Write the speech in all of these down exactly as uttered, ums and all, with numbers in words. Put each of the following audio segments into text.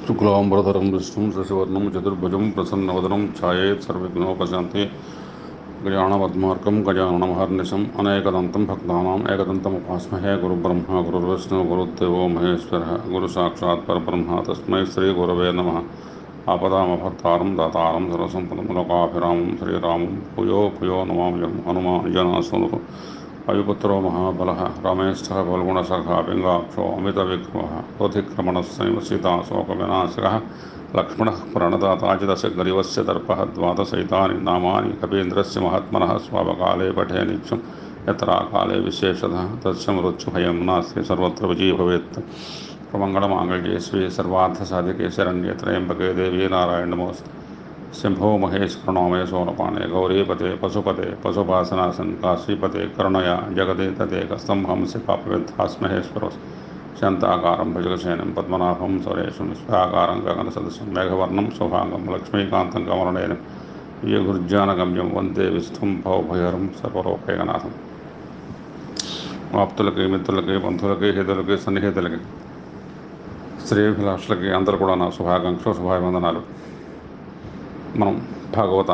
शुक्लांबरधरं विष्णुं शशिवर्णं चतुर्भुजं प्रसन्नवदनं ध्यायेत् सर्वविघ्नोपशान्तिये गजाननपद्मार्कं गजाननमहर्निशम् अनेकदन्तं भक्तानाम् एकदन्तमुपास्महे गुरुब्रह्मा गुरुर्विष्णुः गुरुदेवो महेश्वरः गुरुसाक्षात् परब्रह्म तस्मै श्रीगुरवे नमः। आपदामभर्तारं दातारं सर्वसम्पदं लोकाभिरामं श्रीरामं भूयो भूयो नमाम्यहं हनुमानजनासूनुः वायुपुत्रो महाबलः रमेशः बलगुणसखा पिङ्गाक्षो अमितविक्रमः अतिक्रमणस्सैव सीताशोकविनाशकः लक्ष्मणः प्रणदाताजिदस्य गरिवस्य दर्पः द्वादशैतानि नामानि कपीन्द्रस्य महात्मनः स्वावकाले पठे नित्यं यत्र काले विशेषतः तस्य मृत्युभयं नास्ति सर्वत्र विजयी भवेत्। मङ्गलमाङ्गल्ये श्री सर्वार्थसाधिके शरण्ये त्र्यम्बके देवी नारायण नमोस्तुते। शंभो महेश प्रणोमय सोनपाणे गौरीपते पशुपते पशुपासनासन काशीपते करुणया जगदेतदेकस्तंभं शिपापविद्धास्महेश्वरो शान्ताकारं भुजगशयनं पद्मनाभं सुरेशं विश्वाकारं गगनसदृशं मेघवर्णं शुभांगं लक्ष्मीकान्तं कमलनयनं योगुर्जानगम्यं वन्दे विष्णुं भवभयहरं सर्वलोकैकनाथं। ఆప్తులకి మిత్రులకి బంధువులకి హితులకి సన్నిహితులకి శ్రేయోభిలాషులకి అందరూ కూడా నా శుభాకాంక్షలు శుభాభివందనాలు. మనం భాగవత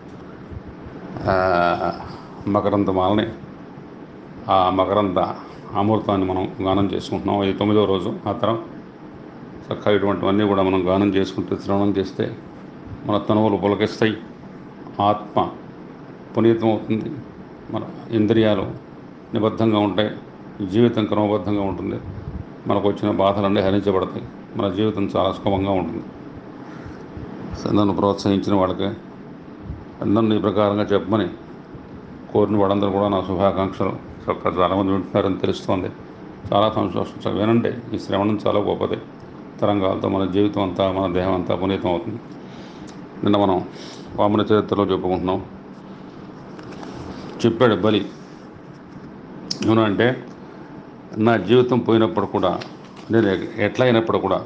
మకరంద మాలని ఆ మకరంద అమృతాన్ని మనం గానం చేసుకుంటున్నాం. ఇది తొమ్మిదవ రోజు. ఆ తర్వాత చక్కగా ఇటువంటివన్నీ కూడా మనం గానం చేసుకుంటూ శ్రవణం చేస్తే మన తనువులు పులకిస్తాయి, ఆత్మ పునీతం అవుతుంది, మన ఇంద్రియాలు నిబద్ధంగా ఉంటాయి, జీవితం క్రమబద్ధంగా ఉంటుంది, మనకు వచ్చిన బాధలన్నీ హరించబడతాయి, మన జీవితం చాలా సుఖంగా ఉంటుంది. నన్ను ప్రోత్సహించిన వాళ్ళకి నన్ను ఈ ప్రకారంగా చెప్పమని కోరిన వాళ్ళందరూ కూడా నా శుభాకాంక్షలు. చక్కగా చాలామంది వింటున్నారని తెలుస్తోంది. చాలా సంతోషం. వినండి, ఈ శ్రవణం చాలా గొప్పది. తరంగాలతో మన జీవితం అంతా మన దేహం అంతా పునీతం అవుతుంది. నిన్న మనం వామన చరిత్రలో చెప్పుకుంటున్నాం. చెప్పాడు బలి ఏమనంటే, నా జీవితం పోయినప్పుడు కూడా నేను ఎట్లా అయినప్పుడు కూడా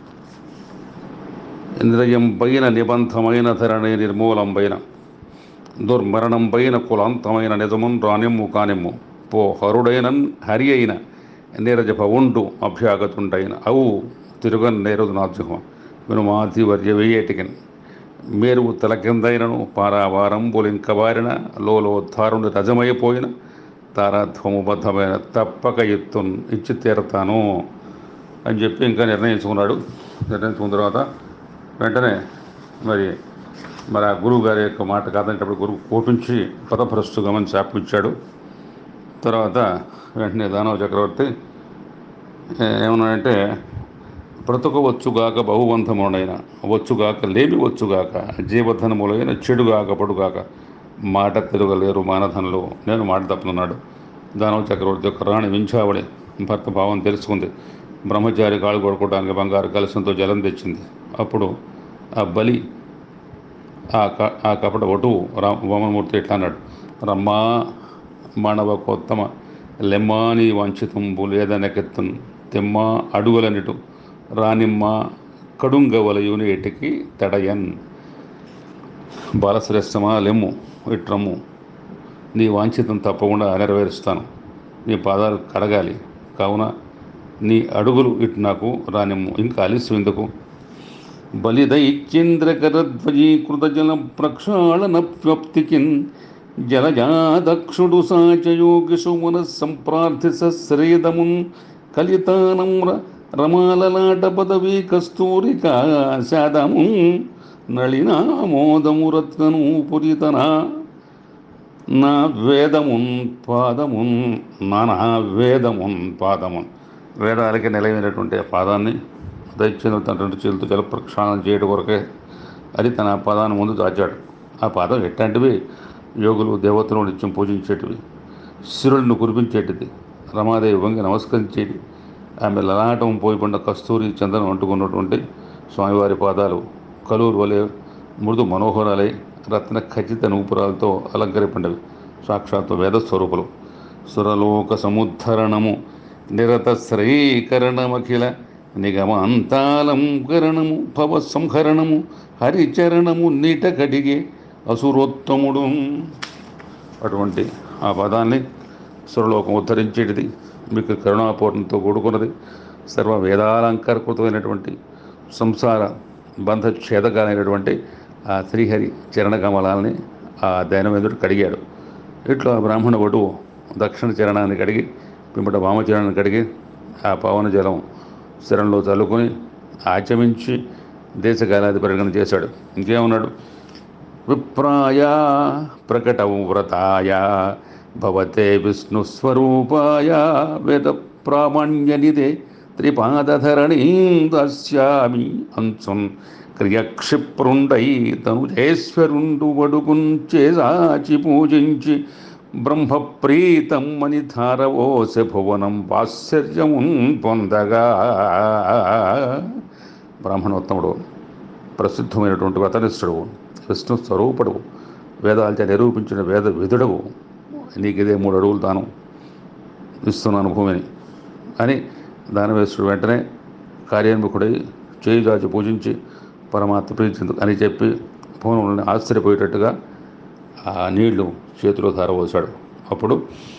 ఇంద్రియం పైన నిబంధమైన ధరణి నిర్మూలం పైన దుర్మరణం పైన కులాంతమైన నిజమున్ రానిమ్ము కానిమ్ము పో హరుడైనన్ హరి అయిన నీరజప ఉండు అభ్యాగతుండైన అవు తిరుగన్ నేరుదు నాజుహ వినుమాతి వర్య వేయేటికన్ మేరువు తల కిందైనను పారావారం బొలింకబారిన లోలోద్ధారుని రజమైపోయిన తారాధ్వముబద్ధమైన తప్పక ఎత్తున్ ఇచ్చి తీరతాను అని చెప్పి ఇంకా నిర్ణయించుకున్నాడు. నిర్ణయించుకున్న తర్వాత వెంటనే మరి మరి ఆ గురువు గారి యొక్క మాట కాదంటప్పుడు గురువు కోపించి పదభ్రష్టు గమని శాపించాడు. తర్వాత వెంటనే దానవ చక్రవర్తి ఏమన్నాడంటే, బ్రతుకు వచ్చుగాక బహుబంధముడైన వచ్చుగాక లేమి వచ్చుగాక జీవధనములైన చెడుగాక పడుగాక మాట తిరగలేరు మానధనలు. నేను మాట తప్పుతున్నాడు. దానవ చక్రవర్తి యొక్క రాణి వింఛావళి భర్త భావం తెలుసుకుంది. బ్రహ్మచారి కాళ్ళు కొడుకోవడానికి బంగారు కలశంతో జలం తెచ్చింది. అప్పుడు ఆ బలి ఆ క ఆ కపట వటువు రా వామనమూర్తి ఎట్లా అన్నాడు, రమ్మా మానవ కొత్తమ లెమ్మాని వంచితంబు లేదనకెత్తన్ తెమ్మ అడుగులనిటు రానిమ్మ కడుంగవలయుని ఎటికి తడయన్. బాలశ్రేష్టమా లెమ్ము ఇట్రమ్ము, నీ వాంఛితం తప్పకుండా నెరవేరుస్తాను. నీ పాదాలు కడగాలి కావున నీ అడుగులు ఇటు నాకు రానిమ్ము, ఇంకా ఆలస్యం ఎందుకు. బలిదైత్యేంద్రకరధ్వజీకృత జల ప్రక్షాళనప్యప్తికిన్ జలజాదక్షుడు సాచయోగి సుమన సంప్రార్థిస శ్రేదమున్ కలితానమ్ర రమాలలాట పదవీ కస్తూరికా శాదము నళినామోదము రత్నను పురితన నా వేదమున్ పాదమున్ నానా వేదమున్ పాదమున్. వేదాలకి నిలైనటువంటి ఆ పాదాన్ని దైత్యులు తన రెండు చేతులతో జల ప్రక్షాళన చేయడం కొరకే అది తన పాదాన్ని ముందు దాచాడు. ఆ పాదం ఎట్లాంటివి, యోగులు దేవతలు నిత్యం పూజించేటివి, శిరులను కురిపించేటిది, రమాదేవి వంగి నమస్కరించేది, ఆమె లలాటం పోయిపడిన కస్తూరి చందనం అంటుకున్నటువంటి స్వామివారి పాదాలు కలూరు వలె మృదు మనోహరాలై రత్న ఖచ్చిత నూపురాలతో అలంకరింపండవి. సాక్షాత్తు వేదస్వరూపులు. సురలోక సముద్ధరణము నిరత శ్రీకరణమఖిల నిగమాంతాలంకరణము భవ సంహరణము హరిచరణము నీట కడిగే అసురోత్తముడు. అటువంటి ఆ పదాన్ని సురలోకం ఉద్ధరించేటిది, మీకు కరుణాపూర్ణంతో కూడుకున్నది, సర్వ వేదాలంకరకృతమైనటువంటి సంసార బంధ ఛేదకాలైనటువంటి ఆ శ్రీహరి చరణ కమలాలని ఆ దైనవేంద్రుడు కడిగాడు. ఇట్లా బ్రాహ్మణ వటువు దక్షిణ చరణాన్ని కడిగి పిమ్మట వామచరణాన్ని కడిగి ఆ పవన జలం శరంలో చల్లుకొని ఆచమించి దేశకాలాది పరిగణన చేశాడు. ఇంకేమన్నాడు? విప్రాయ ప్రకట వ్రతాయ భవతే విష్ణుస్వరూపాయ వేద ప్రామాణ్యనిదే త్రిపాదధరణీ దస్యామి అంచున్ క్రియక్షిప్రుండై తనుజేశ్వరుండు వడుకుంచేసాచి పూజించి బ్రహ్మప్రీతం అని ధారవోస భువనం వాత్సర్యమున్ పొందగా. బ్రాహ్మణోత్తముడు, ప్రసిద్ధమైనటువంటి వ్రతనిష్ఠుడు, విష్ణు స్వరూపుడు, వేదాలచే నిరూపించిన వేద విధుడవు, నీకు ఇదే మూడు అడుగులు దానం ఇస్తున్నాను భూమిని అని దానవేశ్వరుడు వెంటనే కార్యాన్ముఖుడై చేయి దాచి పూజించి పరమాత్మ ప్రీతి అని చెప్పి భూములను ఆశ్చర్యపోయేటట్టుగా ఆ నీళ్లు చేతిలో ధారపోసాడు. అప్పుడు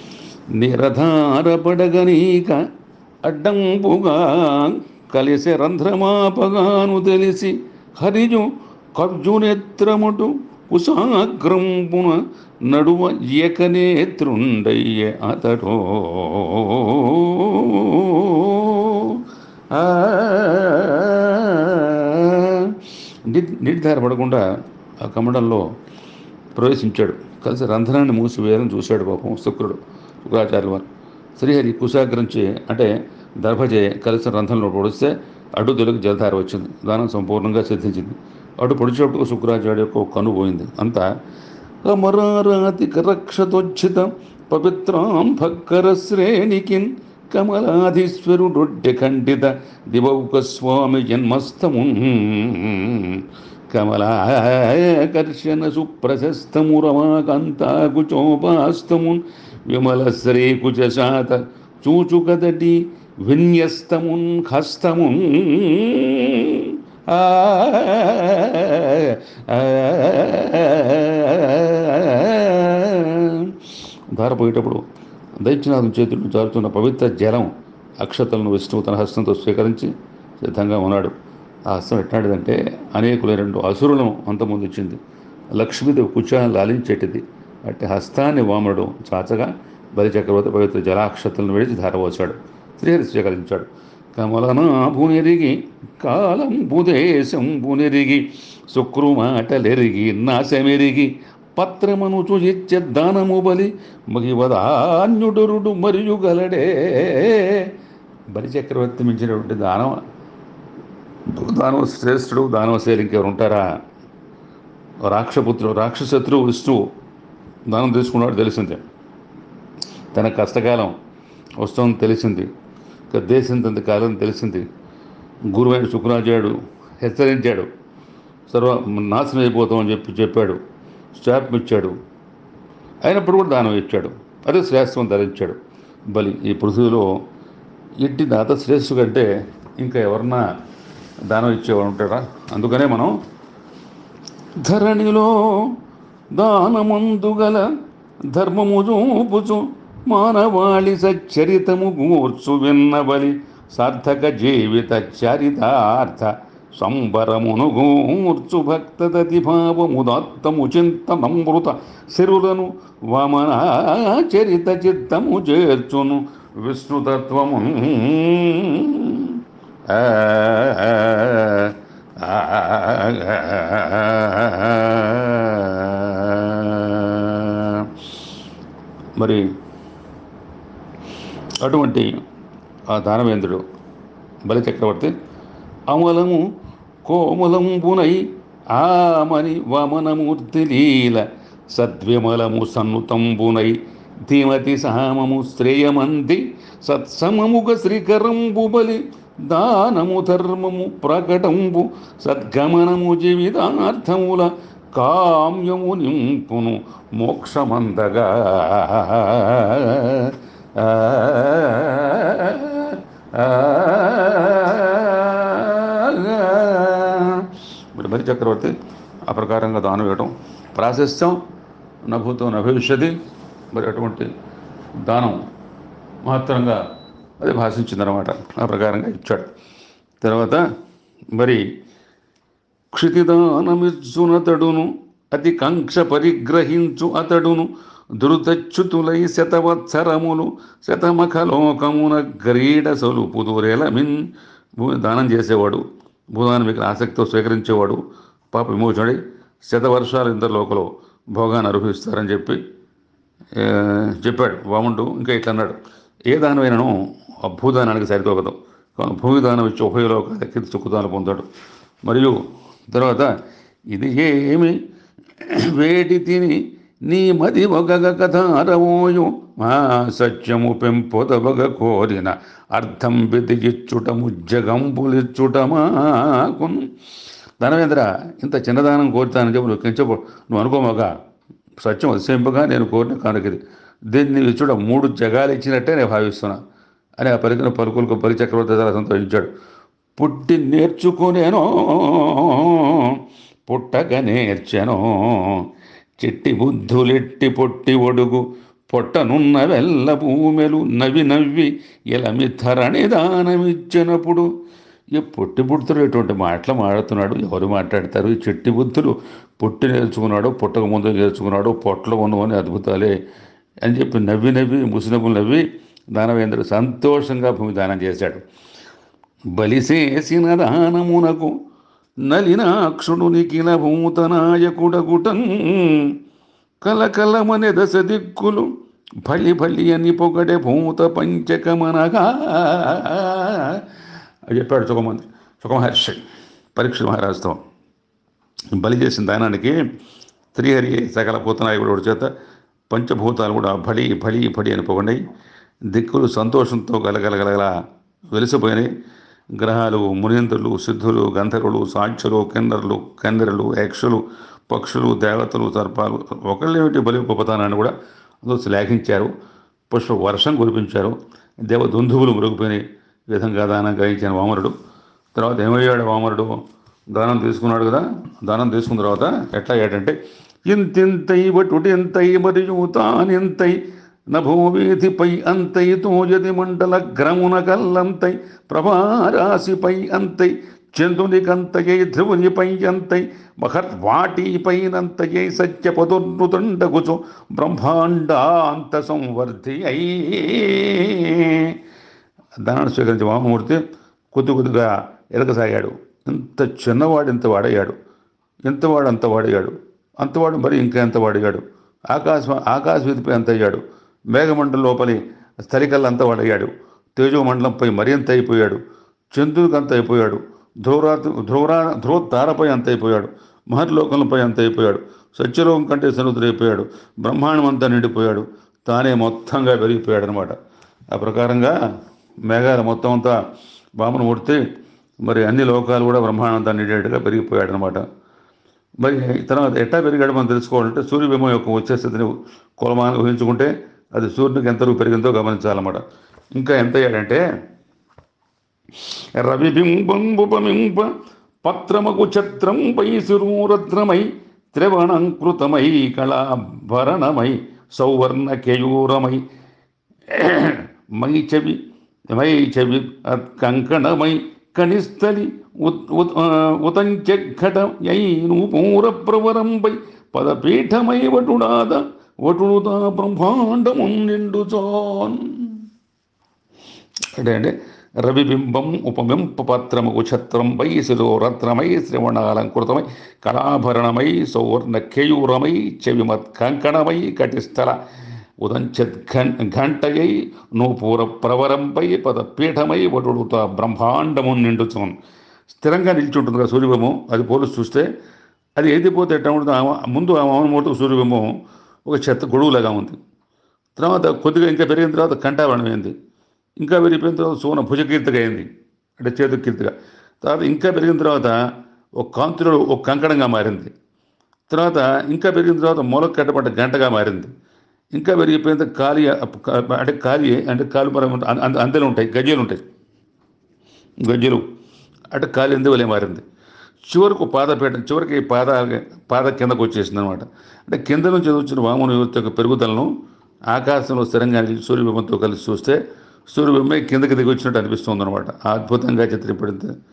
నిరధారపడగనీక అడ్డంపుగా కలిసే రంధ్రమాపగాను తెలిసి హరిజు కబ్జునేత్రముటు కుశాగ్రంపున నడువ ఏకనేత్రుండయ్యే అతడో. నిర్ధారపడకుండా ఆ కమండంలో ప్రవేశించాడు. కలిసి రంధ్రాన్ని మూసివేయాలని చూశాడు పాపం శుక్రుడు, శుక్రాచార్యుల వారు. శ్రీహరి కుశాగ్రంచి అంటే దర్భజే కలిసి రంధ్రంలో పొడిస్తే అడ్డు తొలగి జలధార వచ్చింది. దానం సంపూర్ణంగా సిద్ధించింది. అటు పొడిచేటప్పుడు శుక్రాచార్య యొక్క కను పోయింది. అంతా అమరారాతి కరక్షతోచ్చిత పవిత్రాం భక్కర శ్రేణికిన్ కమలాధీశ్వరుడొడ్డె ఖండిత దివౌక స్వామి జన్మస్థము కమలాకర్షణ సుప్రశస్తము రమాకాంతాకుచోపాస్తమున్ విమల శ్రీకుచాత చూచుకదటి విన్యస్తమున్ హస్తమున్. ధారపోయేటప్పుడు దైత్యనాథం చేతులు జారుతున్న పవిత్ర జలం అక్షతలను విష్ణువు తన హస్తంతో స్వీకరించి సిద్ధంగా ఉన్నాడు. ఆ హస్తం ఎట్లాంటిదంటే అనేకుల రెండు అసురులను అంతమొందించింది. లక్ష్మీదేవి కుచాన్ని లాలించేటిది. అట్టి హస్తాన్ని వామనుడు చాచగా బలిచక్రవర్తి పవిత్ర జలాక్షతలను విడిచి ధారపోసాడు. శ్రీహరి స్వీకరించాడు. కమలనాభునెరిగి కాలంబుదేశంబునెరిగి శుక్రుమాటలెరిగి నాశమెరిగి పత్రమనుచు ఇచ్చే దానము బలి మగివదాన్యుడురుడు మరియు గలడే. బలిచక్రవర్తి మించినటువంటి దానవ దానవ శ్రేష్ఠుడు, దానవశైలి ఇంకెవరు ఉంటారా? రాక్షపుత్రుడు, రాక్షశత్రువు విష్ణువు దానం తీసుకున్నాడు తెలిసిందే. తన కష్టకాలం వస్తుందని తెలిసింది. దేశంతంత కాలం తెలిసింది. గురువైన శుక్రాచార్యుడు హెచ్చరించాడు. సర్వ నాశనం అయిపోతామని చెప్పి చెప్పాడు. శాపం ఇచ్చాడు. అయినప్పుడు కూడా దానం ఇచ్చాడు. అదే శ్రేష్టం ధరించాడు. బలి ఈ పృథ్వీలో ఇట్టి దాత శ్రేష్ఠు కంటే ఇంకా ఎవరన్నా దానం ఇచ్చేవాడు ఉంటాడా? అందుకనే మనం ధరణిలో దానమందుగల ధర్మము చూపుచు మానవాళి సచ్చరితము గూర్చు విన్నబలి సార్థక జీవిత చరితార్థ సంబరమును గూర్చు భక్తదతి భావముదాత్తము చింతనమృత శిరులను వామనాచరిత చిత్తము చేర్చును విష్ణుతత్వము. మరి అటువంటి ఆ దానవేంద్రుడు బలిచక్రవర్తి అమలము కోమలంబునై ఆమని వమనమూర్తి లీల సద్విమలము సన్నుతంబునై ధీమతి సామము శ్రేయమంది సత్సమముగ శ్రీకరంబు బలి దానము ధర్మము ప్రకటంబు సద్గమనము జీవితార్థముల కామ్యము నింపును మోక్షమందగా. మరి బలి చక్రవర్తి ఆ ప్రకారంగా దానం ఇవ్వటం ప్రాశస్త్యం నభూతో నభవిష్యతి. మరి అటువంటి దానం మహత్తరంగా అది భాషించిందనమాట. ఆ ప్రకారంగా ఇచ్చాడు. తర్వాత మరి క్షితిదానమిచ్చునతడును అతి కాంక్ష పరిగ్రహించు అతడును దురుతచ్యుతులై శతవత్సరములు శతమఖలోకమున గ్రీడ సొలుపుదురెలమిన్. భూమి దానం చేసేవాడు, భూదానం మీకు ఆసక్తితో స్వీకరించేవాడు పాప విమోచనుడై శతవర్షాలు ఇందరు లోకలో భోగాన్ని అనుభవిస్తారని చెప్పి చెప్పాడు వాముడు. ఇంకా ఇట్లా అన్నాడు, ఏ దానమైనను ఆ భూదానానికి సరితూగదు, భూమిదానం ఇచ్చి ఉభయలోకాలకి సుఖదానం పొందాడు. మరియు తర్వాత ఇది ఏమి వేటి తిని నీ మది ఒగగ కథారవోయు మా సత్యము పెంపొదవగ కోరిన అర్థం బెదిగిచ్చుట ముజ్జగంపులిచ్చుట మాకున్. ధనవేంద్ర, ఇంత చిన్నదానం కోరుతానని చెప్పి నువ్వు కించ నువ్వు అనుకోమగా, సత్యం అతిశయింపగా నేను కోరిన కానుకది, దీన్ని ఇచ్చుట మూడు జగాలు ఇచ్చినట్టే నేను భావిస్తున్నా అని ఆ పలికిన పలుకులకు బలి చక్రవర్తి చాలా సంతోషించాడు. పుట్టి నేర్చుకునేనో పుట్టక నేర్చెనో చెట్టి బుద్ధులెట్టి పొట్టి ఒడుగు పొట్టనున్న వెల్ల భూమెలు నవ్వి నవ్వి ఎలమి ధరణి దానమిచ్చినప్పుడు. ఈ పొట్టి బుద్ధులు ఎటువంటి మాటలు మాడుతున్నాడు, ఎవరు మాట్లాడతారు? ఈ చెట్టి బుద్ధులు పుట్టి నేర్చుకున్నాడు, పుట్టక ముందు నేర్చుకున్నాడు, పొట్టలు ఉన్నవని అద్భుతాలే అని చెప్పి నవ్వి నవ్వి ముసినవ్వులు నవ్వి దానవేంద్రుడు సంతోషంగా భూమి దానం చేశాడు. బలిసేసిన దానమునకు నలినాక్షుడు నిఖిల భూతనాయకుడగుటన్ కలకలమనే దశ దిక్కులు భలి భలి అని పొగడే భూత పంచకమనగా అని చెప్పాడు సుఖమంది సుఖమహర్షి పరీక్ష మహారాజుతో. బలి చేసిన దానానికి శ్రీహరి సకల భూతనాయకుడు చేత పంచభూతాలు కూడా బలి బలి బలి అని పొగడాయి. దిక్కులు సంతోషంతో గలగలగలగల వెలిసిపోయినాయి. గ్రహాలు, మునీంద్రులు, సిద్ధులు, గంధర్వులు, సాక్షులు, కిన్నరులు, కందరులు, యక్షులు, పక్షులు, దేవతలు, సర్పాలు ఒకళ్ళేమిటి బలి గొప్పతనాన్ని కూడా అందులో శ్లాఘించారు. పుష్ప వర్షం కురిపించారు. దేవదుందువులు మురుగుపోయినాయి. ఈ విధంగా దానం గ్రహించిన వామనుడు తర్వాత ఏమయ్యాడు? వామనుడు దానం తీసుకున్నాడు కదా, దానం తీసుకున్న తర్వాత ఎట్లా అయ్యాడంటే, ఇంతింతై వటుడింతై మరియు తానింతై నభూవీధిపై అంతై తోజది మండల గ్రమున కల్లంతై ప్రభారాశిపై అంతై చంద్రునికంతయై ధ్రువునిపై అంతై మహర్వాటిపైనంతయై సత్యపదుర్నుతుండగుచు బ్రహ్మాండాంత సంవర్ధి అయి. దానాన్ని స్వీకరించి వామమూర్తి కొద్ది కొద్దిగా ఎరగసాగాడు. ఇంత చిన్నవాడు ఇంత వాడయ్యాడు, ఇంతవాడు అంత వాడయ్యాడు, అంతవాడు మరి ఇంకా ఎంత వాడయ్యాడు. ఆకాశ ఆకాశ వీధిపై అంత అయ్యాడు, మేఘమండలం లోపలి స్థలికల్లా అంత వాడయ్యాడు, తేజోమండలంపై మరింత అయిపోయాడు, చంద్రునికి అంత అయిపోయాడు, ధ్రువరా ధ్రువరా ధ్రువతారపై అంత అయిపోయాడు, మహర్లోకంపై అంత అయిపోయాడు, సత్యలోకం కంటే సముద్రైపోయాడు, బ్రహ్మాండం అంతా నిండిపోయాడు, తానే మొత్తంగా పెరిగిపోయాడు అనమాట. ఆ ప్రకారంగా మేఘాలు మొత్తం అంతా బామను ముడితే మరి అన్ని లోకాలు కూడా బ్రహ్మాండంతా నిండేట్టుగా పెరిగిపోయాడు అనమాట. మరి తర్వాత ఎట్టా పెరిగాడు మనం తెలుసుకోవాలంటే సూర్యబింబం యొక్క వచ్చే స్థితిని కొలమానం ఊహించుకుంటే అది సూర్యునికి ఎంతవరకు పెరిగిందో గమనించాలన్నమాట. ఇంకా ఎంత అయ్యాడంటే, రవిబింబం ఉపమింప పత్రమకు ఛత్రం పై శిరూరత్నమై త్రివణంకృతమై కళాభరణమై సౌవర్ణ కేయూరమై మై చెవి మై చెవి కంకణమై కణిస్థలి ఉతంచఘటయై నూపూర ప్రవరంపై పదపీఠమై వటుడాద వటుడుతా బ్రహ్మాండము నిండుచోన్. అంటే అంటే రవిబింబం ఉపబింప పత్రముకు ఛత్రం వై శిరోరత్నమై శ్రవణాలంకృతమై కళాభరణమై సౌవర్ణ కేయూరమై చెవిమత్ కంకణమై కటిస్థల ఉదంచత్ ఘంటయై నూపూర ప్రవరంపై పదపీఠమై వటుడుత బ్రహ్మాండము నిండుచోన్. స్థిరంగా నిలిచి ఉంటుంది కదా సూర్యబింబం, అది పోలీసు చూస్తే అది ఏది పోతే ఎట్లా ఉంటుంది. ముందు ఆ మామూలు సూర్యబింబం ఒక చెత్త గొడుగులాగా ఉంది. తర్వాత కొద్దిగా ఇంకా పెరిగిన తర్వాత కంఠావరణం అయింది, ఇంకా పెరిగిపోయిన తర్వాత సోన భుజకీర్తిగా అయింది, అంటే చేతు కీర్తిగా. తర్వాత ఇంకా పెరిగిన తర్వాత ఒక కాంతిలో ఒక కంకణంగా మారింది. తర్వాత ఇంకా పెరిగిన తర్వాత మొలకు కట్టబడ్డ గంటగా మారింది. ఇంకా పెరిగిపోయిన తర్వాత కాలి అంటే కాలి అంటే కాలు పరం అందెలు ఉంటాయి, గజ్జలు ఉంటాయి, గజ్జలు అంటే కాలి అంది వలే మారింది. చివరకు పాదపీఠ చివరికి పాద పాద కిందకు వచ్చేసింది అనమాట. అంటే కింద నుంచి వచ్చిన వామన యువత యొక్క పెరుగుదలను ఆకాశంలో స్థిరంగా నిలిచి సూర్యబింబంతో కలిసి చూస్తే సూర్యబింబం కిందకి దిగి వచ్చినట్టు అనిపిస్తుంది అనమాట. అద్భుతంగా చిత్రింపడింది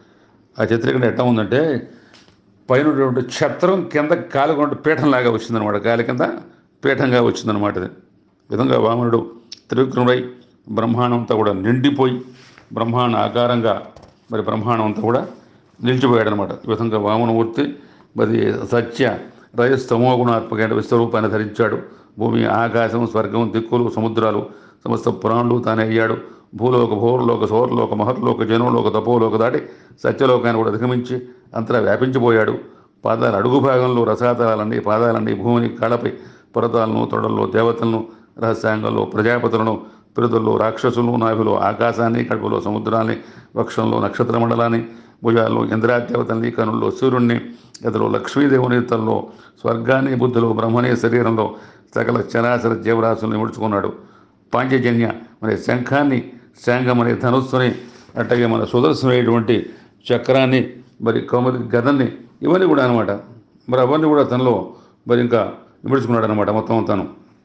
ఆ చిత్రీకరణ ఎట్లా ఉందంటే పైన ఉన్నటువంటి ఛత్రం కింద కాలుగొండ పీఠంలాగా వచ్చిందనమాట, గాలి కింద పీఠంగా వచ్చిందనమాట. ఇది విధంగా వామనుడు త్రివిక్రముడై బ్రహ్మాండం అంతా కూడా నిండిపోయి బ్రహ్మాండ ఆకారంగా మరి బ్రహ్మాండం అంతా కూడా నిలిచిపోయాడు అనమాట. ఈ విధంగా వామనమూర్తి మరి సత్య రజస్తమో గుణాత్మకమైన విశ్వరూపాన్ని ధరించాడు. భూమి, ఆకాశం, స్వర్గం, దిక్కులు, సముద్రాలు, సమస్త పురాణులు తానే అయ్యాడు. భూలోక, భోర్లోక, సోర్లోక, మహర్లోక, జనంలోక, తపోలోక దాటి సత్యలోకాన్ని కూడా అధిగమించి అంతటా వ్యాపించిపోయాడు. పాదాల అడుగు భాగంలో రసాతలాలన్నీ, పాదాలన్నీ భూమిని కాళ్ళపై పర్వతాలను, తొడల్లో దేవతలను, రహస్యాంగంలో ప్రజాపతులను, పిరుదుల్లో రాక్షసులను, నాభిలో ఆకాశాన్ని, కడుపులో సముద్రాన్ని, వక్షంలో నక్షత్ర మండలాన్ని, భుజాల్లో ఇంద్రాదేవతల్ని, కనుల్లో సూర్యుడిని, గదిలో లక్ష్మీదేవుని, తలలో స్వర్గాన్ని, బుద్ధిలో బ్రహ్మనే, శరీరంలో సకల చరాచర జీవరాశుల్ని ముడుచుకున్నాడు. పాంచజన్య మరి శంఖాన్ని, శాంగం అనే ధనుస్సుని, అట్లాగే మన సుదర్శనమైనటువంటి చక్రాన్ని, మరి కౌముది గదన్ని, ఇవన్నీ కూడా అనమాట. మరి అవన్నీ కూడా తనలో మరి ఇంకా ఇమిడ్చుకున్నాడు అనమాట మొత్తం తను.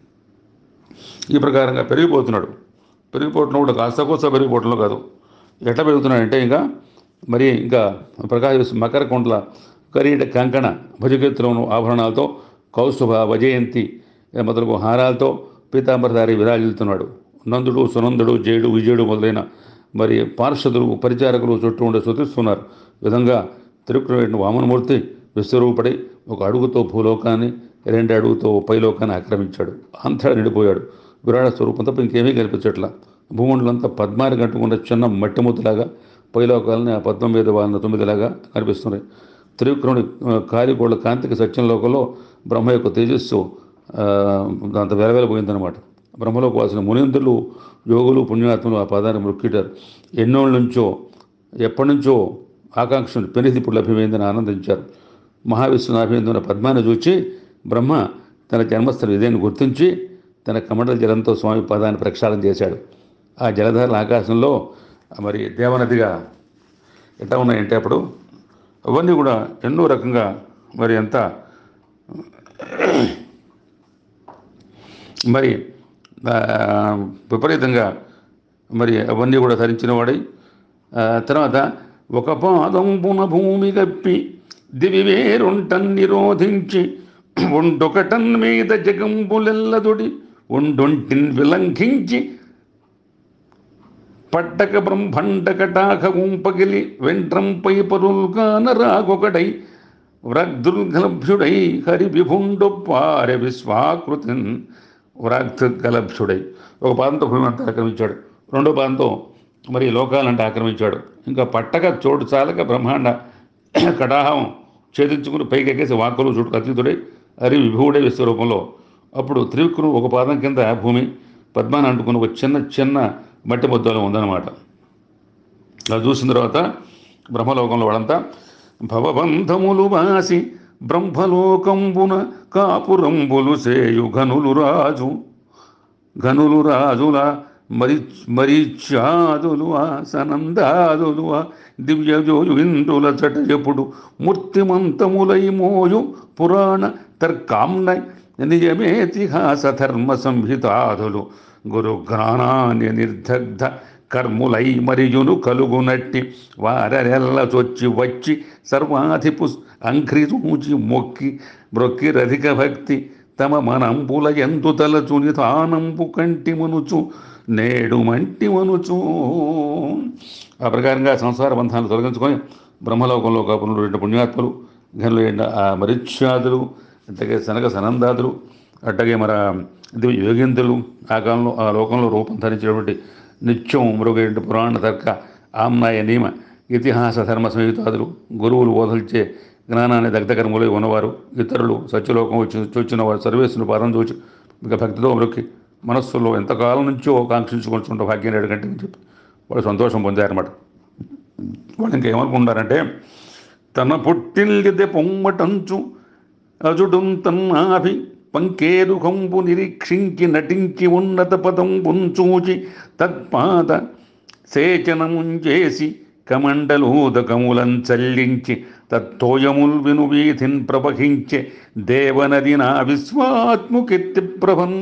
ఈ ప్రకారంగా పెరిగిపోతున్నాడు. పెరిగిపోవటం కూడా కాస్త కోస్త పెరిగిపోవటంలో కాదు, ఎట్లా పెరుగుతున్నాడంటే ఇంకా మరి ఇంకా ప్రకాశ మకర కుండల కరీట కంకణ భుజగేత్రమును ఆభరణాలతో, కౌస్తుభ వజయంతి మొదలగు హారాలతో పీతాంబరధారి విరాజిల్తున్నాడు. నందుడు, సునందుడు, జయుడు, విజయుడు మొదలైన మరి పార్షదులు, పరిచారకులు చుట్టూ ఉండే శృతిస్తున్నారు. విధంగా త్రివిక్రముడైన వామనమూర్తి విశ్వరూపడి ఒక అడుగుతో భూలోకాన్ని, రెండు అడుగుతో పైలోకాన్ని ఆక్రమించాడు. అంతటా నిండిపోయాడు. విరాట స్వరూపం తప్ప ఇంకేమీ కనిపించట్లా. భూమండలంతా పద్మాన్ని కట్టుకున్న చిన్న మట్టి ముద్దలాగా, పైలోకాలని ఆ పద్మం మీద వాళ్ళ తొమ్మిదిలాగా కనిపిస్తున్నాయి. త్రివిక్రముడి కాలిగోళ్ల కాంతికి సత్యంలోకంలో బ్రహ్మ యొక్క తేజస్సు అంత వెలవెలబోయిందనమాట. బ్రహ్మలోకి వాసిన మునీంద్రులు, యోగులు, పుణ్యాత్ములు ఆ పాదాన్ని మొక్కిటారు. ఎన్నోళ్ళ నుంచో, ఎప్పటి నుంచో ఆకాంక్షను పెనిది ఇప్పుడు లభ్యమైందని ఆనందించారు. మహావిష్ణుని అభినందన పద్మాన్ని చూచి బ్రహ్మ తన జన్మస్థలం ఇదేని గుర్తించి తన కమండల జలంతో స్వామి పాదాన్ని ప్రక్షాళన చేశాడు. ఆ జలధారల ఆకాశంలో మరి దేవనదిగా ఎట్లా ఉన్నాయంటే అప్పుడు అవన్నీ కూడా ఎన్నో రకంగా మరి ఎంత మరి విపరీతంగా మరి అవన్నీ కూడా ధరించిన వాడై తర్వాత ఒక పాదంపున భూమి గప్పి దివివేరుంటన్ నిరోధించి ఒండొకటన్ మీద జగంబులెల్లదొడి ఒండొంటిన్ విలంఘించి పట్టక బ్రహ్మండ కటాక ఉంపగిలి వెంట్రంపై పరుల్గాన రాగొకడై వ్రగ్దుర్గలభ్యుడై హరి విభుండొప్పారె విశ్వాకృతిన్ వ్రాగ్దుర్గలభ్యుడై ఒక పాదంతో భూమి అంతా ఆక్రమించాడు. రెండో పాదంతో మరి లోకాలంటే ఆక్రమించాడు. ఇంకా పట్టక చోటు చాలక బ్రహ్మాండ కటాహం ఛేదించుకుని పైకెక్కేసి వాక్కులు చుట్టూ అతీతుడై హరి విభువుడే విశ్వరూపంలో. అప్పుడు త్రివిక్రముడు ఒక పాదం కింద భూమి పద్మాన్ని అంటుకుని ఒక చిన్న చిన్న మట్టి ముద్దలో ఉందన్నమాట. అది చూసిన తర్వాత బ్రహ్మలోకంలో వాళ్ళంతా భవబంధములు వాసి బ్రహ్మలోకంబున కాపురంబులు సేయు ఘనులు రాజు ఘనులు రాజుల మరి మరీచాదులు ఆసనందాదులు దివ్యజోయు ఇందుల చట ఎప్పుడు మూర్తిమంతములై మోయు పురాణ తర్కాంన నియమేతిహాస ధర్మ సంహితాదులు గురు జ్ఞానాన్ని నిర్దగ్ధ కర్ములై మరియును కలుగునట్టి వారెల్ల చొచ్చి వచ్చి సర్వాధిపు అంఘ్రి చూచి మొక్కి మ్రొక్కిరధిక భక్తి తమ మనంబుల ఎందు తలచుని తానంపు కంటి మనుచు నేడు మంటి మనుచు. ఆ ప్రకారంగా సంసార బంధాలను తొలగించుకొని బ్రహ్మలోకంలో కాపులు రెండు పుణ్యాత్మలు, ఘనులు ఆ మరిత్యాదులు, అట్లాగే సనక సనందాదులు, అట్లాగే మన దివ్య యోగేంద్రులు ఆ కాలంలో ఆ లోకంలో రూపం ధరించినటువంటి నిత్యం మృగేంటి పురాణ తర్క ఆమ్నాయ నియమ ఇతిహాస ధర్మ సంహితాదులు, గురువులు ఓదల్చే జ్ఞానాన్ని దగ్ధకర్ములై ఉన్నవారు, ఇతరులు సత్యలోకం వచ్చి వచ్చిన వారు సర్వేశ్వరుని పాదం చూచి ఇక భక్తితో మృక్కి మనస్సులో ఎంతకాలం నుంచో కాంక్షించుకుంటుంటే భాగ్యం లేడు కంటే అని చెప్పి వాళ్ళు సంతోషం పొందారన్నమాట. వాళ్ళు ఇంకేమనుకుంటారంటే తన పుట్టిల్లిదే పొమ్మటంచు అజుడుం తన్నాభి పంకేరు కంపు నిరీక్షించి నటించి ఉన్నత పదం ఉంచూచి తత్పాద సేచనముంచేసి కమండలూదకములం చల్లించి తత్తోయముల్ విను వీధిన్ ప్రవహించే దేవనది నా విశ్వాత్ముకెత్తి ప్రభన్.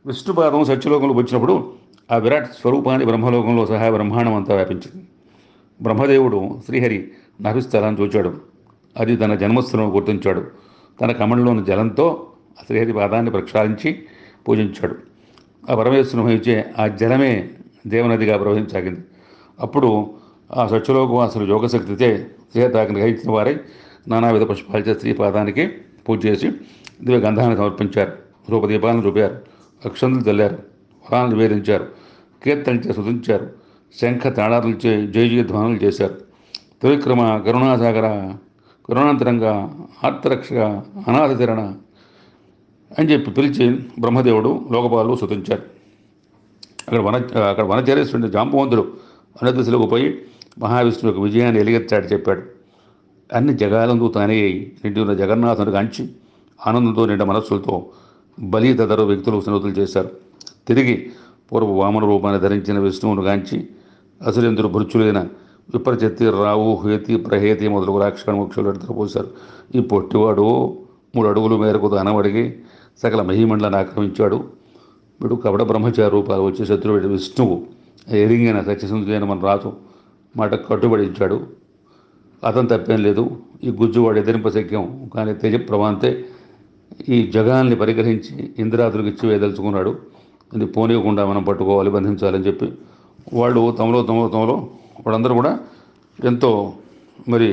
విష్ణుపాదం సత్యలోకంలో వచ్చినప్పుడు ఆ విరాట్ స్వరూపాన్ని బ్రహ్మలోకంలో సహా బ్రహ్మాండం అంతా వ్యాపించింది. బ్రహ్మదేవుడు శ్రీహరి నాభిస్థలాన్ని చూచాడు. అది తన జన్మస్థలం గుర్తించాడు. తన కమండలోని జలంతో శ్రీహరి పాదాన్ని ప్రక్షాళించి పూజించాడు. ఆ పరమేశ్వరుని వహించే ఆ జలమే దేవనదిగా ప్రవహించసాగింది. అప్పుడు ఆ సత్యలోకవాసులు యోగశక్తితే శ్రీహరిని గ్రహించిన వారై నానావిధ పుష్పాలచే శ్రీపాదానికి పూజ చేసి దివ్య గంధాన్ని సమర్పించారు. రూపదీపాలను చూపారు. అక్షంతులు చల్లారు. ఫలాలను నివేదించారు. కీర్తనచే స్తుతించారు. శంఖ తాళాలచే జయ జయధ్వానాలు చేశారు. త్రివిక్రమ కరుణాసాగర కరుణాంతరంగా ఆర్తరక్షక అనాథచరణ అని చెప్పి పిలిచి బ్రహ్మదేవుడు లోకపాలు స్తుతించారు. అక్కడ వన అక్కడ వనచరేశ్వరుడి జాంబవంతుడు అనదశలకు పోయి మహావిష్ణువు యొక్క విజయాన్ని ఎలిగెత్తాడు చెప్పాడు. అన్ని జగాలందు తానే నిండి ఉన్న జగన్నాథుని గాంచి ఆనందంతో నిండా మనస్సులతో బలి తదరు వ్యక్తులు స్నేహితులు చేశారు. తిరిగి పూర్వ వామన రూపాన్ని ధరించిన విష్ణువును గాంచి అసురేంద్రుడు భృచులైన విప్రచత్తి రావు హేతి ప్రహేతి మొదలుగు రాక్షణ మోక్షులు ఎడతపోశారు. ఈ పొట్టివాడు మూడు అడుగుల మేరకు దానమడిగి సకల మహిమండలాన్ని ఆక్రమించాడు. వీడు కపట బ్రహ్మచారి రూపాలు వచ్చి శత్రువుడి విష్ణువు ఎరిగిన సత్యసంధుడైన మన రాజు మాట కట్టుబడి ఇచ్చాడు. అతను తప్పేం లేదు. ఈ గుజ్జువాడు ఎదిరింపశక్యం కానీ తేజప్రభాంతే ఈ జగాల్ని పరిగ్రహించి ఇంద్రాదులకు ఇచ్చి వేదలుచుకున్నాడు. ఇది పోనీయకుండా మనం పట్టుకోవాలి, బంధించాలని చెప్పి వాళ్ళు తమలో తమలో తమలో వాళ్ళందరూ కూడా ఎంతో మరి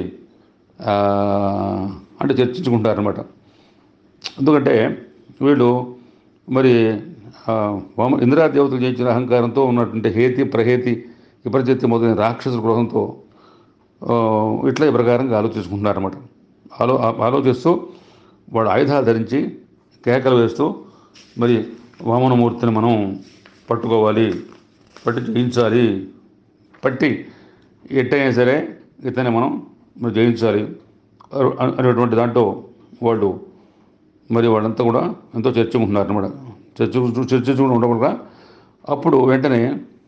అంటే చర్చించుకుంటారనమాట. ఎందుకంటే వీళ్ళు మరి ఇంద్రాదేవతలు జయించిన అహంకారంతో ఉన్నటువంటి హేతి ప్రహేతి విపరీతి మొదలైన రాక్షసుల గృహంతో ఇట్లా ఈ ప్రకారంగా ఆలోచించుకుంటున్నారన్నమాట. ఆలో ఆలోచిస్తూ వాడు ఆయుధాలు ధరించి కేకలు వేస్తూ మరి వామనమూర్తిని మనం పట్టుకోవాలి, పట్టి జయించాలి, పట్టి ఎట్టయినా సరే ఇతనే మనం మరి జయించాలి అనేటువంటి దాంట్లో వాళ్ళు మరి వాళ్ళంతా కూడా ఎంతో చర్చించుకుంటున్నారు అన్నమాట. చర్చ చర్చించుకుంటూ ఉండకుండా అప్పుడు వెంటనే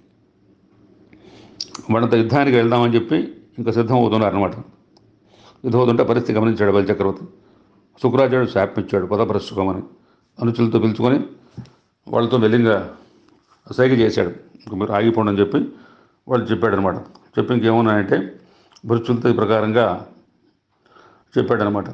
వాళ్ళంతా యుద్ధానికి వెళ్దామని చెప్పి ఇంకా సిద్ధం అవుతున్నారనమాట. యుద్ధం అవుతుంటే పరిస్థితి గమనించాడు బలిచక్రవర్తి. శుక్రాచార్యుడు శాపం ఇచ్చాడు పదపరశుకమని. అనుచులతో పిలుచుకొని వాళ్ళతో మెల్లింగా సైగ చేశాడు. ఇంక మీరు ఆగిపోండి అని చెప్పి వాళ్ళు చెప్పాడనమాట. చెప్పి ఇంకేమన్నాయంటే భృచులతో ఈ ప్రకారంగా చెప్పాడనమాట.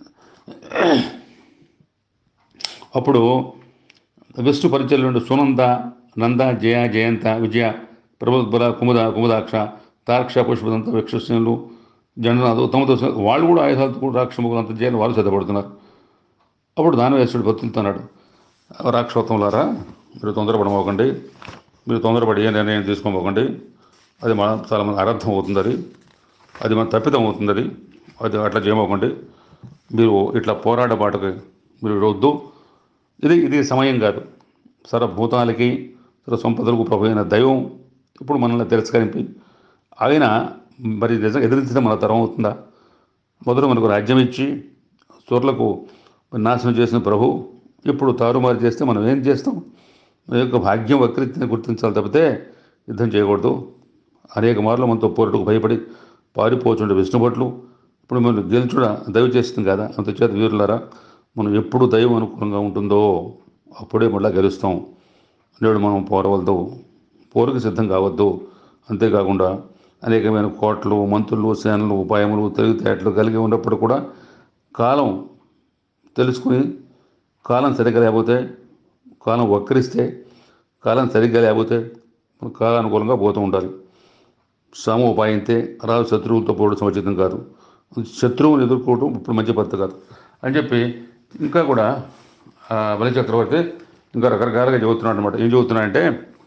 అప్పుడు విష్ణు పరిచయంలో సునంద, నంద, జయ, జయంత, విజయ, ప్రబుల, కుముద, కుముదాక్ష, తార్క్ష, పుష్పదంత, వృక్షశ్రేణులు, జండనాథు తమతో వాళ్ళు కూడా ఆయుధాలతో కూడా రాక్షములు అంత చేయాలని వాళ్ళు సిద్ధపడుతున్నారు. అప్పుడు దానవేశ్వరుడు భక్తులతో అన్నాడు, రాక్షసోత్తములారా, మీరు తొందరపడమోకండి, మీరు తొందరపడి ఏ నిర్ణయం తీసుకోమోకండి. అది మన చాలా మంది అనర్థం అవుతుంది, అది అది మన తప్పిదం అవుతుంది, అది అది అట్లా చేయమోకండి. మీరు ఇట్లా పోరాడబాటుకి మీరు వద్దు. ఇది ఇది సమయం కాదు. సర్వభూతాలకి సర్వ సంపదలకు ప్రభు అయిన దైవం ఇప్పుడు మనల్ని తిరస్కరింపి ఆయన మరి నిజంగా ఎదిరించడం మన తరం అవుతుందా? మొదలు మనకు రాజ్యం ఇచ్చి సూర్లకు నాశనం చేసిన ప్రభు ఇప్పుడు తారుమారు చేస్తే మనం ఏం చేస్తాం? మన యొక్క భాగ్యం వక్రీతిని గుర్తించాలి తప్పితే యుద్ధం చేయకూడదు. అనేక మార్లు మనతో పోరుటకు భయపడి పారిపోతుండే విష్ణుభట్లు ఇప్పుడు మనం గెలుచుడ దైవ చేస్తుంది కదా. అంతచేత వీరులారా, మనం ఎప్పుడు దైవం అనుకూలంగా ఉంటుందో అప్పుడే మళ్ళీ గెలుస్తాం. నేడు మనం పోరవద్దు, పోరుకు సిద్ధం కావద్దు. అంతేకాకుండా అనేకమైన కోట్లు, మంత్రులు, సేనలు, ఉపాయములు, తెలివితేటలు కలిగి ఉన్నప్పుడు కూడా కాలం తెలుసుకుని కాలం సరిగ్గా లేకపోతే, కాలం వక్రిస్తే, కాలం సరిగ్గా లేకపోతే కాలానుకూలంగా పోతూ ఉండాలి. సమోపాయంతే రాజు శత్రువులతో పోవడం సముచితం కాదు. శత్రువుని ఎదుర్కోవడం ఇప్పుడు మంచి పద్ధతి కాదు అని చెప్పి ఇంకా కూడా బలి చక్రవర్తి ఇంకా రకరకాలుగా చెబుతున్నాడు అనమాట. ఏం చెబుతున్నాడంటే,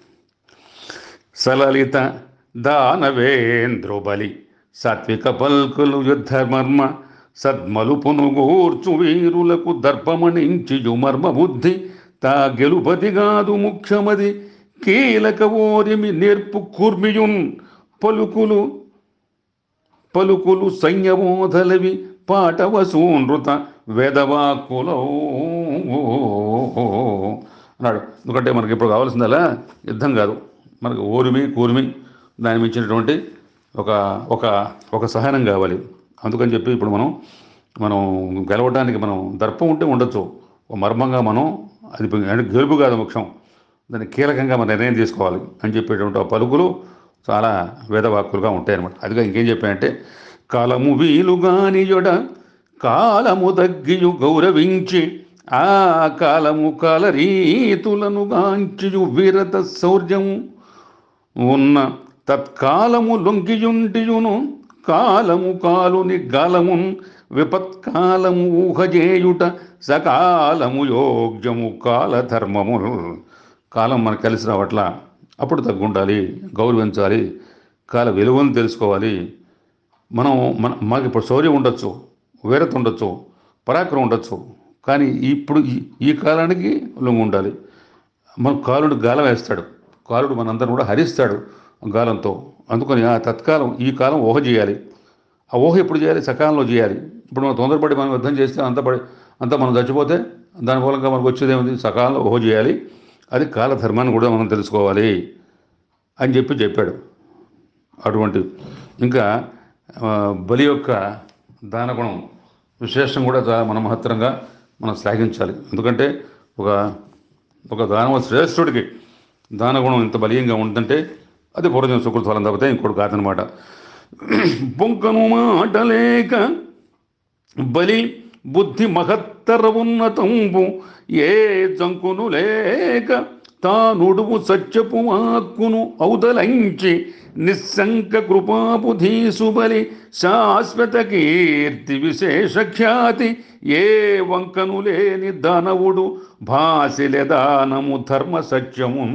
సలలిత దానవేంద్రు బలి సాత్విక పల్కులు యుద్ధమర్మ సద్మలు పునుగూర్చు వీరులకు దర్పమణించి మర్మ బుద్ధి తా గెలుపతి కాదు ముఖ్యమది కీలక ఓరిమి నేర్పు కూర్మియున్ పలుకులు పలుకులు సైన్యమోధలవి పాటవసూనృత వేదవాక్కులో అన్నాడు. ఎందుకంటే మనకి ఇప్పుడు కావాల్సిందలా యుద్ధం కాదు, మనకు ఓరిమి కూర్మి దాని మించినటువంటి ఒక ఒక ఒక సహనం కావాలి. అందుకని చెప్పి ఇప్పుడు మనం మనం గెలవడానికి మనం దర్పం ఉంటే ఉండొచ్చు, మర్మంగా మనం అది గెలుపు కాదు ముఖ్యం, దాన్ని కీలకంగా మనం నిర్ణయం తీసుకోవాలి అని చెప్పేటువంటి ఆ పలుకులు చాలా వేదవాక్కులుగా ఉంటాయి అన్నమాట. అదిగా ఇంకేం చెప్పానంటే, కాలము వీలుగానియొడ కాలము దగ్గియు గౌరవించి ఆ కాలము కాలరీతులను గాంచియు వీరత శౌర్యము ఉన్న తత్కాలము లొంగియుండియును కాలము కాలుని గాలమున్ విపత్కాలము ఊహజేయుట సకాలము యోగ్యము కాలధర్మము. కాలం మనకు కలిసి రావట్ల, అప్పుడు తగ్గుండాలి, గౌరవించాలి, కాల విలువను తెలుసుకోవాలి. మనం మన మనకి ఇప్పుడు శౌర్యం ఉండొచ్చు, వీరత ఉండొచ్చు, పరాక్రమం ఉండొచ్చు, కానీ ఇప్పుడు ఈ ఈ కాలానికి లొంగి ఉండాలి. మన కాలుడు గాలం వేస్తాడు, కాలుడు మనందరం కూడా హరిస్తాడు గాలంతో. అందుకని ఆ తత్కాలం ఈ కాలం ఊహ చేయాలి. ఆ ఊహ ఎప్పుడు చేయాలి? సకాలంలో చేయాలి. ఇప్పుడు మనం తొందరపడి మనం యుద్ధం చేస్తే అంత పడి అంతా మనం చచ్చిపోతే దాని మూలంగా మనకు వచ్చేది ఏముంది? సకాలంలో ఊహ చేయాలి. అది కాలధర్మాన్ని కూడా మనం తెలుసుకోవాలి అని చెప్పి చెప్పాడు. అటువంటి ఇంకా బలి యొక్క దానగుణం విశేషం కూడా చాలా మన మహత్తరంగా మనం శ్లాఘించాలి. ఎందుకంటే ఒక ఒక దానవ శ్రేష్ఠుడికి దానగుణం ఇంత బలీయంగా ఉందంటే అది పూర్వజన సుకృత ఫలం తప్పితే ఇంకోటి కాదనమాట. బొంకను మాటలేక బలి బుద్ధి మహత్తర ఉన్నతంబు ఏ జంకును లేక తానుడువు సత్యపు వాక్కును ఔదలంచి నిస్సంక కృపాబుధీసు బలి శాశ్వత కీర్తి విశేష ఖ్యాతి ఏ వంకను లేని దానవుడు భాసిలె దానము ధర్మ సత్యము.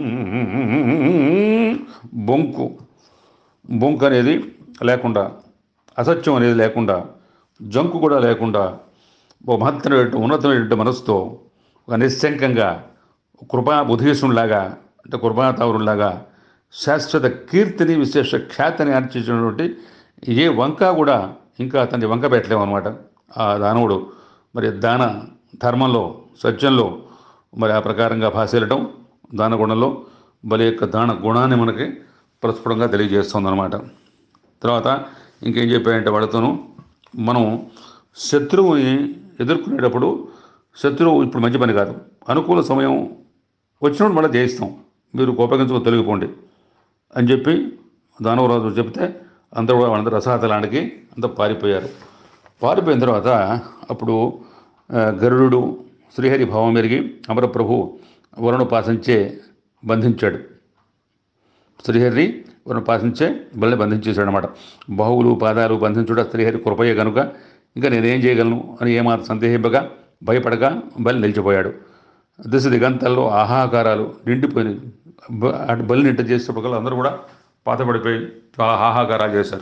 బొంకు బొంకు అనేది లేకుండా, అసత్యం అనేది లేకుండా, జంకు కూడా లేకుండా ఓ మహత్తరమైన ఉన్నతమైన మనసుతో ఒక నిశ్శంకంగా కృపా బుధీసునిలాగా అంటే కృపాతావురులాగా శాశ్వత కీర్తిని విశేష ఖ్యాతిని ఆర్చించినటువంటి ఏ వంక కూడా ఇంకా అతన్ని వంక పెట్టలేము అనమాట. ఆ దానవుడు మరి దాన ధర్మంలో సత్యంలో మరి ఆ ప్రకారంగా భాషిల్లటం దానగుణంలో బలి యొక్క దాన గుణాన్ని మనకి ప్రస్ఫుటంగా తెలియజేస్తుందన్నమాట. తర్వాత ఇంకేం చెప్పాయంటే వాళ్ళతోనూ మనం శత్రువుని ఎదుర్కొనేటప్పుడు శత్రువు ఇప్పుడు మంచి పని కాదు, అనుకూల సమయం వచ్చినప్పుడు మళ్ళీ జయిస్తాం, మీరు కోపగించుకొని తొలగిపోండి అని చెప్పి దానవరాజు చెప్తే అందరూ కూడా వాళ్ళందరూ రసహతలానికి అంతా పారిపోయారు. పారిపోయిన తర్వాత అప్పుడు గరుడు శ్రీహరి భావం మెరిగి అమరప్రభు వరుణోపాసించే బంధించాడు. శ్రీహరిని వరుణోపాసించే బలిని బంధించేశాడు అనమాట. బాహువులు పాదాలు బంధించుట శ్రీహరి కృపయ్య కనుక ఇంకా నేనేం చేయగలను అని ఏమాత్రం సందేహింపగా భయపడగా బలి నిలిచిపోయాడు. దిశ దిగంతాల్లో ఆహాకారాలు నిండిపోయినాయి. అటు బలి నింట చేసేటప్పుడు అందరూ కూడా పాతపడిపోయి చాలా ఆహాకారాలు చేశారు.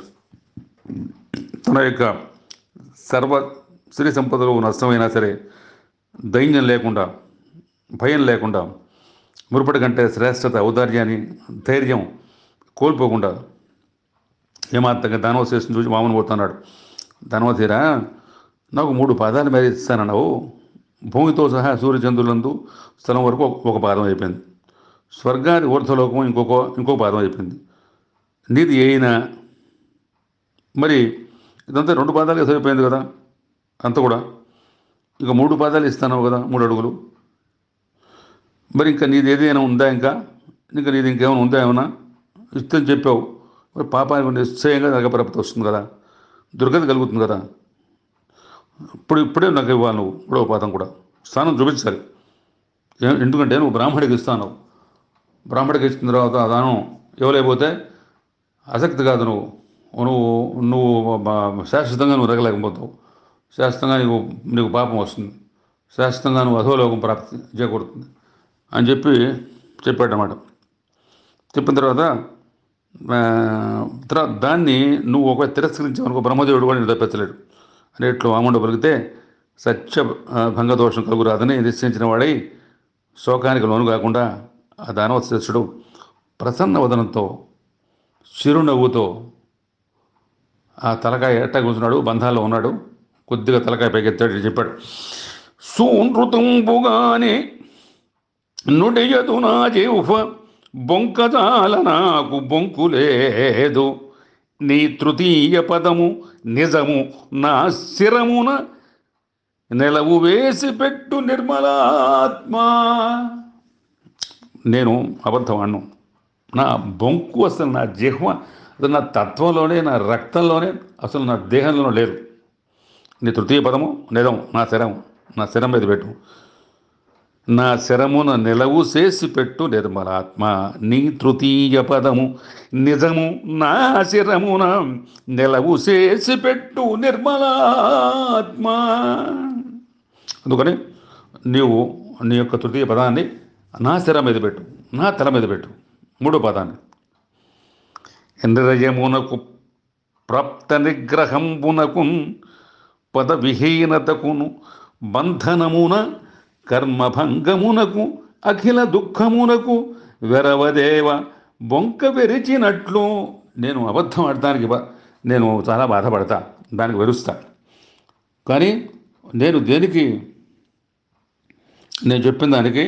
తన యొక్క సర్వ స్త్రీ సంపదలు నష్టమైనా సరే దైన్యం లేకుండా, భయం లేకుండా, మురుపటి కంటే శ్రేష్టత ఔదార్యాన్ని ధైర్యం కోల్పోకుండా ఏమాత్రంగా దానవశేషం చూసి మామూలు పోతున్నాడు. దానవతీరా, నాకు మూడు పాదాలు మీద ఇస్తానన్నావు, భూమితో సహా సూర్యచంద్రులందు స్థలం వరకు ఒక పాదం అయిపోయింది, స్వర్గాది ఊర్ధ్వలోకం ఇంకొక ఇంకో పాదం అయిపోయింది, నీది అయినా మరి ఇదంతా రెండు పాదాలుగా సరిపోయింది కదా, అంత కూడా ఇక మూడు పాదాలు ఇస్తాను కదా, మూడు అడుగులు, మరి ఇంకా నీది ఏదైనా ఉందా, ఇంకా ఇంకా నీది ఇంకేమైనా ఉందా, ఏమైనా ఇష్టం చెప్పావు, మరి పాపానికి నిశ్చయంగా నరకప్రాప్తి వస్తుంది కదా, దుర్గతి కలుగుతుంది కదా, ఇప్పుడు ఇప్పుడే నాకు ఇవ్వాలి నువ్వు మూడవ పాదం కూడా, స్థానం చూపించాలి. ఎందుకంటే నువ్వు బ్రాహ్మడికి ఇస్తాను, బ్రాహ్మడికి ఇచ్చిన తర్వాత ఆ దానం ఇవ్వలేకపోతే ఆసక్తి కాదు, నువ్వు నువ్వు నువ్వు శాశ్వతంగా నువ్వు రగలేకపోతావు, శాశ్వతంగా నీకు నీకు పాపం వస్తుంది, శాశ్వతంగా నువ్వు అధోలోకం ప్రాప్తి చేకూరుతుంది అని చెప్పి చెప్పాడన్నమాట. చెప్పిన తర్వాత తర్వాత దాన్ని నువ్వు ఒక తిరస్కరించావనుకో బ్రహ్మదేవుడు కూడా నేను తప్పించలేడు అనేట్లు వాముండ పలికితే సత్య భంగదోషం కలుగురాదని నిశ్చయించిన వాడై శోకానికి లోను కాకుండా ఆ దానవశ్రేష్ఠుడు ప్రసన్న వదనంతో చిరునవ్వుతో ఆ తలకాయ ఎట్ట కూర్చున్నాడు, బంధాల్లో ఉన్నాడు, కొద్దిగా తలకాయ పైకెత్తాడు, చెప్పాడు, సూనృతంబుగానే నుడియదు నా జీవ బొంకజాల నాకు బొంకు లేదు, నీ తృతీయ పదము నిజము నా శిరమున నెలవు వేసి పెట్టు నిర్మలాత్మ. నేను అబద్ధవాణ్ణు, నా బొంకు అసలు నా జిహ్వ అసలు నా తత్వంలోనే, నా రక్తంలోనే, అసలు నా దేహంలో లేదు. నీ తృతీయ పదము నిజం, నా శరం, నా శరం మీద పెట్టు. నా శరమున నిలవు చేసి పెట్టు నిర్మలాత్మ. నీ తృతీయ పదము నిజము, నా శరమున నిలవు చేసి పెట్టు నిర్మలాత్మ. అందుకని నీవు నీ యొక్క తృతీయ పదాన్ని నా శరం మీద పెట్టు, నా తల మీద పెట్టు. మూడో పదాన్ని ఇంద్రియమునకు ప్రాప్త నిగ్రహంబునకు పద విహీనతకును బంధనమున కర్మభంగమునకు అఖిల దుఃఖమునకు వెరవదేవ బొంక వెరిచినట్లు. నేను అబద్ధం ఆడటానికి నేను చాలా బాధపడతా, దానికి వెరుస్తా. కానీ నేను దేనికి, నేను చెప్పిన దానికి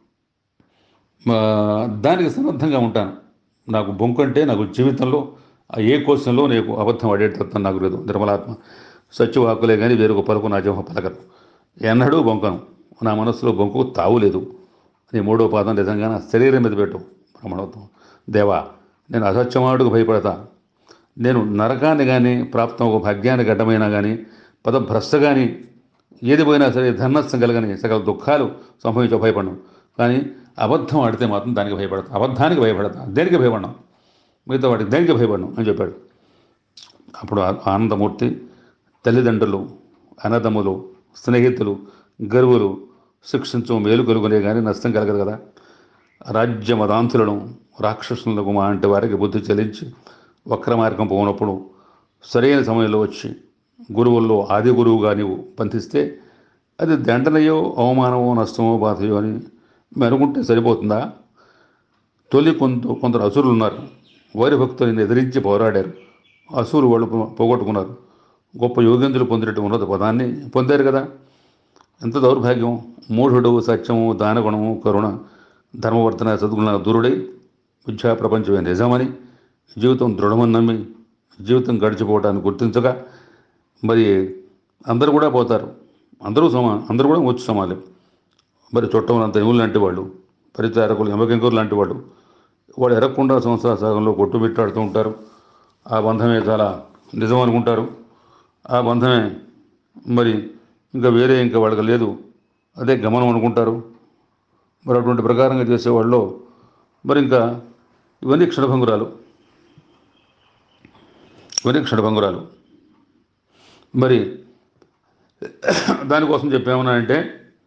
దానికి సమర్థంగా ఉంటాను. నాకు బొంకంటే నాకు జీవితంలో ఏ క్వశ్చన్లో నీకు అబద్ధం ఆడేటప్పుడు నాకు లేదు. నిర్మలాత్మ సత్యవాకులే కానీ వేరొక పలుకు నా జీవ పలకరు. ఎన్నడూ బొంకను, నా మనస్సులో బొంకు తావులేదు. నీ మూడో పాదం నిజంగా నా శరీరం మీద పెట్టు బ్రహ్మణత్వం. దేవా, నేను అసత్యమాడుకు భయపడతా. నేను నరకాన్ని కానీ, ప్రాప్తం ఒక భాగ్యాన్ని గడ్డమైనా కానీ, పదభ్రష్ట కానీ, ఏది పోయినా సరే ధననష్టం కలగని సకల దుఃఖాలు సంభవించే భయపడను. కానీ అబద్ధం ఆడితే మాత్రం దానికి భయపడతా, అబద్ధానికి భయపడతా. దేనికి భయపడను, మిగతా వాటికి దేనికి భయపడను అని చెప్పాడు. అప్పుడు ఆనందమూర్తి తల్లిదండ్రులు, అన్నదమ్ములు, స్నేహితులు, గరువులు శిక్షించు మేలు కలుగునే కానీ నష్టం కలగదు కదా. రాజ్యమదాంతులను రాక్షసులకు మా అంటే వారికి బుద్ధి చెల్లించి వక్ర మార్గం పోనప్పుడు సరైన సమయంలో వచ్చి గురువుల్లో ఆది గురువుగా నీవు పంతిస్తే అది దండనయో అవమానమో నష్టమో బాధయో అని మెరుగుంటే సరిపోతుందా? తొలి కొంత కొందరు అసురులు ఉన్నారు. వారి భక్తులను ఎదిరించి పోరాడారు. అసురు వాళ్ళు పోగొట్టుకున్నారు. గొప్ప యోగేంద్రులు పొందినట్టు ఉన్నత పదాన్ని పొందారు కదా. ఎంత దౌర్భాగ్యం! మూఢుడు, సత్యము, దానగుణము, కరుణ, ధర్మవర్తన, సద్గుణ దూరుడై విద్యా ప్రపంచమే నిజమని జీవితం దృఢమని నమ్మి జీవితం గడిచిపోవటాన్ని గుర్తించగా మరి అందరూ కూడా పోతారు. అందరూ సమా అందరూ కూడా వచ్చి సమాలే. మరి చుట్టం ఎములు లాంటి వాళ్ళు, పరిచారకులు, యమకెంకరులు లాంటి వాళ్ళు, వాడు ఎరగకుండా సంసార సాగంలో కొట్టుమిట్టాడుతూ ఉంటారు. ఆ బంధమే చాలా నిజం అనుకుంటారు. ఆ బంధమే మరి ఇంకా వేరే ఇంకా వాళ్ళకి లేదు, అదే గమనం అనుకుంటారు. మరి అటువంటి ప్రకారంగా చేసేవాళ్ళు మరి ఇంకా ఇవన్నీ క్షణభంగురాలు, ఇవన్నీ క్షణభంగురాలు. మరి దానికోసం చెప్పేమన్నా అంటే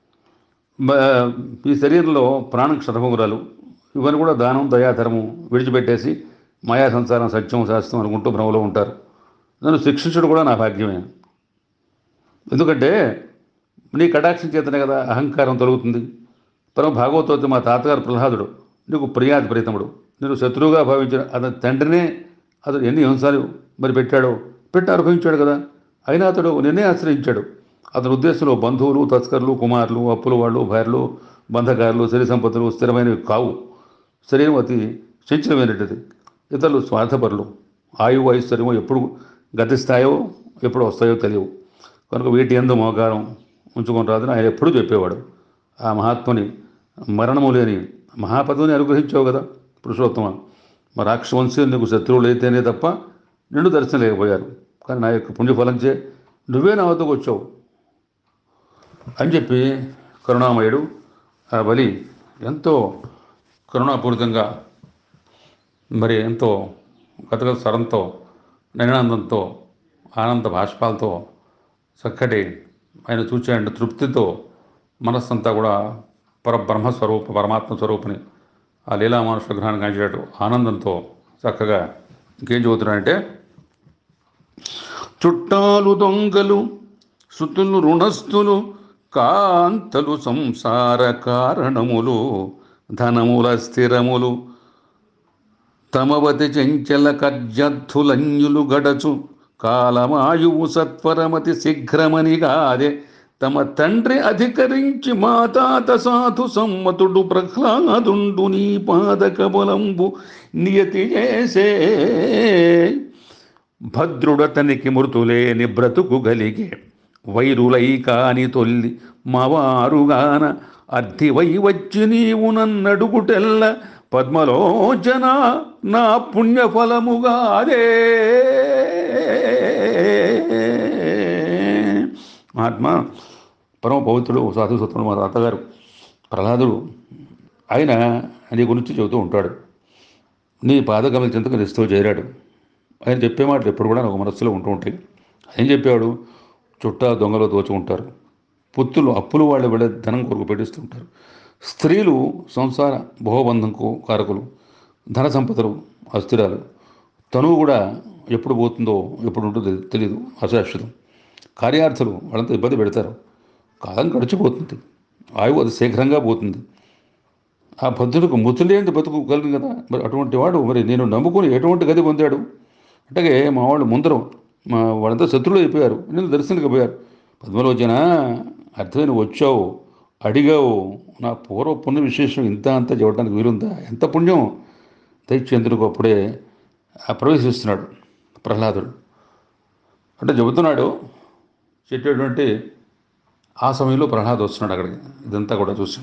ఈ శరీరంలో ప్రాణం క్షణభంగురాలు, ఇవన్నీ కూడా దానం, దయాధర్మం విడిచిపెట్టేసి మాయా సంసారం, సత్యం, శాస్త్రం అనుకుంటూ భ్రమలో ఉంటారు. నన్ను శిక్షించడం కూడా నా భాగ్యమే. ఎందుకంటే నీ కటాక్షం చేతనే కదా అహంకారం తొలుగుతుంది. పరమ భాగవతోతి మా తాతగారు ప్రహ్లాదుడు నీకు ప్రియాతి ప్రీతముడు, నేను శత్రువుగా భావించిన అతని తండ్రినే అతడు ఎన్ని హింసాలు మరి పెట్టాడో పెట్టి అనుభవించాడు కదా. అయినా అతడు నిన్నే ఆశ్రయించాడు. అతని ఉద్దేశంలో బంధువులు, తస్కరులు, కుమారులు, అప్పుల వాళ్ళు, భార్యలు, బంధకారులు, సిరి సంపత్తులు స్థిరమైనవి కావు. శరీరం అతి చంచలమైనది. ఇతరులు స్వార్థపరులు. ఆయువు, ఐశ్వర్యమో ఎప్పుడు గతిస్తాయో ఎప్పుడు వస్తాయో తెలియవు. కనుక వీటి యందు మోకారం ఉంచుకొని రాదని ఆయన ఎప్పుడూ చెప్పేవాడు. ఆ మహాత్ముని మరణము లేని మహాపదవిని అనుగ్రహించావు కదా పురుషోత్తమ. మా రాక్షవంశీ నీకు శత్రువులు అయితేనే తప్ప నిండు దర్శనం లేకపోయారు. కానీ నా యొక్క పుణ్యఫలంచే నువ్వే నా వద్దకు వచ్చావు అని చెప్పి కరుణామయుడు ఆ బలి ఎంతో కరుణాపూరితంగా మరి ఎంతో గతగత స్వరంతో, నయనానందంతో, ఆనంద భాష్పాలతో చక్కటి ఆయన చూచాడు తృప్తితో మనస్సంతా కూడా పరబ్రహ్మస్వరూప పరమాత్మ స్వరూపుని ఆ లీలామానుష విగ్రహాన్ని కాంచేటట్టు ఆనందంతో చక్కగా ఇంకేం చెబుతున్నాడంటే, చుట్టాలు దొంగలు, సుతులు రుణస్థులు, కాంతలు సంసార కారణములు, ధనముల స్థిరములు, తమవతి చెంచల కర్జద్ధులన్యులు గడచు, కాలమాయువు సత్వరమతి శీఘ్రమనిగాదే, తమ తండ్రి అధికరించి మాతాత సాధు సమ్మతుడు ప్రహ్లాదుండు నీ పాదకబలంబు నియతి చేసే, భద్రుడతనికి మృతులేని బ్రతుకు గలిగే, వైరులై కాని తొల్లి మవారుగాన అర్థివై వచ్చి నీవు నన్నడుగుటెల్ల, పద్మలోచన నా పుణ్యఫలముగా అదే మహాత్మా పరమ పవిత్రుడు సాధుసత్తుడు మా తాతగారు ప్రహ్లాదుడు. ఆయన నీ గురించి చెబుతూ ఉంటాడు. నీ పాదకమల చెంతకు నిస్తూ చేరాడు. ఆయన చెప్పే మాటలు ఎప్పుడు కూడా నాకు మనస్సులో ఉంటూ ఉంటాయి. ఏం చెప్పాడు? చుట్టా దొంగలు దోచుకుంటారు, పుత్తులు అప్పులు వాళ్ళు వెళ్ళే ధనం కొరకు పెట్టిస్తుంటారు, స్త్రీలు సంసార భోగబంధంకు కారకులు, ధన సంపదలు అస్థిరాలు, తనువు కూడా ఎప్పుడు పోతుందో ఎప్పుడు ఉంటుందో తెలియదు, అశాశ్వతం. కార్యార్థులు వాళ్ళంతా ఇబ్బంది పెడతారు, కాలం గడిచిపోతుంది, ఆయువు అది శీఘ్రంగా పోతుంది. ఆ భద్రుడికి ముతులేంటి బతుకు కలిగింది కదా. మరి అటువంటి వాడు మరి నేను నమ్ముకుని ఎటువంటి గది పొందాడు అంటే మా వాళ్ళు ముందర మా వాళ్ళంతా శత్రువులు అయిపోయారు, నేను దర్శనానికి పోయారు. పద్మలోచన అర్థమైన వచ్చావు, అడిగావు, నా పూర్వ పుణ్య విశేషం ఇంత అంతా చెప్పడానికి వీలుందా? ఎంత పుణ్యం! దైత్యేంద్రుడికి అప్పుడే ప్రవేశిస్తున్నాడు ప్రహ్లాదుడు. అంటే చెబుతున్నాడు, చెప్పేటువంటి ఆ సమయంలో ప్రహ్లాదు వస్తున్నాడు అక్కడికి. ఇదంతా కూడా చూసి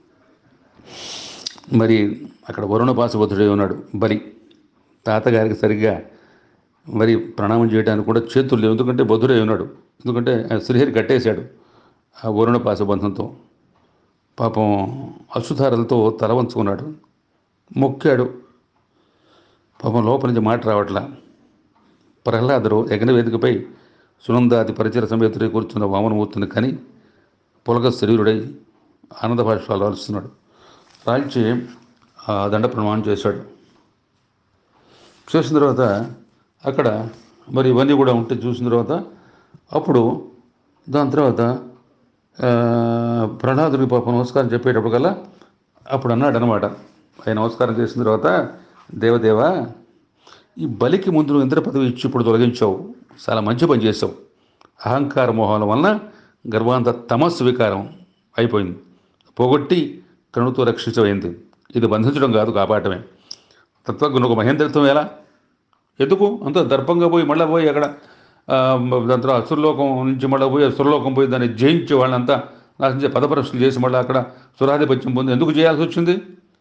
మరి అక్కడ వరుణ పాశుపతుడే ఉన్నాడు బలి. తాతగారికి సరిగ్గా మరి ప్రణామం చేయడానికి కూడా చేతులు లేవు, ఎందుకంటే బుద్ధుడే ఉన్నాడు. ఎందుకంటే శ్రీహరి కట్టేశాడు ఆ వరుణ పాశబంధంతో. పాపం అశ్రుధారలతో తల వంచుకున్నాడు, మొక్కాడు. పాపం లోపల నుంచి మాట రావట్లా. ప్రహ్లాదుడు యజ్ఞవేదికపై సునందాది పరిచర సమేతుడై కూర్చున్న వామనమూర్తిని కని పులక శరీరుడై ఆనంద భాష్పాలు రాల్చుతున్నాడు. రాల్చి ఆ దండ ప్రమాణం చేశాడు. చేసిన తర్వాత అక్కడ మరి ఇవన్నీ కూడా ఉంటే చూసిన తర్వాత అప్పుడు దాని తర్వాత ప్రహ్లాదుడికి పాప నమస్కారం చెప్పేటప్పటికల్లా అప్పుడు అన్నాడు అనమాట. ఆయన నమస్కారం చేసిన తర్వాత, దేవదేవ, ఈ బలికి ముందు నువ్వు ఇంద్ర పదవి ఇచ్చి ఇప్పుడు తొలగించావు, చాలా మంచి పని చేసావు. అహంకార మోహాల వలన గర్వాంత తమస్సు వికారం అయిపోయింది, పోగొట్టి కణుతో రక్షించబడింది. ఇది బంధించడం కాదు, కాపాడటమే. తత్వజ్ఞులకు మహేంద్రత్వం ఎలా? ఎందుకు అంత దర్పంగా పోయి మళ్ళీ పోయి అక్కడ దాని తర్వాత అసురలోకం నుంచి మళ్ళీ పోయి అసురలోకం పోయి దాన్ని జయించి వాళ్ళంతా నాశించే పదపరక్షలు చేసి మళ్ళీ అక్కడ సురాధిపత్యం పొంది ఎందుకు చేయాల్సి వచ్చింది?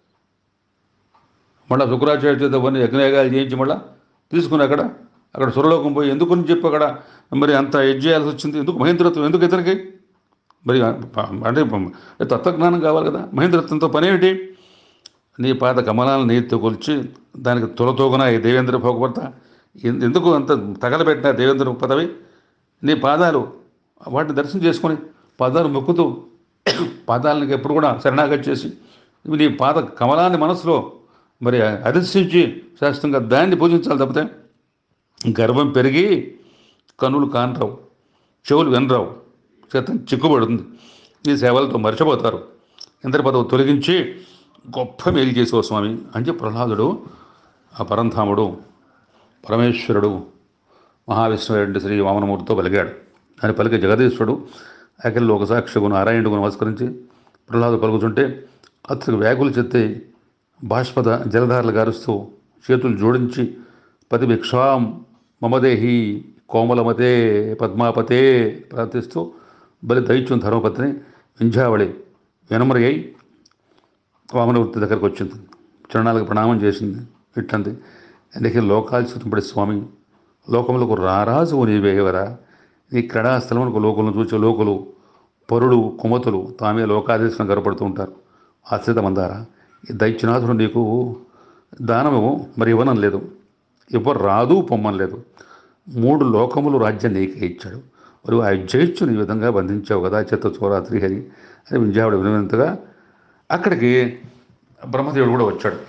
మళ్ళీ శుక్రాచార్య చేత కొన్ని యజ్ఞయాగాలు చేయించి మళ్ళీ తీసుకుని అక్కడ అక్కడ సురలోకం పోయి ఎందుకు అని చెప్పి అక్కడ మరి అంత యజ్ చేయాల్సి వచ్చింది? ఎందుకు మహేంద్రత్వం? ఎందుకు ఇతనికి? మరి అంటే తత్వజ్ఞానం కావాలి కదా. మహేంద్రత్వంతో పనేమిటి? నీ పాద కమలాలను నీతితో కొలిచి దానికి తొలతోగున ఈ దేవేంద్ర భోగభర్త ఎందుకు అంత తగలబెట్టిన దేవేంద్ర పదవి? నీ పాదాలు వాటిని దర్శనం చేసుకొని పాదాలు మొక్కుతూ పాదాలకి ఎప్పుడు కూడా శరణాగతి చేసి నీ పాద కమలాన్ని మనసులో మరి అధిష్ఠించి శాస్త్రంగా దాన్ని పూజించాలి తప్పితే గర్వం పెరిగి కన్నులు కానరావు, చెవులు వినరావు, చేతం చిక్కుబడుతుంది, ఈ సేవలతో మర్చిపోతారు. ఇంద్ర పదవి తొలగించి గొప్ప మేలు చేసేవ స్వామి అని చెప్పి ప్రహ్లాదుడు ఆ పరంధాముడు పరమేశ్వరుడు మహావిష్ణువు శ్రీ వామనమూర్తితో పలికాడు. అని పలికే జగదీశ్వరుడు అఖిల లోకసాక్షికు నారాయణుడు నమస్కరించి ప్రహ్లాదు పలుకుతుంటే అతనికి వ్యాకులు చెత్తే బాష్పద జలధారలు గారుస్తూ చేతులు జోడించి పతి భిక్షాం మమదేహి కోమలమతే పద్మాపతే ప్రార్థిస్తూ బలి దైత్యం ధర్మపత్ని వింధ్యావళి వినమ్రై వామనవృత్తి దగ్గరకు వచ్చింది. చరణాలకు ప్రణామం చేసింది. ఇట్లంది, అందుకే లోకాలు చుట్టుపడి స్వామి, లోకములకు రారాజు నీవేవరా, నీ క్రీడాస్థలములకు లోకులను చూచే లోకులు పరుడు కుమతులు తామే లోకాధీశం గర్వపడుతూ ఉంటారు. ఆశ్రిత మందారా, ఈ దైత్యనాథుడు నీకు దానము మరి ఇవ్వనం లేదు, ఇవ్వరు రాదు పొమ్మని లేదు. మూడు లోకములు రాజ్యం నీకే ఇచ్చాడు, మరి ఆ జయిచ్చుని ఈ విధంగా బంధించావు కదా చిత్త చోరా శ్రీహరి అని వింధ్యావుడు వినినంతగా అక్కడికి బ్రహ్మదేవుడు కూడా వచ్చాడు.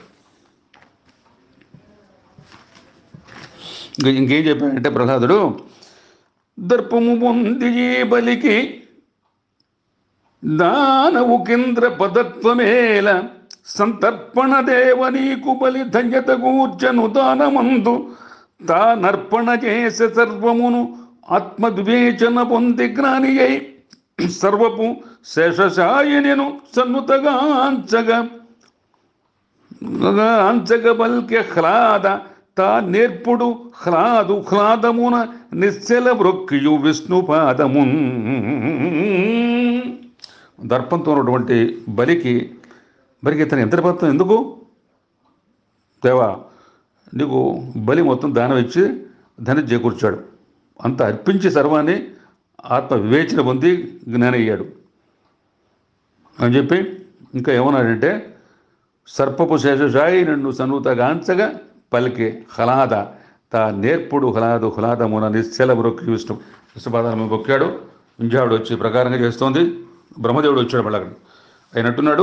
ఇంకా ఇంకేం చెప్పాడంటే ప్రహ్లాదుడు, దర్పము పొంది బలికి దానవు కేంద్ర పదత్వమేల సంతర్పణ దేవ నీకు బలి ధన్యత కూర్చను దానమందు తానర్పణ చేసే సర్వమును ఆత్మద్వేచన పొంది జ్ఞాని అయి సర్వపు శేషశాయినిను సన్నుతగా అంచగా అంచగ బల్కె హ్లాద తా నేర్పుడు హ్లాదు హ్లాదమున నిశ్చల వృక్కియు విష్ణుపాదము. దర్పంతో ఉన్నటువంటి బలికి బలికి ఇతను ఎంత పత్రం ఎందుకు? దేవా నీకు బలి మొత్తం దానం ఇచ్చి ధనం చేకూర్చాడు. అంత అర్పించి సర్వాన్ని ఆత్మ వివేచన పొంది జ్ఞానయ్యాడు అని చెప్పి ఇంకా ఏమన్నాడంటే, సర్పపు శేషశాయి నన్ను సనుతగాంచగా పలికి హలాద తా నేర్పుడు హలాదు హలాదమున నిశ్చల బ్రొక్కి విష్ణు విష్ణుపాదాలను మొక్కాడు. వింజావుడు వచ్చి ప్రకారంగా చేస్తోంది. బ్రహ్మదేవుడు వచ్చాడు మళ్ళీ అక్కడ. అయినట్టున్నాడు,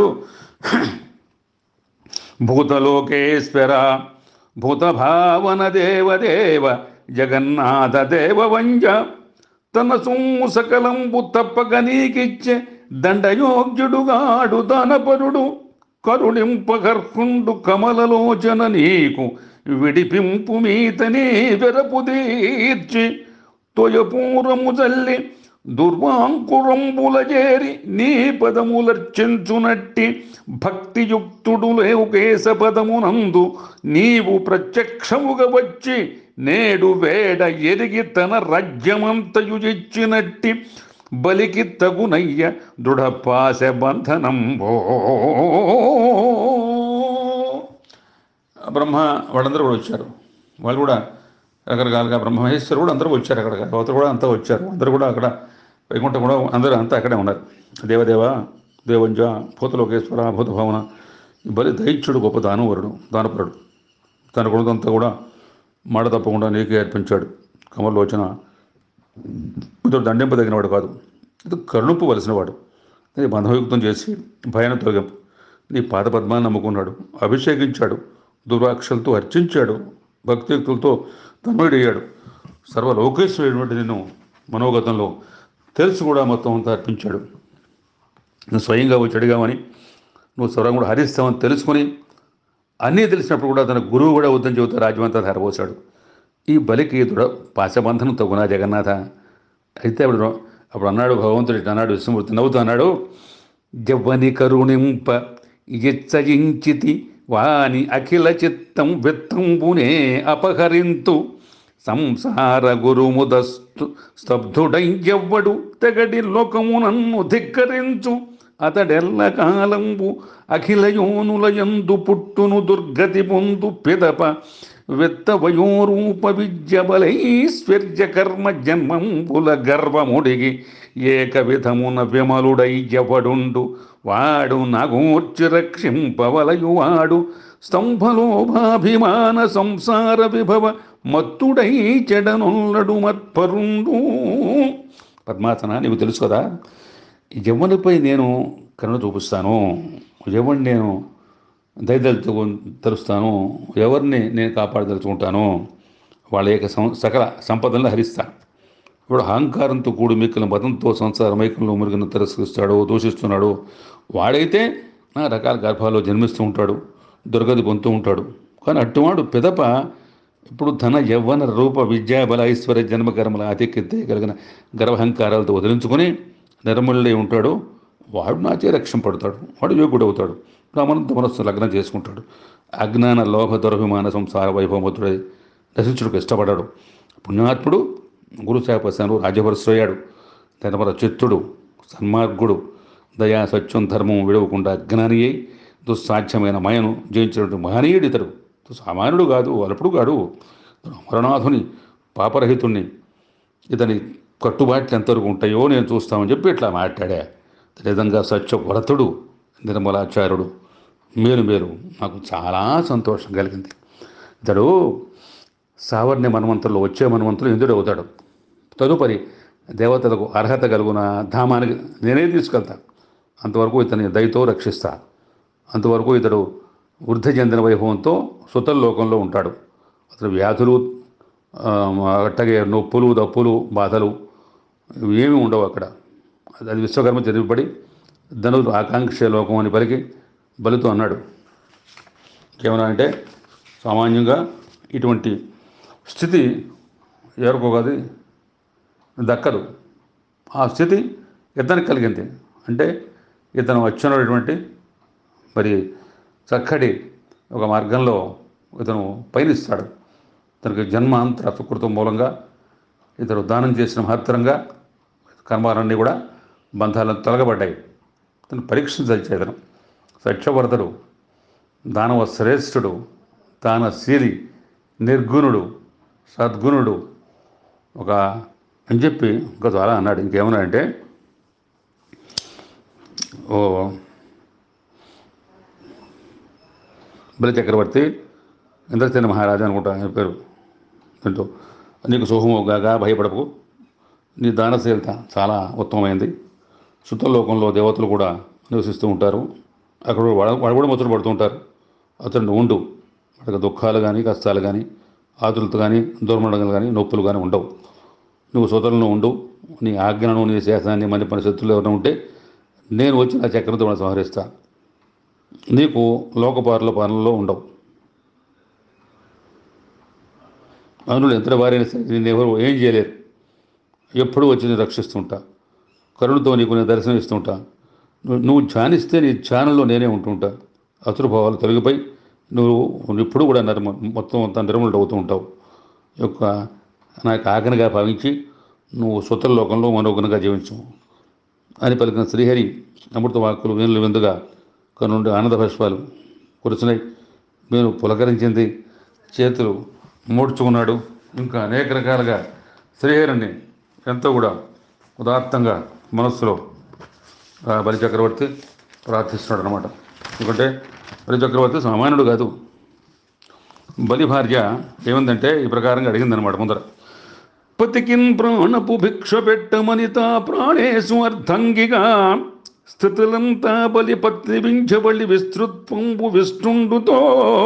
భూతలోకేశ్వర భూతభావన దేవదేవ జగన్నాథ దేవవంజ తన సొమ్ము సకలంబు తప్పక నీకిచ్చే దండయోగ్యుడుగాడు దానపరుడు కరుణింపగర్హుండు కమలలోచన నీకు విడిపింపు మీతనే వెరపు తీర్చి తొయపూరము జల్లి దుర్వాంకురంబుల చేరి నీ పదములర్చించునట్టి భక్తియుక్తుడు లేవు కేశ పదమునందు నీవు ప్రత్యక్షముగా వచ్చి నేడు వేడ ఎరిగి తన రాజ్యమంతయు ఇచ్చినట్టి బలికి తగునయ్య దృఢపాశ బంధనంబో. బ్రహ్మ వాళ్ళందరూ కూడా వచ్చారు. వాళ్ళు కూడా రకరకాలుగా బ్రహ్మమహేశ్వరు కూడా అందరూ వచ్చారు. అక్కడ అవతరు కూడా అంతా వచ్చారు. అందరూ కూడా అక్కడ వైకుంఠం కూడా అందరూ అంతా అక్కడే ఉన్నారు. దేవదేవ దేవంజ భూతలోకేశ్వర భూతభావన బలి దైత్యుడు గొప్ప దానవరుడు దానపరుడు. తన కొడుకంతా కూడా మాట తప్పకుండా నీకే అర్పించాడు. కమలోచన ఇతడు దండింపదగినవాడు కాదు, ఇది కరుణింపవలసినవాడు. నీ బంధయుక్తం చేసి భయాన్ని తొలగింపు. నీ పాద పద్మాన్ని నమ్ముకున్నాడు, అభిషేకించాడు, దుర్వాక్షలతో అర్చించాడు, భక్తియుక్తులతో తన్మయుడయ్యాడు. సర్వలోకేశ్వరుడు నిన్ను మనోగతంలో తెలిసి కూడా మొత్తం అంతా అర్పించాడు. నువ్వు స్వయంగా వచ్చి అడిగామని, నువ్వు స్వరం కూడా హరిస్తామని తెలుసుకొని అన్నీ తెలిసినప్పుడు కూడా తన గురువు కూడా వద్దని చెబుతా రాజ్యమంతా ధారపోసాడు. ఈ బలికి దృఢ పాశబంధనం తగునా జగన్నాథ. అయితే అప్పుడు అప్పుడు అన్నాడు భగవంతుడు, ఇట్లా అన్నాడు విష్ణుమూర్తి నవ్వుతూ అన్నాడు, జవ్వని కరుణింప ఇచ్చయించితి వాని అఖిల చిత్తం విత్తంబునే అపహరింతు సంసార గురుముదస్తు స్తబ్ధుడయ్యవ్వడు తెగడి లోకమునన్ను ధిక్కరించు అతడెల్ల కాలంబు అఖిల యోనులయందు పుట్టును దుర్గతి పొందు పిదప విత్త వయోరూప విద్య బలైశ్వర్య కర్మ జన్మంబుల గర్వముడిగి ఏక విధమున విమలుడయ్యవడుండు వాడు నగూర్చి రక్షింపవలయువాడు స్తంభలోభాభిమాన సంసార విభవ మత్తుడై చెడనొల్లడు మత్పరుండు. పద్మాసన, నీకు తెలుసు కదా, ఎవరిపై నేను కరుణ చూపిస్తాను, ఎవరిని నేను దయదలుచు తలుస్తాను, ఎవరిని నేను కాపాడదలుచుకుంటాను, వాళ్ళ యొక్క సం సకల సంపదలను హరిస్తాను. ఇప్పుడు అహంకారంతో కూడి మిక్కుల మతంతో సంసార మైకులను మురుగును తిరస్కరిస్తాడు, దూషిస్తున్నాడు, వాడైతే నా రకాల గర్భాల్లో జన్మిస్తూ ఉంటాడు, దుర్గతి పొందుతూ ఉంటాడు. కానీ అట్టువాడు పెదప ఇప్పుడు ధన యవ్వన రూప విద్యా బల ఐశ్వర్య జన్మకర్మల ఆధిక్యత కలిగిన గర్వహంకారాలతో వదిలించుకొని నిర్మలుడై ఉంటాడు. వాడు నాచే రక్షింపడతాడు, వాడు యోగుడు అవుతాడు, రామనంత మనస్సు లగ్నం చేసుకుంటాడు. అజ్ఞాన లోభ దురభిమాన సంసార వైభవముతుడై నశించుడికి ఇష్టపడ్డాడు. పుణ్యాత్ముడు గురుశాపశాను రాజవరుసయ్యాడు. ధనపర చిత్తుడు సన్మార్గుడు దయా సత్యం ధర్మం విడవకుండా అజ్ఞాని అయి దుస్సాధ్యమైన మాయను జయించినటువంటి మహనీయుడు ఇతడు. సామాన్యుడు కాదు, అల్పుడు కాడు, అమరనాథుని పాపరహితుణ్ణి. ఇతని కట్టుబాట్లు ఎంతవరకు ఉంటాయో నేను చూస్తామని చెప్పి ఇట్లా మాట్లాడా. విధంగా సత్య వ్రతుడు నిర్మలాచార్యుడు మేలు మేలు నాకు చాలా సంతోషం కలిగింది. ఇతడు సావర్ణ్య మన్వంతుల్లో వచ్చే మన్వంతులు ఇంద్రుడు అవుతాడు. తదుపరి దేవతలకు అర్హత కలుగున ధామానికి నేనే తీసుకెళ్తా. అంతవరకు ఇతని దయతో రక్షిస్తా. అంతవరకు ఇతడు వృద్ధి చెందిన వైభవంతో సుతల్లోకంలో ఉంటాడు. అతడు వ్యాధులు అట్టగే నొప్పులు దప్పులు బాధలు ఏమీ ఉండవు అక్కడ. అది విశ్వకర్మ చదివిపడి ధనుడు ఆకాంక్ష లోకం అని పలికి బలితో అన్నాడు. ఏమన్నా అంటే సామాన్యంగా ఇటువంటి స్థితి ఎవరికో కాదు దక్కదు. ఆ స్థితి ఇతనికి కలిగింది. అంటే ఇతను వచ్చినటువంటి మరి చక్కటి ఒక మార్గంలో ఇతను పయనిస్తాడు. ఇతనికి జన్మాంతర సుకృతం మూలంగా ఇతడు దానం చేసిన మహత్తరంగా కర్మాలన్నీ కూడా బంధాలను తొలగబడ్డాయి. ఇతను పరీక్షించాలి. ఇతను సత్యవర్ధుడు, దానవ శ్రేష్ఠుడు, దానశీలి, నిర్గుణుడు, సద్గుణుడు ఒక అని చెప్పి ఇంకా చాలా అన్నాడు. ఇంకేమన్నాడంటే ఓ బలి చక్రవర్తి ఇంద్రసేన మహారాజా అనుకుంటా ఆయన పేరు, దీంతో నీకు శుభముగాగా భయపడకు, నీ దానశీలత చాలా ఉత్తమమైంది. సుతలోకంలో దేవతలు కూడా నివసిస్తూ ఉంటారు, అక్కడ వాడు వాడు కూడా ముచ్చట పడుతూ ఉంటారు. అతను ఉండు, వాడికి దుఃఖాలు కానీ కష్టాలు కానీ ఆతులత కానీ దుర్మరణలు కానీ నొప్పులు కానీ ఉండవు. నువ్వు సోదరులను ఉండు, నీ ఆజ్ఞను నీ శాసనాన్ని మన పని శత్రులు ఎవరైనా ఉంటే నేను వచ్చి నా చక్రంతో మనం సంహరిస్తా. నీకు లోకపారుల పాలనలో ఉండవు. అనులు ఎంత వారైనా సరే నేను ఎవరు ఏం చేయలేరు. ఎప్పుడూ వచ్చి నేను రక్షిస్తుంటా, కరుణతో నీకు నేను దర్శనం ఇస్తుంటా. నువ్వు ధ్యానిస్తే నీ ధ్యానంలో నేనే ఉంటుంటా. అసురభావాలు తొలగిపోయి నువ్వు ఇప్పుడు కూడా నిర్మ మొత్తం అంతా నిర్మూలన అవుతూ ఉంటావు. యొక్క నాకు ఆజ్ఞగా భావించి నువ్వు స్వతల లోకంలో మనోగుణంగా జీవించు అని పలికిన శ్రీహరి అమృత వాక్కులు వేనులు విందుగా కనుండి ఆనంద పుష్పాలు కురుచున్నాయి. నేను పులకరించింది, చేతులు మూడ్చుకున్నాడు. ఇంకా అనేక రకాలుగా శ్రీహరిని ఎంతో కూడా ఉదాత్తంగా మనస్సులో బలి చక్రవర్తి ప్రార్థిస్తున్నాడు అనమాట. ఎందుకంటే బలి చక్రవర్తి సామాన్యుడు కాదు. బలి భార్య ఏముందంటే ఈ ప్రకారంగా అడిగిందనమాట ముందర. పతికిన్ ప్రాణపు భిక్ష పెట్టమని తా ప్రాణేశు అర్ధంగిగా స్థితులంతా బలి పత్ని వించబలి విస్తృత్వంబు విష్ణుండుతో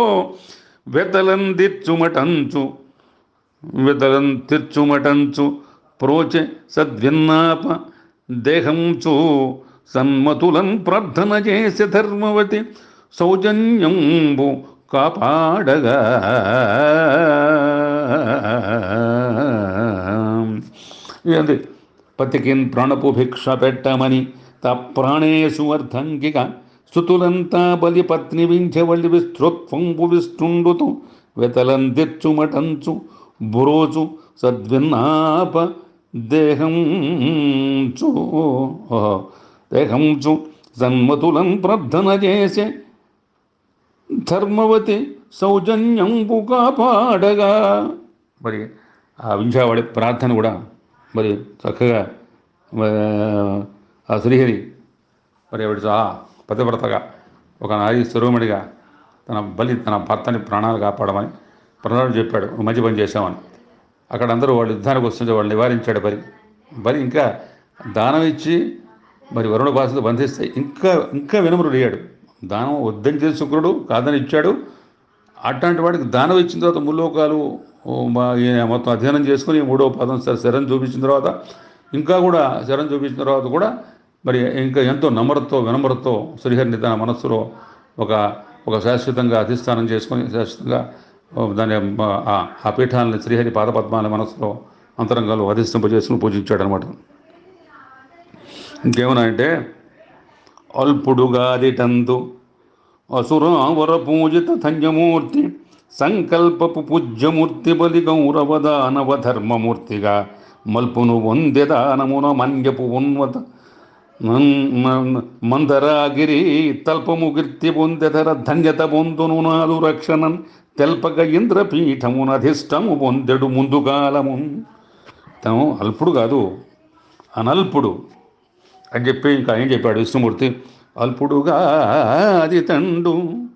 వెతలందిచ్చుమటంచు వెతలంతిర్చుమటంచు ప్రోచె సద్విన్నాప దేహంచు సన్మతులన్ ప్రార్థన చేసే ధర్మవతి సౌజన్యంబు కాపాడగా. ఇది పతికిన్ ప్రాణపు భిక్ష పెట్టమని త ప్రాణేశు అర్ధంగిగా స్థుతులంతా బలి పత్ని వించవల్లి విస్తృత్వంబు విష్ణుండుతు వెతలందిచ్చుమటంచు బురోచు సద్విన్నాప దేహంచు దేహంచు సన్మతులను ప్రార్థన చేసే ధర్మవతి సౌజన్యంబు కాపాడగా. మరి ఆ వింజావాడి ప్రార్థన కూడా మరి చక్కగా ఆ శ్రీహరి మరి ఆవిడ ఆ పతివ్రతగా ఒక నారీ స్వరూముడిగా తన బలి తన భర్తని ప్రాణాలు కాపాడమని ప్రణాళిక చెప్పాడు. మంచి పని చేశామని అక్కడ అందరూ వాళ్ళు యుద్ధానికి వస్తుంటే వాళ్ళు నివారించాడు. బలి బలి ఇంకా దానం ఇచ్చి మరి వరుణ భాషతో బంధిస్తే ఇంకా ఇంకా వినమ్రుడు అయ్యాడు. దానం వద్దని తెలిసి శుక్రుడు కాదని ఇచ్చాడు. అట్లాంటి వాడికి దానం ఇచ్చిన తర్వాత ముల్లోకాలు మొత్తం అధ్యయనం చేసుకుని మూడో పదం శరం చూపించిన తర్వాత ఇంకా కూడా శరం చూపించిన తర్వాత కూడా మరి ఇంకా ఎంతో నమ్రతతో వినమ్రతతో శ్రీహరిని తన మనస్సులో ఒక ఒక శాశ్వతంగా అధిష్టానం చేసుకొని శాశ్వతంగా దాని ఆ పీఠాలని శ్రీహరి పాదపద్మాల మనస్సులో అంతరంగాలు అధిష్టింపజేసుకుని పూజించాడు అనమాట. ఇంకేమన్నా అంటే అల్పుడుగాదిటందు అసురావర పూజిత ధన్యమూర్తి సంకల్పపు పూజ్యమూర్తి బలి గౌరవదానవ ధర్మమూర్తిగా మల్పును వందెదానమున మన్యపు ఉన్వత మందరాగిరి తల్పము కీర్తి పొందెదర ధన్యత పొందును నాదు రక్షణన్ తెల్పక ఇంద్రపీఠమునధిష్టము పొందెడు ముందుకాలము. తను అల్పుడు కాదు, అనల్పుడు అని చెప్పి ఇంకా ఏం చెప్పాడు విష్ణుమూర్తి. అల్పుడుగా అది తండు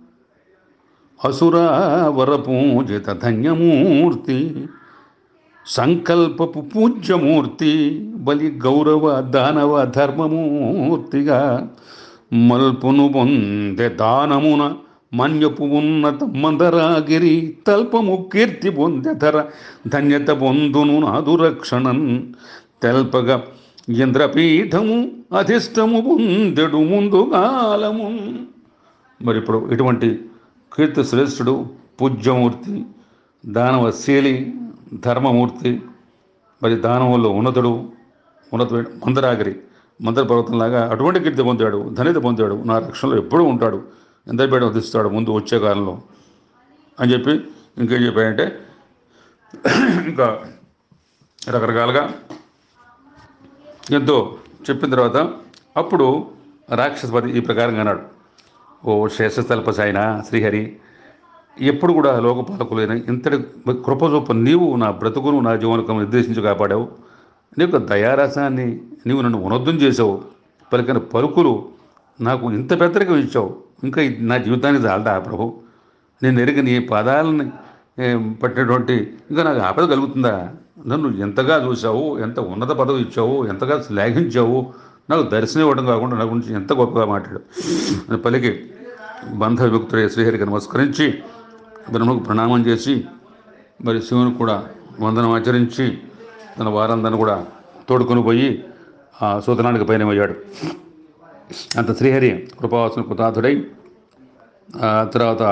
అసురావర పూజిత ధన్యమూర్తి సంకల్పపు పూజ్యమూర్తి బలి గౌరవ దానవ ధర్మమూర్తిగా మల్పును పొందె దానమున మన్యపు ఉన్నత మందరాగిరి తల్పము కీర్తి పొందెధర ధన్యత పొందును నాదురక్షణన్ తెల్పగా ఇంద్రపీఠము అధిష్టము పొందెడు ముందుగాలము. మరి ఇప్పుడు ఇటువంటి కీర్తి శ్రేష్ఠుడు, పూజ్యమూర్తి, దానవశీలి, ధర్మమూర్తి, మరి దానవుల్లో ఉన్నతుడు, ఉన్నత మందరాగిరి మందర పర్వతంలాగా అటువంటి కీర్తి పొందాడు, ధన్యత పొందాడు, నా రక్షణలో ఎప్పుడూ ఉంటాడు, ఇంద్రపీఠం అధిస్తాడు ముందు వచ్చే కాలంలో అని చెప్పి ఇంకేం చెప్పాడంటే ఇంకా రకరకాలుగా ఎంతో చెప్పిన తర్వాత అప్పుడు రాక్షసపతి ఈ ప్రకారంగా అన్నాడు. ఓ శేషతల్పసాయన శ్రీహరి, ఎప్పుడు కూడా లోకపాలకులైన ఇంతటి కృపచూప నీవు నా బ్రతుకును నా జీవనకం నిర్దేశించి కాపాడావు. నీ యొక్క దయారసాన్ని నీవు నన్ను ఉనొద్దం చేసావు. పలికిన పలుకులు నాకు ఇంత పెద్దరికం ఇచ్చావు. ఇంకా నా జీవితానికి చాలదా ప్రభు? నేను ఎరిగి నీ పాదాలని పట్టినటువంటి ఇంకా నాకు ఆపద కలుగుతుందా? నన్ను ఎంతగా చూసావు, ఎంత ఉన్నత పదవి ఇచ్చావు, ఎంతగా శ్లాఘించావు. నాకు దర్శనం ఇవ్వడం కాకుండా నా గురించి ఎంత గొప్పగా మాట్లాడు అని పలికి బంధ విముక్తుడే శ్రీహరికి నమస్కరించి బ్రహ్మకు ప్రణామం చేసి మరి శివుని కూడా వందనం ఆచరించి తన వారందరిని కూడా తోడుకొని పోయి ఆ సూతనానికి పయనమయ్యాడు. అంత శ్రీహరి కృపావాసన కృతార్థుడై ఆ తర్వాత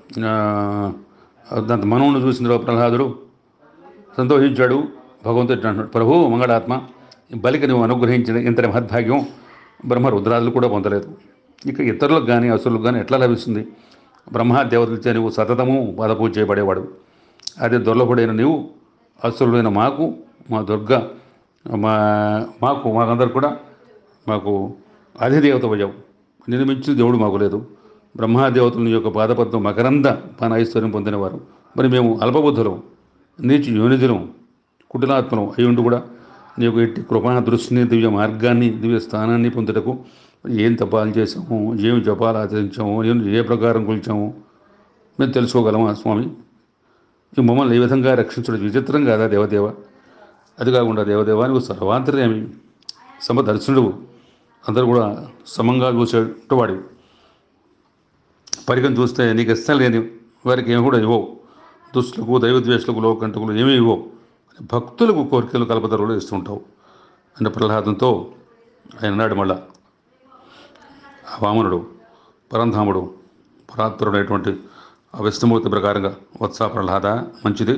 దాంతో మనవును చూసిన తర్వాత ప్రహ్లాదుడు సంతోషించాడు. భగవంతుడు అంటున్నాడు, ప్రభు మంగళాత్మ, బలికి నువ్వు అనుగ్రహించిన ఇంతటి మహద్భాగ్యం బ్రహ్మ రుద్రాదులు కూడా పొందలేదు. ఇక ఇతరులకు కానీ అసురులకు కానీ ఎట్లా లభిస్తుంది? బ్రహ్మదేవతలచే నువ్వు సతతము పాదపూజ చేయబడేవాడు. అదే దుర్లభుడైన నీవు అసురులైన మాకు, మా దుర్గ మా మాకు మాకందరు కూడా మాకు అధిదేవత వయ్యావు. నిర్మించిన దేవుడు మాకు లేదు. బ్రహ్మదేవతల నీ యొక్క పాదపద్మం మకరంద పాన ఐశ్వర్యం పొందినవారు. మరి మేము అల్పబుద్ధులం, నీచి యోనిధులం, కుటిలాత్మలం అయ్యుండి కూడా నీ యొక్క ఎట్టి కృపా దృష్టిని, దివ్య మార్గాన్ని, దివ్య స్థానాన్ని పొందుటకు ఏం తపాలు చేసాము, ఏమి జపాలు ఆచరించాము, నేను ఏ ప్రకారం కొలిచాము మేము తెలుసుకోగలమా స్వామి? ఈ మమ్మల్ని ఏ విధంగా రక్షించడం విచిత్రం కాదా దేవదేవ? అది కాకుండా దేవదేవ నువ్వు సర్వాంతర్యామి, సమదర్శనుడు, అందరూ కూడా సమంగా చూసేటవాడివి. పరికం చూస్తే నీకు ఇష్టం లేని వారికి ఏమి కూడా ఇవ్వవు. దుష్టులకు, దైవద్వేషులకు, లోకంటకులు ఏమీ ఇవ్వవు. భక్తులకు కోరికలు కల్పతరులు ఇస్తుంటావు అంటే ప్రహ్లాదంతో ఆయన నాడు మళ్ళా వామనుడు పరంధాముడు పరాత్పరుడైనటువంటి ఆ విష్ణుమూర్తి ప్రకారంగా వత్స ప్రహ్లాద మంచిది,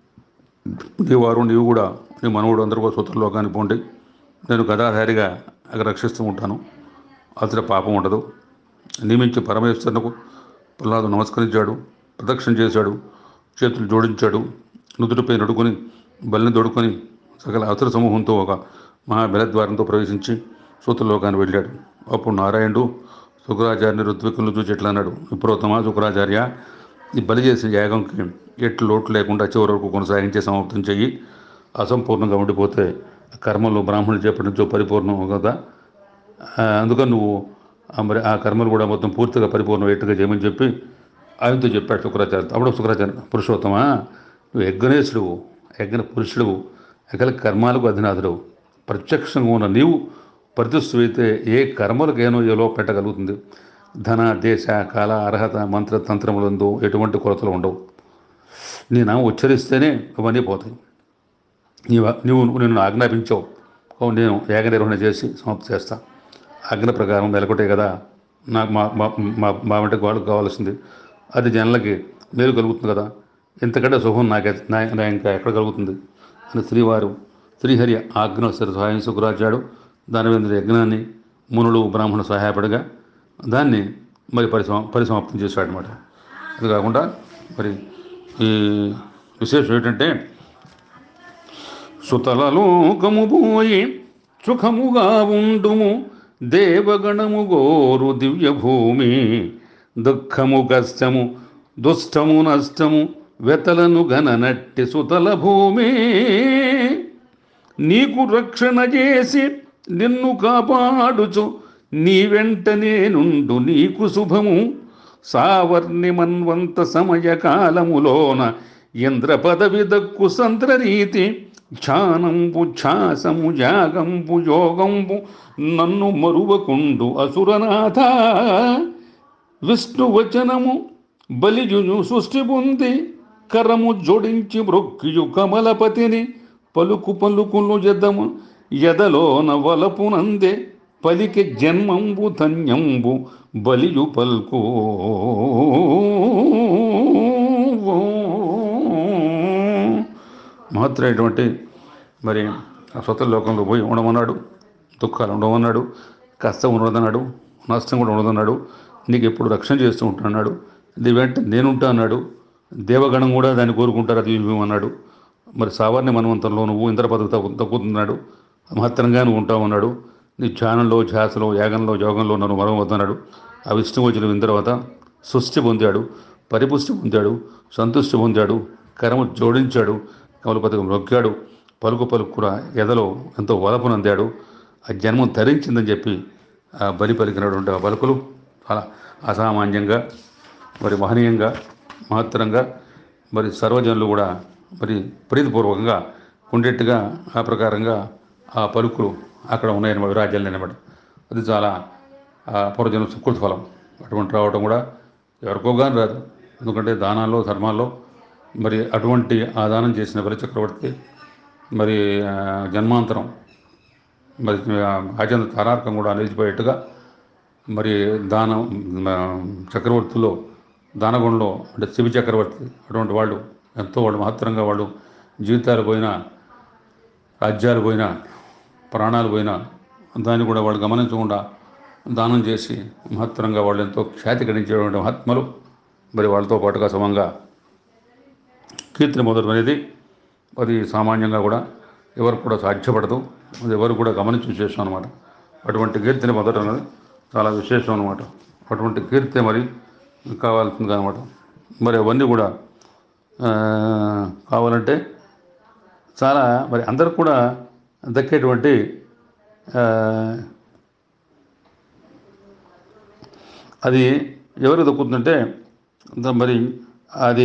నీవారు నీవు కూడా నీ మనవుడు అందరూ కూడా సూత్రలోకానికి పోండి. నేను గదాధారిగా అక్కడ రక్షిస్తూ ఉంటాను. అతడి పాపం ఉండదు. నియమించి పరమేశ్వరునకు ప్రహ్లాదు నమస్కరించాడు, ప్రదక్షిణ చేశాడు, చేతులు జోడించాడు, నుదుటిపై నడుకొని బలిని దొడుకొని సకల అసుర సమూహంతో ఒక మహాబలద్వారంతో ప్రవేశించి సూత్రలోకాన్ని వెళ్ళాడు. అప్పుడు నారాయణుడు శుక్రాచార్యుని ఋత్వికులను చూసి ఎట్లా అన్నాడు, విప్రోత్తమ శుక్రాచార్య, ఈ బలి చేసిన యాగంకి ఎట్లు లోటు లేకుండా చివరి వరకు కొనసాగించే సమాప్తం చెయ్యి. అసంపూర్ణంగా ఉండిపోతే కర్మలు బ్రాహ్మణులు చేపట్టించో పరిపూర్ణం కదా. అందుకని నువ్వు మరి ఆ కర్మలు కూడా మొత్తం పూర్తిగా పరిపూర్ణం ఎట్టుగా చేయమని చెప్పి ఆయనతో చెప్పాడు శుక్రాచార్య. అప్పుడు శుక్రాచార్య, పురుషోత్తమా, నువ్వు యజ్ఞనేశుడువు, యజ్ఞ పురుషుడువు, అకల కర్మాలకు అధినాథుడు. ప్రత్యక్షంగా ఉన్న నీవు ప్రతిష్ఠువైతే ఏ కర్మలకైనా ఏలో పెట్టగలుగుతుంది. ధన, దేశ, కాల, అర్హత, మంత్ర తంత్రములందు ఎటువంటి కొలతలు ఉండవు. నీ నామం ఉచ్చరిస్తేనే అవన్నీ పోతాయి. నీవు నువ్వు నిన్ను ఆజ్ఞాపించావు, నేను యాగ నిర్వహణ చేసి సమాప్తి చేస్తా. ఆజ్ఞ ప్రకారం వెలకొట్టే కదా నాకు మా మా మా వంటి వాళ్ళకు కావాల్సింది. అది జనులకి మేలు కలుగుతుంది కదా. ఇంతకంటే శుభం నాకే నా ఇంకా ఎక్కడ కలుగుతుంది అని శ్రీవారు శ్రీహరి ఆజ్ఞ సహాయం శుక్రాచార్యుడు దాని మీద యజ్ఞాన్ని మునులు బ్రాహ్మణ సహాయపడగా దాన్ని మరి పరిసమా పరిసమాప్తం చేశాడనమాట. అది కాకుండా మరి ఈ విశేషం ఏంటంటే, సుతలలోకము పోయి సుఖముగా ఉండుము దేవగణము గోరు దివ్య భూమి, దుఃఖము కష్టము దుష్టము నష్టము వెతలను గననట్టి సుతల భూమి, నీకు రక్షణ చేసి నిన్ను కాపాడుచు నీ వెంట నేనుండు నీకు శుభము, సావర్ణి మన్వంత సమయకాలములోన ఇంద్ర పదవి దక్కు సంత్రరీతి, ఛానంబు ఛాసము యాగంబు యోగంబు నన్ను మరువకుండు అసురనాథ, విష్ణువచనము బలిజును సృష్టి పొంది కరము జోడించి మృక్యు కమలపతిని, పలుకు పలుకులు ఎదము ఎదలోన వలపునందే పలికి జన్మంబు ధన్యంబు బలియు పల్కు. మహత్తరైనటువంటి మరి స్వత లోకంలో పోయి ఉండమన్నాడు, దుఃఖాలు ఉండమన్నాడు, కష్టం ఉండదన్నాడు, నష్టం కూడా ఉండదన్నాడు, నీకు ఎప్పుడు రక్షణ చేస్తూ ఉంటున్నాడు, ఇది వెంట నేనుంటా అన్నాడు, దేవగణం కూడా దాన్ని కోరుకుంటారు అది అన్నాడు. మరి సావర్ణ్య మన్వంతంలో నువ్వు ఇంద్ర పదవి తగ్గుతున్నాడు, మహత్తరంగా నువ్వు ఉంటావన్నాడు, నీ ధ్యానంలో ధ్యాసలో యాగంలో యోగంలో నన్ను మరవద్దన్నాడు. ఆ విష్ణువు వచ్చిన తర్వాత సృష్టి పొందాడు, పరిపుష్టి పొందాడు, సంతృష్టి పొందాడు, కరము జోడించాడు, కమలపతికి మొక్కాడు. పలుకు పలుకు కూడా ఎదలో ఎంతో వలపునందాడు. ఆ జన్మం ధరించిందని చెప్పి ఆ బలి పలికినటువంటి ఆ పలుకులు చాలా అసామాన్యంగా, మరి మహనీయంగా, మహత్తరంగా, మరి సర్వజనులు కూడా మరి ప్రీతిపూర్వకంగా ఉండేట్టుగా ఆ ప్రకారంగా ఆ పలుకులు అక్కడ ఉన్నాయన్నమాట, విరాజ్యాలు అనమాట. అది చాలా పూర్వజన్మ సుకృత ఫలం. అటువంటి రావడం కూడా ఎవరికో కానీ రాదు. ఎందుకంటే దానాల్లో ధర్మాల్లో మరి అటువంటి ఆ దానం చేసిన బలి చక్రవర్తి మరి జన్మాంతరం మరి రాజేంద్ర తారార్కం కూడా నిలిచిపోయేట్టుగా మరి దానం చక్రవర్తుల్లో దానగుణంలో అంటే శివ చక్రవర్తి అటువంటి వాళ్ళు ఎంతో వాళ్ళు మహత్తరంగా వాళ్ళు జీవితాలు పోయినా, రాజ్యాలు పోయినా, ప్రాణాలు పోయినా దాన్ని కూడా వాళ్ళు గమనించకుండా దానం చేసి మహత్తరంగా వాళ్ళు ఎంతో ఖ్యాతి గడించేటువంటి మహాత్మలు మరి వాళ్ళతో పాటుగా సమంగా కీర్తిని మొదలు అనేది అది సామాన్యంగా కూడా ఎవరు కూడా సాధ్యపడదు. అది ఎవరు కూడా గమనించి విశేషం అనమాట. అటువంటి కీర్తిని మొదట అనేది చాలా విశేషం అనమాట. అటువంటి కీర్తి మరి కావాల్సింది అనమాట. మరి అవన్నీ కూడా కావాలంటే చాలా మరి అందరికి కూడా దక్కేటువంటి అది ఎవరికి దక్కుతుందంటే మరి అది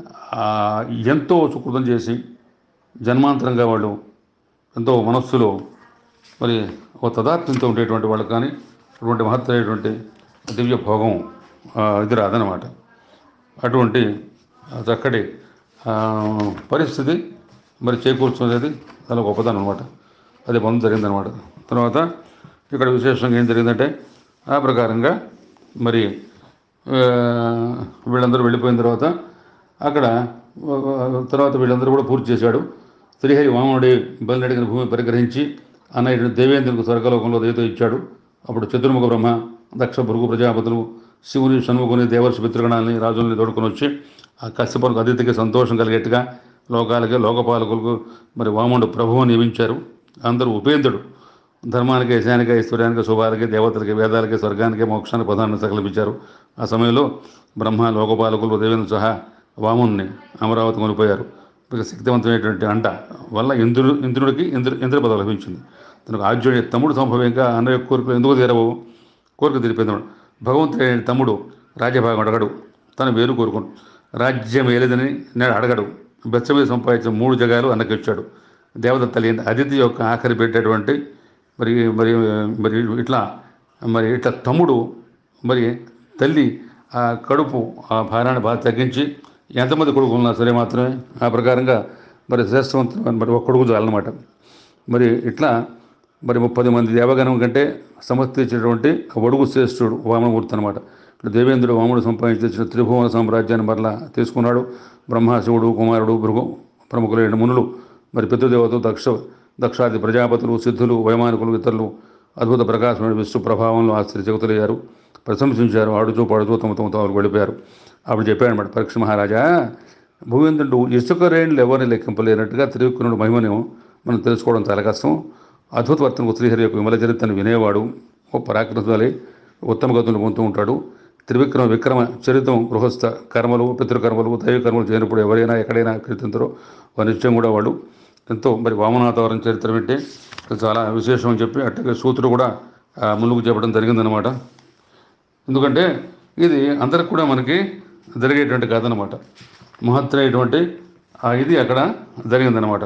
ఎంతో సుకృతం చేసి జన్మాంతరంగా వాళ్ళు ఎంతో మనస్సులో మరి ఒక తదాత్మ్యంతో ఉండేటువంటి వాళ్ళు కానీ అటువంటి మహత్తరమైనటువంటి దివ్య భోగం ఇది రాదనమాట. అటువంటి చక్కటి పరిస్థితి మరి చేకూర్చునేది చాలా గొప్పదనం అనమాట. అది బంధం జరిగిందనమాట. తర్వాత ఇక్కడ విశేషంగా ఏం జరిగిందంటే ఆ ప్రకారంగా మరి వీళ్ళందరూ వెళ్ళిపోయిన తర్వాత అక్కడ తర్వాత వీళ్ళందరూ కూడా పూర్తి చేశాడు. శ్రీహరి వామనుడి బలి అడిగిన భూమి పరిగ్రహించి అన్నయ్య దేవేంద్రునికి స్వర్గలోకంలో దయతో ఇచ్చాడు. అప్పుడు చతుర్ముఖ బ్రహ్మ, దక్ష భృగు ప్రజాపతులు, శివుని షణ్ముఖుని దేవర్షి పితృగణాలని రాజుల్ని తోడుకొని వచ్చి ఆ కశ్యపునికి అతిథికి సంతోషం కలిగేట్టుగా లోకాలకి లోకపాలకులకు మరి వామనుడు ప్రభువు నియమించారు. అందరూ ఉపేంద్రుడు ధర్మానికి, యశానికి, ఐశ్వర్యానికి, శుభాలకి, దేవతలకి, వేదాలకి, స్వర్గానికి, మోక్షానికి ప్రధాన సంకల్పించారు. ఆ సమయంలో బ్రహ్మ, లోకపాలకులు, దేవేంద్రుడు సహా వాముని అమరావతి కొనిపోయారు. ఇక శక్తివంతమైనటువంటి అంట వల్ల ఇంద్రుడు ఇంద్రుడికి ఇంద్ర ఇంద్ర పదవి లభించింది. తనకు ఆర్జునుడి తమ్ముడు సంభవంగా అన్నయ్య కోరికలు ఎందుకు తీరవు? కోరిక తీరిపోయింది. భగవంతుడి తమ్ముడు రాజ్యభాగం అడగడు, తను వేరు కోరుకోడు. రాజ్యం ఏలేదని నేను అడగడు. బెచ్చ మీద సంపాదించిన మూడు జగాలు అన్నకిచ్చాడు. దేవత తల్లి అదితి యొక్క ఆఖరి పెట్టేటువంటి మరి మరి మరి ఇట్లా మరి ఇట్లా తమ్ముడు మరి తల్లి ఆ కడుపు ఆ భారాన్ని బాగా తగ్గించి ఎంతమంది కొడుకులు ఉన్నా సరే మాత్రమే ఆ ప్రకారంగా మరి శ్రేష్టవంతులు మరి ఒక కొడుకు చాలన్నమాట. మరి ఇట్లా మరి ముప్పది మంది దేవగణం కంటే సమర్థించేటువంటి ఒడుగు శ్రేష్ఠుడు వామనమూర్తి అనమాట. ఇక్కడ దేవేంద్రుడు వాముడు సంపాదించిన త్రిభువన సామ్రాజ్యాన్ని మరలా తీసుకున్నాడు. బ్రహ్మ, శివుడు, కుమారుడు, భృగు ప్రముఖులైన మునులు మరి పితృదేవతలు, దక్ష దక్షాది ప్రజాపతులు, సిద్ధులు, వైమానికులు, ఇతరులు అద్భుత ప్రకాశమైన విష్ణు ప్రభావంలో ఆశ్చర్యచకుతులయ్యారు, ప్రశంసించారు. ఆడుతూ పాడుతూ తమ తమ తమకు వెళ్ళిపోయారు. అప్పుడు చెప్పాడు అనమాట, పరీక్ష మహారాజా, భూవేంద్రుడు ఇసుక రేణులు ఎవరిని లెక్కింపలేనట్టుగా త్రివిక్రముడు మహిమను మనం తెలుసుకోవడం చాలా కష్టం. అద్భుత వర్తనకు శ్రీహరి యొక్క విమల చరిత్రను వినేవాడు ఓ పరాక్రమశాలి ఉత్తమ గతులు పొందుతూ ఉంటాడు. త్రివిక్రమ విక్రమ చరిత్రం గృహస్థ కర్మలు, పితృకర్మలు, దైవ కర్మలు చేయనప్పుడు ఎవరైనా ఎక్కడైనా కీర్తింతారో వారి నిశ్చయం కూడా వాడు ఎంతో మరి వామనాథవరం చరిత్ర వింటే చాలా విశేషం అని చెప్పి అట్టగే సూత్రుడు కూడా ముందుకు చెప్పడం జరిగిందనమాట. ఎందుకంటే ఇది అందరికి కూడా మనకి జరిగేటువంటి కథ అనమాట. మహత్తరమైనటువంటి ఇది అక్కడ జరిగిందనమాట.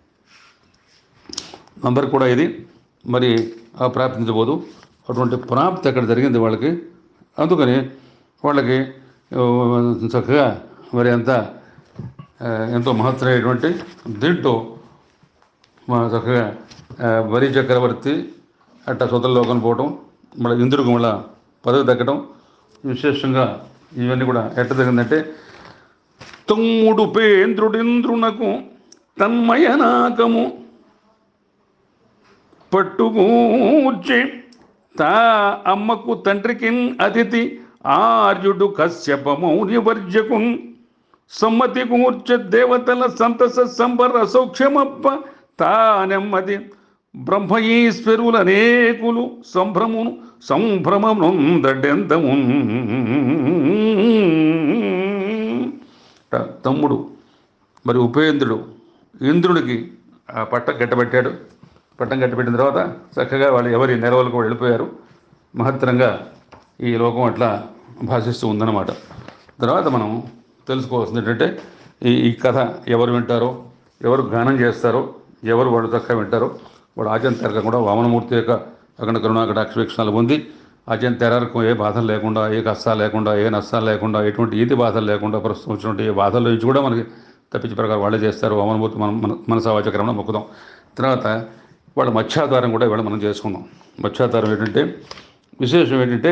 అందరికి కూడా ఇది మరి ప్రాప్తించబోదు. అటువంటి ప్రాప్తి అక్కడ జరిగింది వాళ్ళకి. అందుకని వాళ్ళకి చక్కగా మరి అంత ఎంతో మహత్తరమైనటువంటి దీంట్లో చక్కగా బలి చక్రవర్తి అట్ట స్వతంలోకం పోవటం, మళ్ళీ ఇంద్రుడికి మళ్ళీ పదవి దక్కడం విశేషంగా ఇవన్నీ కూడా ఎట్ట జరిగిందంటే, తమ్ముడు పేంద్రుడింద్రునకు తన్మయనాకము పట్టుకూర్చి తా అమ్మకు తండ్రికి అతిథి ఆర్యుడు కశ్యప మౌని వర్జకున్ సమ్మతి కూర్చ దేవతల సంతస సంబర సౌఖ్యమప్ప తా నెమ్మది బ్రహ్మయీశ్వరులనేకులు సంభ్రమును సంభ్రమముందడెంతము తమ్ముడు మరి ఉపేంద్రుడు ఇంద్రుడికి ఆ పట్టం కట్టబెట్టాడు. పట్టం కట్టబెట్టిన తర్వాత చక్కగా వాళ్ళు ఎవరి నెరవలకు వెళ్ళిపోయారు. మహత్తరంగా ఈ లోకం అట్లా భాషిస్తూ ఉందన్నమాట. తర్వాత మనం తెలుసుకోవాల్సింది ఏంటంటే ఈ ఈ కథ ఎవరు వింటారో, ఎవరు గానం చేస్తారో, ఎవరు వాళ్ళు చక్కగా వింటారో వాడు ఆచంతరకం కూడా వామనమూర్తి యొక్క అఖండ కరుణాకటాక్ష వీక్షణాలు పొంది ఆచంతరకం ఏ బాధలు లేకుండా, ఏ కష్టాలు లేకుండా, ఏ నష్టాలు లేకుండా, ఎటువంటి ఈతి బాధలు లేకుండా ప్రస్తుతం వచ్చినటువంటి ఏ బాధల నుంచి కూడా మనకి తప్పించే ప్రకారం వాళ్ళే చేస్తారు. వామనమూర్తి మనం మన మనసావాచక్రమణ మొక్కుదాం. తర్వాత వాళ్ళ మత్స్యాధారం కూడా ఇవాళ మనం చేసుకుందాం. మత్స్యాధారం ఏంటంటే విశేషం ఏంటంటే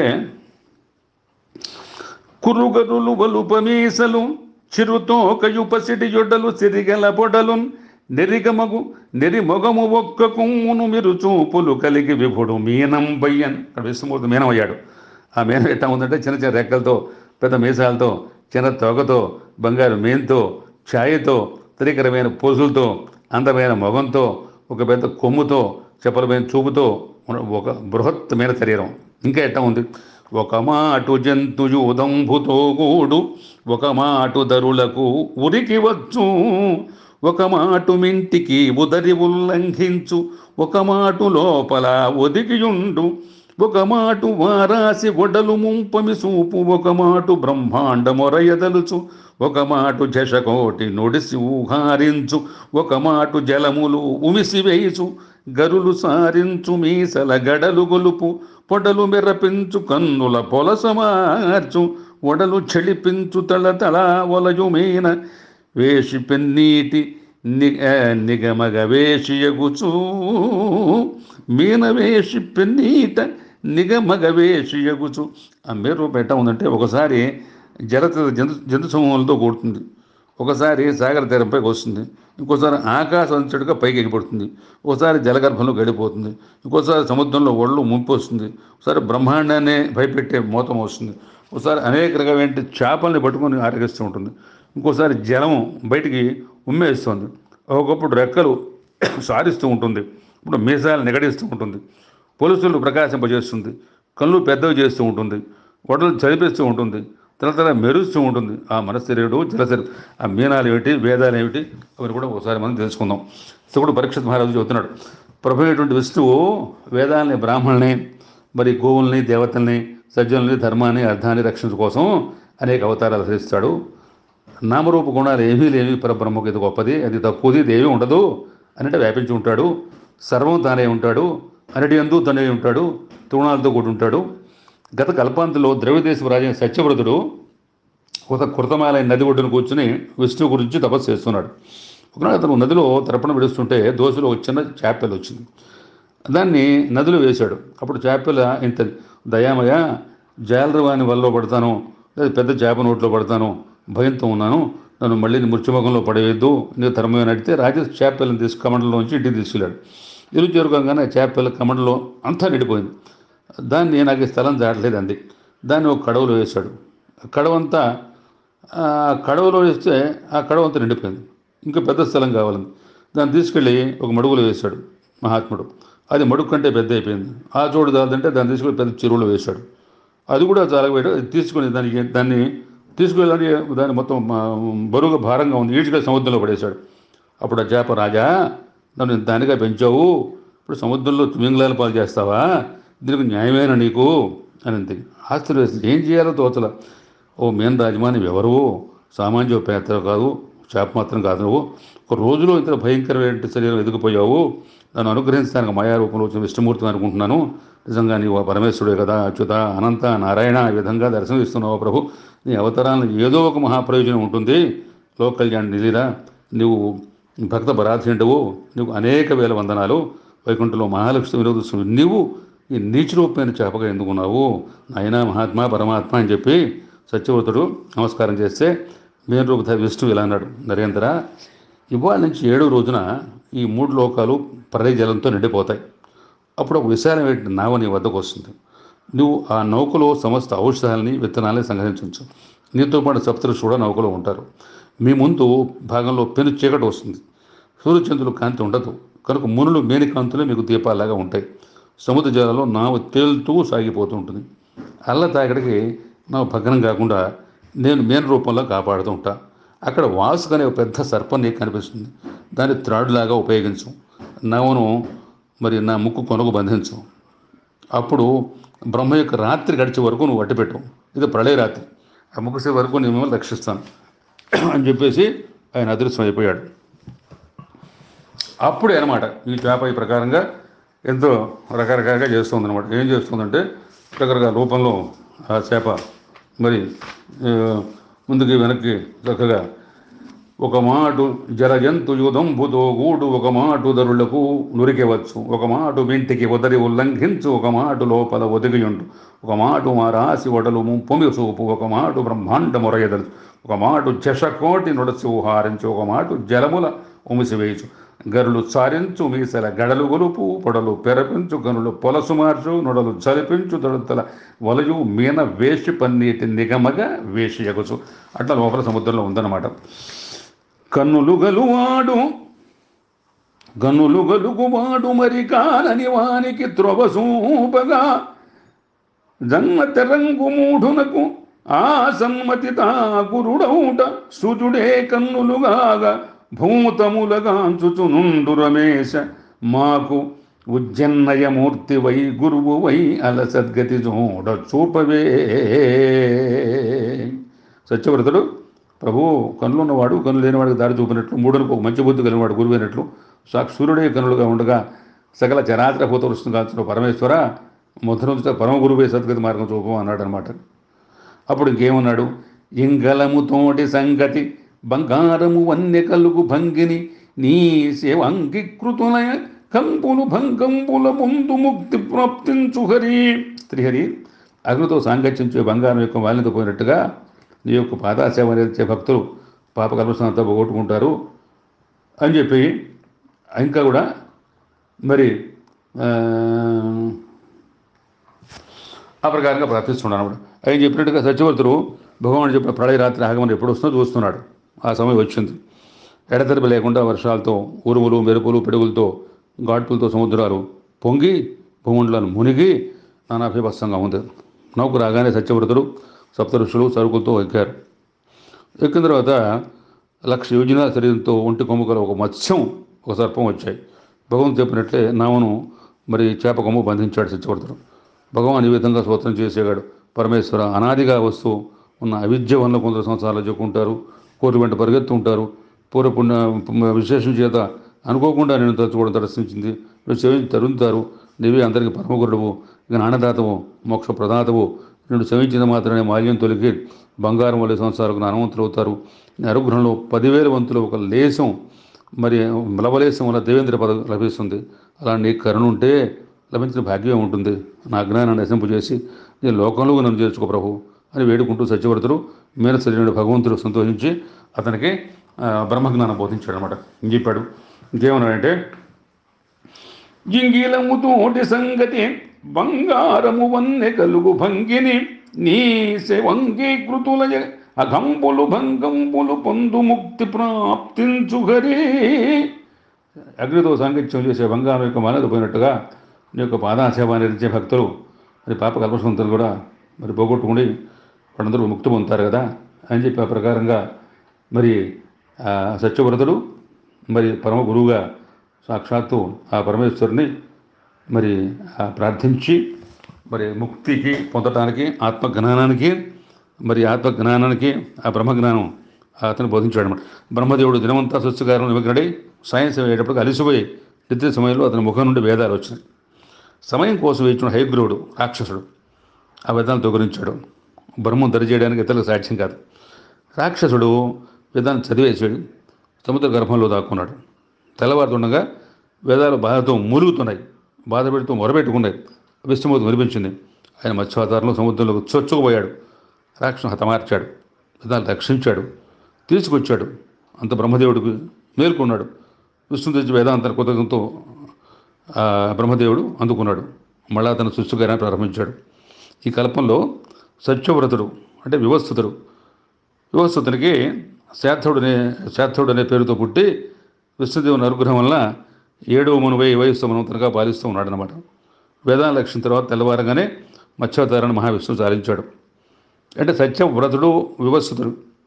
కురుగరులు వలుపమీసలు చిరుతో కయుపసిటి జొడ్డలు సిరిగల పొడలు నెరిగమగు నెరి మొగము ఒక్క కొమ్మును మీరు చూపులు కలిగి విభుడు మీనం బయ్యన్. అక్కడ విష్ణుమూర్తి మీనం అయ్యాడు. ఆ మీనం ఎట్లా ఉందంటే చిన్న చిన్న రెక్కలతో, పెద్ద మీసాలతో, చిన్న తోకతో, బంగారు మేన్తో, ఛాయతో, తరికరమైన పోజులతో, అందమైన మొగంతో, ఒక పెద్ద కొమ్ముతో, చెప్పలమైన చూపుతో ఒక బృహత్తమైన శరీరం. ఇంకా ఎట్లా ఉంది? ఒక మాటు జంతుజు ఉదంభుతో కూడు, ఒక మాటు దరులకు ఉరికి వచ్చు, ఒక మాటు మింటికి ఉదరి ఉల్లంఘించు, ఒక మాటు లోపల ఒదిగియుండు, ఒక మాటు వారాసి గొడలు ముంపమి సూపు, ఒక మాటు బ్రహ్మాండ మొరయదలుచు, ఒక మాటు జషకోటి నొడిసి ఊహారించు, ఒక మాటు జలములు ఉమిసి వేయిచు, గరులు సారించు మీసల గడలు గొలుపు, పొడలు మెరపించు కన్నుల పొలసమార్చు, ఒడలు చెలిపించు తళతళ ఒలయు మీన వేషి పెన్నీటి ని నిగమగ వేషియగుచు, మీన వేషి పెన్నీట నిగమగ వేషియగుచు. ఆ మేరు పెట్ట ఉందంటే ఒకసారి జలత జంతు జంతు సమూహాలతో కూడుతుంది, ఒకసారి సాగర తీరంపైకి వస్తుంది, ఇంకోసారి ఆకాశం అంతటిగా పైకి ఎగిపడుతుంది, ఒకసారి జలగర్భంలో గడిపోతుంది, ఇంకోసారి సముద్రంలో ఒళ్ళు ముంపు వస్తుంది, ఒకసారి బ్రహ్మాండాన్ని భయపెట్టే మోతం వస్తుంది, ఒకసారి అనేక రకమైన చేపల్ని పట్టుకొని ఆరగిస్తూ ఉంటుంది, ఇంకోసారి జలము బయటికి ఉమ్మేస్తుంది, ఒకప్పుడు రెక్కలు సారిస్తూ ఉంటుంది, ఇప్పుడు మీసాలు నిగడిస్తూ ఉంటుంది, పొలుసులు ప్రకాశింపజేస్తుంది, కళ్ళు పెద్దవి చేస్తూ ఉంటుంది, వడలు చదిపిస్తూ ఉంటుంది, తల మెరుస్తూ ఉంటుంది. ఆ మనస్థిరేయుడు జలశరీరం, ఆ మీనాలు ఏమిటి, వేదాలు ఏమిటి, అవన్నీ కూడా ఒకసారి మనం తెలుసుకుందాం. శివుడు పరీక్షిత్ మహారాజు చెబుతున్నాడు, ప్రభు అయినటువంటి విష్ణువు వేదాలని, బ్రాహ్మణుల్ని, మరి గోవుల్ని, దేవతల్ని, సజ్జనుల్ని, ధర్మాన్ని, అర్థాన్ని రక్షించడం కోసం అనేక అవతారాలు ధరిస్తాడు. నామరూప గుణాలు ఏమీ లేవి, పరబ్రహ్మకు ఇది గొప్పది, అది తక్కువది, ఇది ఏమీ ఉండదు అన్నట్టు వ్యాపించి ఉంటాడు. సర్వం తానే ఉంటాడు, అన్నిటి యందు తనే ఉంటాడు, తృణాలతో కూడి ఉంటాడు. గత కల్పాంతిలో ద్రవిదేశపు రాజైన సత్యవ్రతుడు ఒక కృతమాలైన నది ఒడ్డును కూర్చుని విష్ణువు గురించి తపస్సు చేస్తున్నాడు. ఒకనాడు అతను నదిలో తర్పణ విడుస్తుంటే దోశలో ఒక చిన్న చేపలు వచ్చింది, దాన్ని నదిలో వేశాడు. అప్పుడు చేపల ఇంత దయామయ, జాలరవాని వల్ల పడతాను, లేదా పెద్ద చేప నోట్లో పడతాను, భయంతో ఉన్నాను, నన్ను మళ్ళీ మృత్యుముఖంలో పడవేయద్దు, నీకు ధర్మమే అడిగితే రాజు చేపలను తీసు కమండలోంచి ఇంటికి తీసుకెళ్ళాడు. ఇరు చేరుకోగానే చేపల కమండలో అంతా నిండిపోయింది. దాన్ని నాకు ఈ స్థలం దాటలేదు అంది. దాన్ని ఒక కడవలో వేశాడు. కడవంతా కడవలో వేస్తే ఆ కడవంతా నిండిపోయింది. ఇంకా పెద్ద స్థలం కావాలని దాన్ని తీసుకెళ్ళి ఒక మడుగులో వేశాడు మహాత్ముడు. అది మడుగు కంటే పెద్ద అయిపోయింది. ఆ చోటు దాదంటే దాన్ని తీసుకెళ్ళి పెద్ద చెరువులో వేశాడు. అది కూడా చాలా తీసుకుని దానికి దాన్ని తీసుకెళ్ళి దాన్ని మొత్తం బరువుగా భారంగా ఉంది, ఈడ్చుకెళ్ళి సముద్రంలో పడేశాడు. అప్పుడు ఆ చేప, రాజా నన్ను దానిగా పెంచావు, ఇప్పుడు సముద్రంలో తిమింగళాల పాలు చేస్తావా, దీనికి న్యాయమేనా నీకు అని అంతే. ఆశ్చర్య వేస్తుంది, ఏం చేయాలో తోచల. ఓ మేన్ రాజమాని ఎవరు, సామాన్య పేద కాదు, చేప మాత్రం కాదు, నువ్వు ఒక రోజులో ఇంత భయంకరమైన శరీరం ఎదిగిపోయావు, నన్ను అనుగ్రహించడానికి మాయా రూపంలో వచ్చిన విష్ణుమూర్తిని అనుకుంటున్నాను, నిజంగా నీవు పరమేశ్వరుడే కదా, అచ్యుత, అనంత, నారాయణ, ఈ విధంగా దర్శనం ఇస్తున్నావు ప్రభు, నీ అవతారాలను ఏదో ఒక మహాప్రయోజనం ఉంటుంది, లోక కళ్యాణ నిధిరా, నువ్వు భక్త పరాధీనుడవు, నీకు అనేక వేల వందనాలు, వైకుంఠంలో మహాలక్ష్మి వినోదస్వామి, నీవు ఈ నీచ రూపమైన చేపగా ఎందుకున్నావు నాయనా మహాత్మా పరమాత్మ అని చెప్పి సత్యవ్రతుడు నమస్కారం చేస్తే మేన్ రూప విష్ణువు ఇలా అన్నాడు, నరేంద్ర, ఇవాళ నుంచి ఏడవ రోజున ఈ మూడు లోకాలు ప్రళయ జలంతో నిండిపోతాయి. అప్పుడు ఒక విశాలమైన నావ నీ వద్దకు వస్తుంది. నువ్వు ఆ నౌకలో సమస్త ఔషధాలని, విత్తనాలని సంగ్రహించవచ్చు. నీతో పాటు సప్తరుషులు కూడా నౌకలో ఉంటారు. మీ ముందు భాగంలో పెను చీకటి వస్తుంది, సూర్యచంద్రులు కాంతి ఉండదు కనుక మునులు మేని కాంతులే మీకు దీపాలాగా ఉంటాయి. సముద్ర జలాల్లో నావ తేలుతూ సాగిపోతూ ఉంటుంది. అల్ల తాగడికి నావ భగ్నం కాకుండా నేను మేన రూపంలో కాపాడుతూ ఉంటా. అక్కడ వాసుకు అనే ఒక పెద్ద సర్పం నీకు కనిపిస్తుంది, దాన్ని త్రాడులాగా ఉపయోగించు, నవను మరి నా ముక్కు కొనకు బంధించు, అప్పుడు బ్రహ్మ యొక్క రాత్రి గడిచే వరకు నువ్వు అడ్డుపెట్టు, ఇది ప్రళయ రాత్రి, ఆ ముగిసే వరకు నేను మిమ్మల్ని రక్షిస్తాను అని చెప్పేసి ఆయన అదృశ్యం అయిపోయాడు. అప్పుడే అనమాట ఈ చేప ఈ ప్రకారంగా ఎంతో రకరకాలుగా చేస్తుంది అనమాట. ఏం చేస్తుందంటే రకరకాల రూపంలో ఆ చేప మరి ముందుకి వెనక్కి చక్కగా ఒక మాటు జలజంతు యుధంబుతో గూడు, ఒక మాటు ధరులకు నురికెవచ్చు, ఒక మాటు వింటికి ఉదరి ఉల్లంఘించు, ఒక మాటు లోపల ఒదిగియుండు, ఒక మాటు మా రాసి ఒడలు పొమి చూపు, ఒక మాటు బ్రహ్మాండ మొరయదలు, ఒక మాటు జషకోటి నుడసి ఊహారించు, ఒక మాటు జలముల ఉమిసివేయచు, గరులు సారించు మీసల గడలు గొలుపు, పొడలు పెరపించు, గనులు పొలసు మార్చు, నుడలు చలిపించు, దొడతల వలయు మీన వేషి పన్నీటి నిగమగా వేషి ఎగచు. అట్లా లోపల సముద్రంలో ఉందన్నమాట. కన్నులు గలువాడు గన్నులు గలుగువాడు మరి కానని వానికి త్రొవసూపగా, జన్మ తెరంగు మూఢునకు ఆ సమ్మతి తా గురుడౌట, సుజుడే కన్నులుగాగా భూతములగాంచుచు నుండు రమేశ, మాకు ఉజ్జన్నయమూర్తి వై గురువు వై అలసద్గతి చూడ చూపవే. సత్యవ్రతుడు, ప్రభు కన్నులున్నవాడు కన్ను లేనివాడికి దారి చూపినట్లు, మూడునకు ఒక మంచి బుద్ధి కలిగినవాడు గురువైనట్లు, సాక్షూరుడే కన్నులుగా ఉండగా సకల చరాచర భూత వృష్టిని కాల్చిన పరమేశ్వర, మొదటి పరమ గురువే సద్గతి మార్గం చూపం అన్నాడు అనమాట. అప్పుడు ఇంకేమన్నాడు, ఇంగలముతోటి సంగతి బంగారము వన్య కలుగు భంగిని, నీ సేవ అంగీకృతులయ కంపులు భంగంబుల ముందు ముక్తి ప్రాప్తించు హరి. శ్రీహరి, అగ్నితో సాంగత్యించే బంగారం యొక్క మాలిన్యత పోయినట్టుగా నీ యొక్క పాదాసేవ నేర్చే భక్తులు పాప కల్పసంతా పోగొట్టుకుంటారు అని చెప్పి ఇంకా కూడా మరి ఆ ప్రకారంగా ప్రార్థిస్తున్నాడు అనమాట. ఆయన చెప్పినట్టుగా సత్యవర్తుడు భగవానుడు చెప్పిన ప్రళయ రాత్రి ఆగమని ఎప్పుడు వస్తుందో చూస్తున్నాడు. ఆ సమయం వచ్చింది. ఎడతెరిపి లేకుండా వర్షాలతో, ఉరుములు, మెరుపులు, పిడుగులతో, గాడ్పులతో సముద్రాలు పొంగి భూమండలను మునిగి నానాభీభత్సంగా ఉంది. నౌకు రాగానే సత్యవ్రతుడు సప్త ఋషులు సరుకులతో ఎక్కారు. ఎక్కిన తర్వాత లక్ష యోజన శరీరంతో ఒంటి కొమ్ముకల ఒక మత్స్యం, ఒక సర్పం వచ్చాయి. భగవంతుడు చెప్పినట్లే నావను మరి చేప కొమ్ము బంధించాడు సత్యవ్రతుడు. భగవాన్ ఈ విధంగా స్తోత్రం చేసేవాడు. పరమేశ్వర, అనాదిగా వస్తూ ఉన్న అవిద్య వల్ల కొందరు సంవత్సరాలు చెప్పుకుంటారు, కోరి వెంట పరిగెత్తుంటారు. పూర్వపుణ్య విశేషం చేత అనుకోకుండా నేను తలుచుకోవడం దర్శించింది. నువ్వు సేవించి తరుంతారు. నీవే అందరికీ పరమగురుడువు, ఇక నాన్నదాతవు, మోక్ష ప్రదాతవు. నేను సేవించిన మాత్రమే మాల్యం తొలిగి బంగారం వల్ల సంవత్సరాలకు హనుమంతులు అవుతారు. నీ అనుగ్రహంలో పదివేల వంతులు ఒక లేశం, మరి లవలేశం వల్ల దేవేంద్ర పదవి లభిస్తుంది. అలా నీ కరుణ ఉంటే లభించిన భాగ్యం ఉంటుంది. నా అజ్ఞానాన్ని నశింపజేసి నీ లోకంలో నన్ను చేర్చుకో ప్రభు అని వేడుకుంటూ సత్యవ్రతుడు మేనసరినుడు భగవంతుడు సంతోషించి అతనికి బ్రహ్మజ్ఞానం బోధించాడు అనమాట. చెప్పాడు ఇంకేమన్నాడంటే, జింగిలముతోటి సంగతి బంగారము వన్నె కలుగు భంగిని, నీ సేవంగీకృతుల అఘంబులు భంగంబులు పొందు ముక్తి ప్రాప్తించు హరి. అగ్నితో సాంగత్యం చేసే బంగారం యొక్క మానద పోయినట్టుగా నీ యొక్క పాదాసేవ నిర్చే భక్తులు మరి పాప కల్పసంతులు కూడా మరి పోగొట్టుకుని వాళ్ళందరూ ముక్తి పొందుతారు కదా అని చెప్పి ఆ ప్రకారంగా మరి సత్యవ్రతుడు మరి పరమ గురువుగా సాక్షాత్తు ఆ పరమేశ్వరుని మరి ప్రార్థించి మరి ముక్తికి పొందటానికి, ఆత్మజ్ఞానానికి మరి ఆత్మజ్ఞానానికి ఆ బ్రహ్మజ్ఞానం అతను బోధించాడు అనమాట. బ్రహ్మదేవుడు దినమంతా స్వచ్ఛగారం నిమగ్నడై సైన్స్ అయ్యేటప్పటికి అలిసిపోయి నిద్ర సమయంలో అతని ముఖం నుండి వేదాలు వచ్చినాయి. సమయం కోసం ఇచ్చిన హైగ్రీవుడు రాక్షసుడు ఆ వేదాలను తొలగించాడు. బ్రహ్మం దరిచేయడానికి ఇతరులకు సాక్ష్యం కాదు. రాక్షసుడు వేదాన్ని చదివేసాడు, సముద్ర గర్భంలో దాక్కున్నాడు. తెల్లవారుతుండగా వేదాలు బాధతో మూలుగుతున్నాయి, బాధ పెడుతూ మొరబెట్టుకున్నాయి. విష్ణుమూర్తి వినిపించింది. ఆయన మత్స్యావతారంలో సముద్రంలోకి చొచ్చుకుపోయాడు. రాక్షసుని హతమార్చాడు, వేదాలు రక్షించాడు, తీసుకొచ్చాడు. అంత బ్రహ్మదేవుడికి మేల్కొన్నాడు. విష్ణు తెచ్చి వేదాంతర కృతజ్ఞతతో బ్రహ్మదేవుడు అందుకున్నాడు. మళ్ళా తన సృష్టిగానే ప్రారంభించాడు. ఈ కల్పంలో సత్యవ్రతుడు అంటే వివస్థుతుడు, వివస్థుతునికి శార్థుడనే శార్థుడు అనే పేరుతో పుట్టి విష్ణుదేవుని అనుగ్రహం వల్ల ఏడవ మనువై వయస్సు మనవంతనగా పాలిస్తూ ఉన్నాడు అనమాట. వేదాన్ని లక్షించిన తర్వాత తెల్లవారగానే మత్స్యావతారాన్ని మహావిష్ణువు చాలించాడు. అంటే సత్యవ్రతుడు వివస్థుతుడు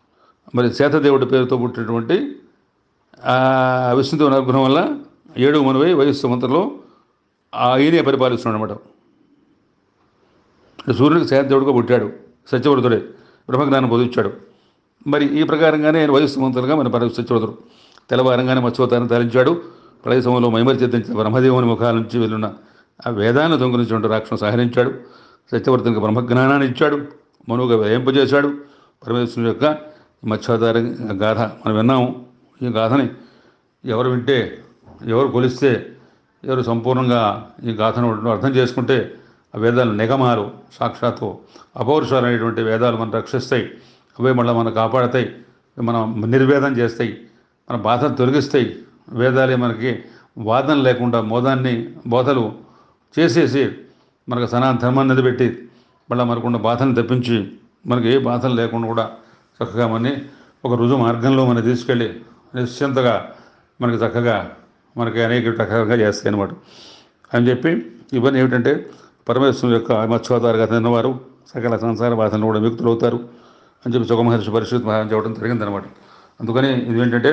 మరి శేతదేవుడి పేరుతో పుట్టినటువంటి విష్ణుదేవుని అనుగ్రహం వల్ల ఏడు మనువై వయస్సు సంవత్సరంలో ఈయనే పరిపాలిస్తున్నాడు అనమాట. సూర్యుడికి శేతదేవుడిగా పుట్టాడు, సత్యవ్రతుడే, బ్రహ్మజ్ఞానం పొందించాడు. మరి ఈ ప్రకారంగానే ఆయన వయస్సు సంవత్సరంగా మన పర సత్యవ్రతుడు. తెల్లవారంగానే మత్స్యోతాన్ని ధరించాడు. ప్రళయ సమయంలో మైమరిచిద్దించిన బ్రహ్మదేవుని ముఖాల నుంచి వెళ్ళిన ఆ వేదాన్ని దొంగలించినటువంటి రాక్షను సహరించాడు. సత్యవర్తునికి బ్రహ్మజ్ఞానాన్ని ఇచ్చాడు, మనువుగా వేయింపజేశాడు. పరమేశ్వరుని యొక్క మత్స్యోతార గాథ మనం విన్నాము. ఈ గాథని ఎవరు వింటే, ఎవరు కొలిస్తే, ఎవరు సంపూర్ణంగా ఈ గాథను అర్థం చేసుకుంటే ఆ వేదాలు నిగమాలు, సాక్షాత్తు అపౌరుషాలు అనేటువంటి వేదాలు మనం రక్షిస్తాయి. అవే మళ్ళీ మనం కాపాడతాయి, మనం నిర్వేదం చేస్తాయి, మన బాధను తొలగిస్తాయి. వేదాలే మనకి వాదన లేకుండా మోదాన్ని బోధలు చేసేసి మనకు సనాతన ధర్మాన్ని నిలబెట్టి మళ్ళీ మనకున్న బాధను తప్పించి మనకి ఏ బాధలు లేకుండా కూడా చక్కగా మనని ఒక రుజువు మార్గంలో మనం తీసుకెళ్ళి నిశ్చింతగా మనకి చక్కగా మనకి అనేక రకాలుగా చేస్తాయి అన్నమాట అని చెప్పి ఇవన్నీ ఏమిటంటే పరమేశ్వరుని యొక్క మత్స్యోతారుగా తిన్నవారు సకల సంసార బాధలను కూడా విముక్తులు అవుతారు అని చెప్పి సుఖమహర్షి పరిస్థితి మహాన్ చెప్పడం జరిగిందనమాట. అందుకని ఇదేంటంటే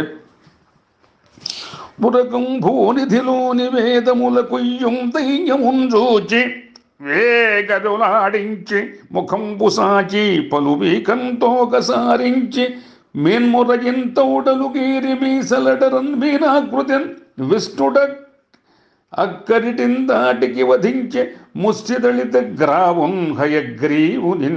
పురకం భూనిధిలోని వేదముల కుయ్యం దయ్యముంజూచి వేగరులాడించి ముఖంబు సాచి పలువీకంతో కసారించి మేన్మురగింతౌడలు గీరి మీసలడరన్ మీనాకృతిన్ విష్ణుడ అక్కరిటిన్ దాటికి వధించే ముష్టిదళిత గ్రావున్ హయగ్రీవునిన్.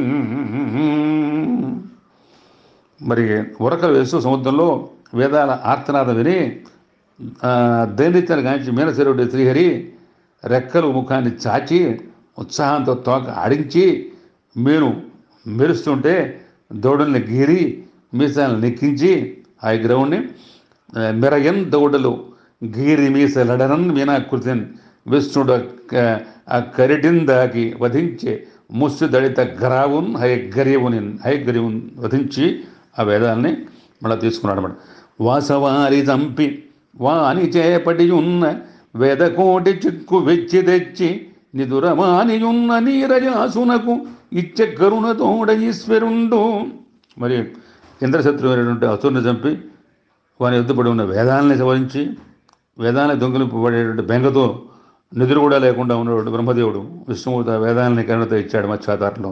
మరి ఉరకలు వేస్తూ సముద్రంలో వేదాల ఆర్తనాదం విని దైనిత్యాన్ని గాంచి మీనశరుడు శ్రీహరి రెక్కలు ముఖాన్ని చాచి ఉత్సాహంతో తోక ఆడించి మీను మెరుస్తుంటే దౌడల్ని గీరి మీసాలను నెక్కించి ఆ గ్రౌండ్ని మెరయన్ దౌడలు గీరి మీసలడనన్ మీనాకృతిని విష్ణుడు ఆ కరిటిన్ దాకి వధించే ముస్సు దళిత గ్రావున్ హయగ్రీవుని హయగ్రీవుని వధించి ఆ వేదాలని మళ్ళీ తీసుకున్నాడు అన్నమాట. వాసవారి చంపి వాని చేపటి ఉన్న వేదకోటి చిక్కు వెచ్చి తెచ్చి నిదురమానియున్న నీరజాసునకు ఇచ్చ కరుణతోడ ఈశ్వరుండు. మరి ఇంద్రశత్రువైనటువంటి అసురుని చంపి వాని ఎద్దుపడి ఉన్న వేదాలని సవరించి వేదాలని దొంగిలింపబడేటువంటి బెంగతో నిద్ర కూడా లేకుండా ఉన్నటువంటి బ్రహ్మదేవుడు విష్ణుమూర్తి వేదాలని కరుణతో ఇచ్చాడు మత్స్యావతారంలో.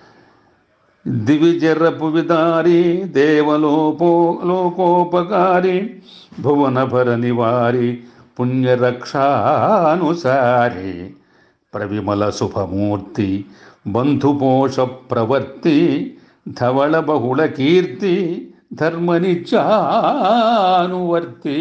దివిజరపు విదారి దేవలోపో లోకోపకారి భువనభర నివారి పుణ్యరక్షానుసారి ప్రవిమల శుభమూర్తి బంధుపోష ప్రవర్తి ధవళ బహుళ కీర్తి ధర్మనిత్యానువర్తి.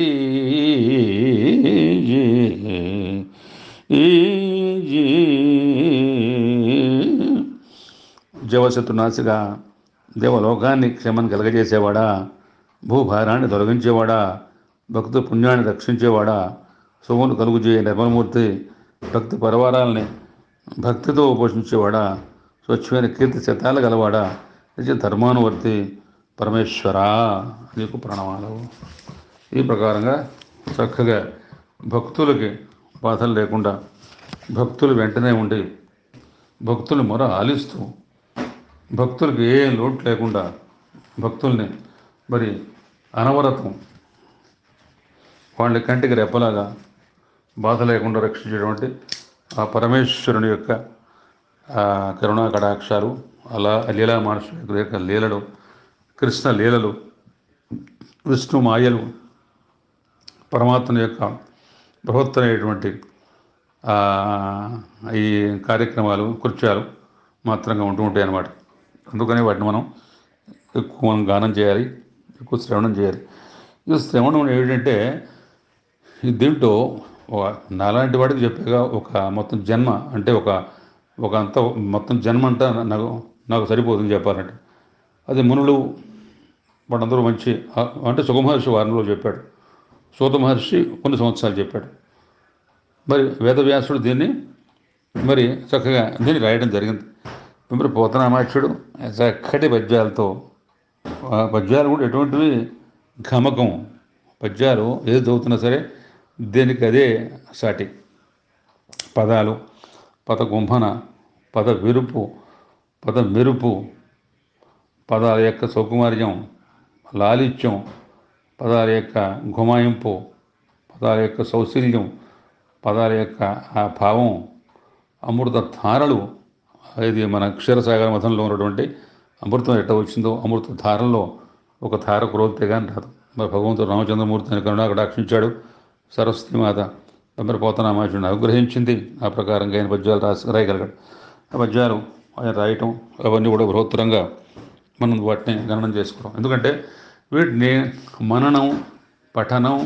జవశత్రునాశిగా దేవలోకాన్ని క్షేమం కలగజేసేవాడా, భూభారాన్ని తొలగించేవాడా, భక్తు పుణ్యాన్ని రక్షించేవాడా, సోమును కలుగుజేయ నిర్మలమూర్తి, భక్తి పరివారాలని భక్తితో పోషించేవాడా, స్వచ్ఛమైన కీర్తి శతాలు గలవాడా, నిజ ధర్మానువర్తి పరమేశ్వరా నీకు ప్రణామాలు. ఈ ప్రకారంగా చక్కగా భక్తులకి బాధలు లేకుండా భక్తులు వెంటనే ఉండి భక్తులు మొర ఆలిస్తూ భక్తులకు ఏ లోటు లేకుండా భక్తుల్ని మరి అనవరతం వాళ్ళ కంటికి రెప్పలాగా బాధ లేకుండా రక్షించేటువంటి ఆ పరమేశ్వరుని యొక్క కరుణా కటాక్షాలు, అలా లీలా మహర్షుల యొక్క లీలలు, కృష్ణ లీలలు, విష్ణు మాయలు, పరమాత్మని యొక్క బృహత్తరైనటువంటి ఈ కార్యక్రమాలు కృత్యాలు మాత్రంగా ఉంటూ ఉంటాయి అన్నమాట. అందుకని వాటిని మనం ఎక్కువ మనం గానం చేయాలి, ఎక్కువ శ్రవణం చేయాలి. ఈ శ్రవణం ఏంటంటే దీంట్లో నాలాంటి వాడికి చెప్పేగా ఒక మొత్తం జన్మ అంటే ఒక ఒక అంత మొత్తం జన్మ అంతా నాకు నాకు సరిపోతుంది చెప్పాలంటే. అది మునులు వాడందరూ మంచి అంటే సుఖమహర్షి వారంలో చెప్పాడు, సూత మహర్షి కొన్ని సంవత్సరాలు చెప్పాడు. మరి వేదవ్యాసుడు దీన్ని మరి చక్కగా దీన్ని రాయడం జరిగింది. మరి పోతనామాచ్యుడు చక్కటి పద్యాలతో, పద్యాలు కూడా ఎటువంటివి గమకం పద్యాలు ఏది చదువుతున్నా సరే దేనికి అదే సాటి. పదాలు, పద గుంభన, పద విరుపు, పద మెరుపు, పదాల యొక్క సౌకుమార్యం, లాలిత్యం, పదాల యొక్క గుమాయింపు, పదాల యొక్క సౌశల్యం, పదాల యొక్క ఆ భావం, అమృత ధారలు, ఇది మన క్షీరసాగర మథంలో ఉన్నటువంటి అమృతం ఎట్ట వచ్చిందో అమృత ధారల్లో ఒక ధార కురోతే కానీ రాదు. మరి భగవంతుడు రామచంద్రమూర్తిని కరుణాకటాక్షించాడు. సరస్వతి మాత మరి పోతనామాచుడిని అనుగ్రహించింది. ఆ ప్రకారంగా ఆయన పద్యాలు రాసి రాయగలిగాడు. ఆ పద్యాలు ఆయన రాయటం అవన్నీ కూడా బృహత్తరంగా మనం వాటిని గణనం చేసుకోవడం. ఎందుకంటే వీటిని మననం, పఠనం,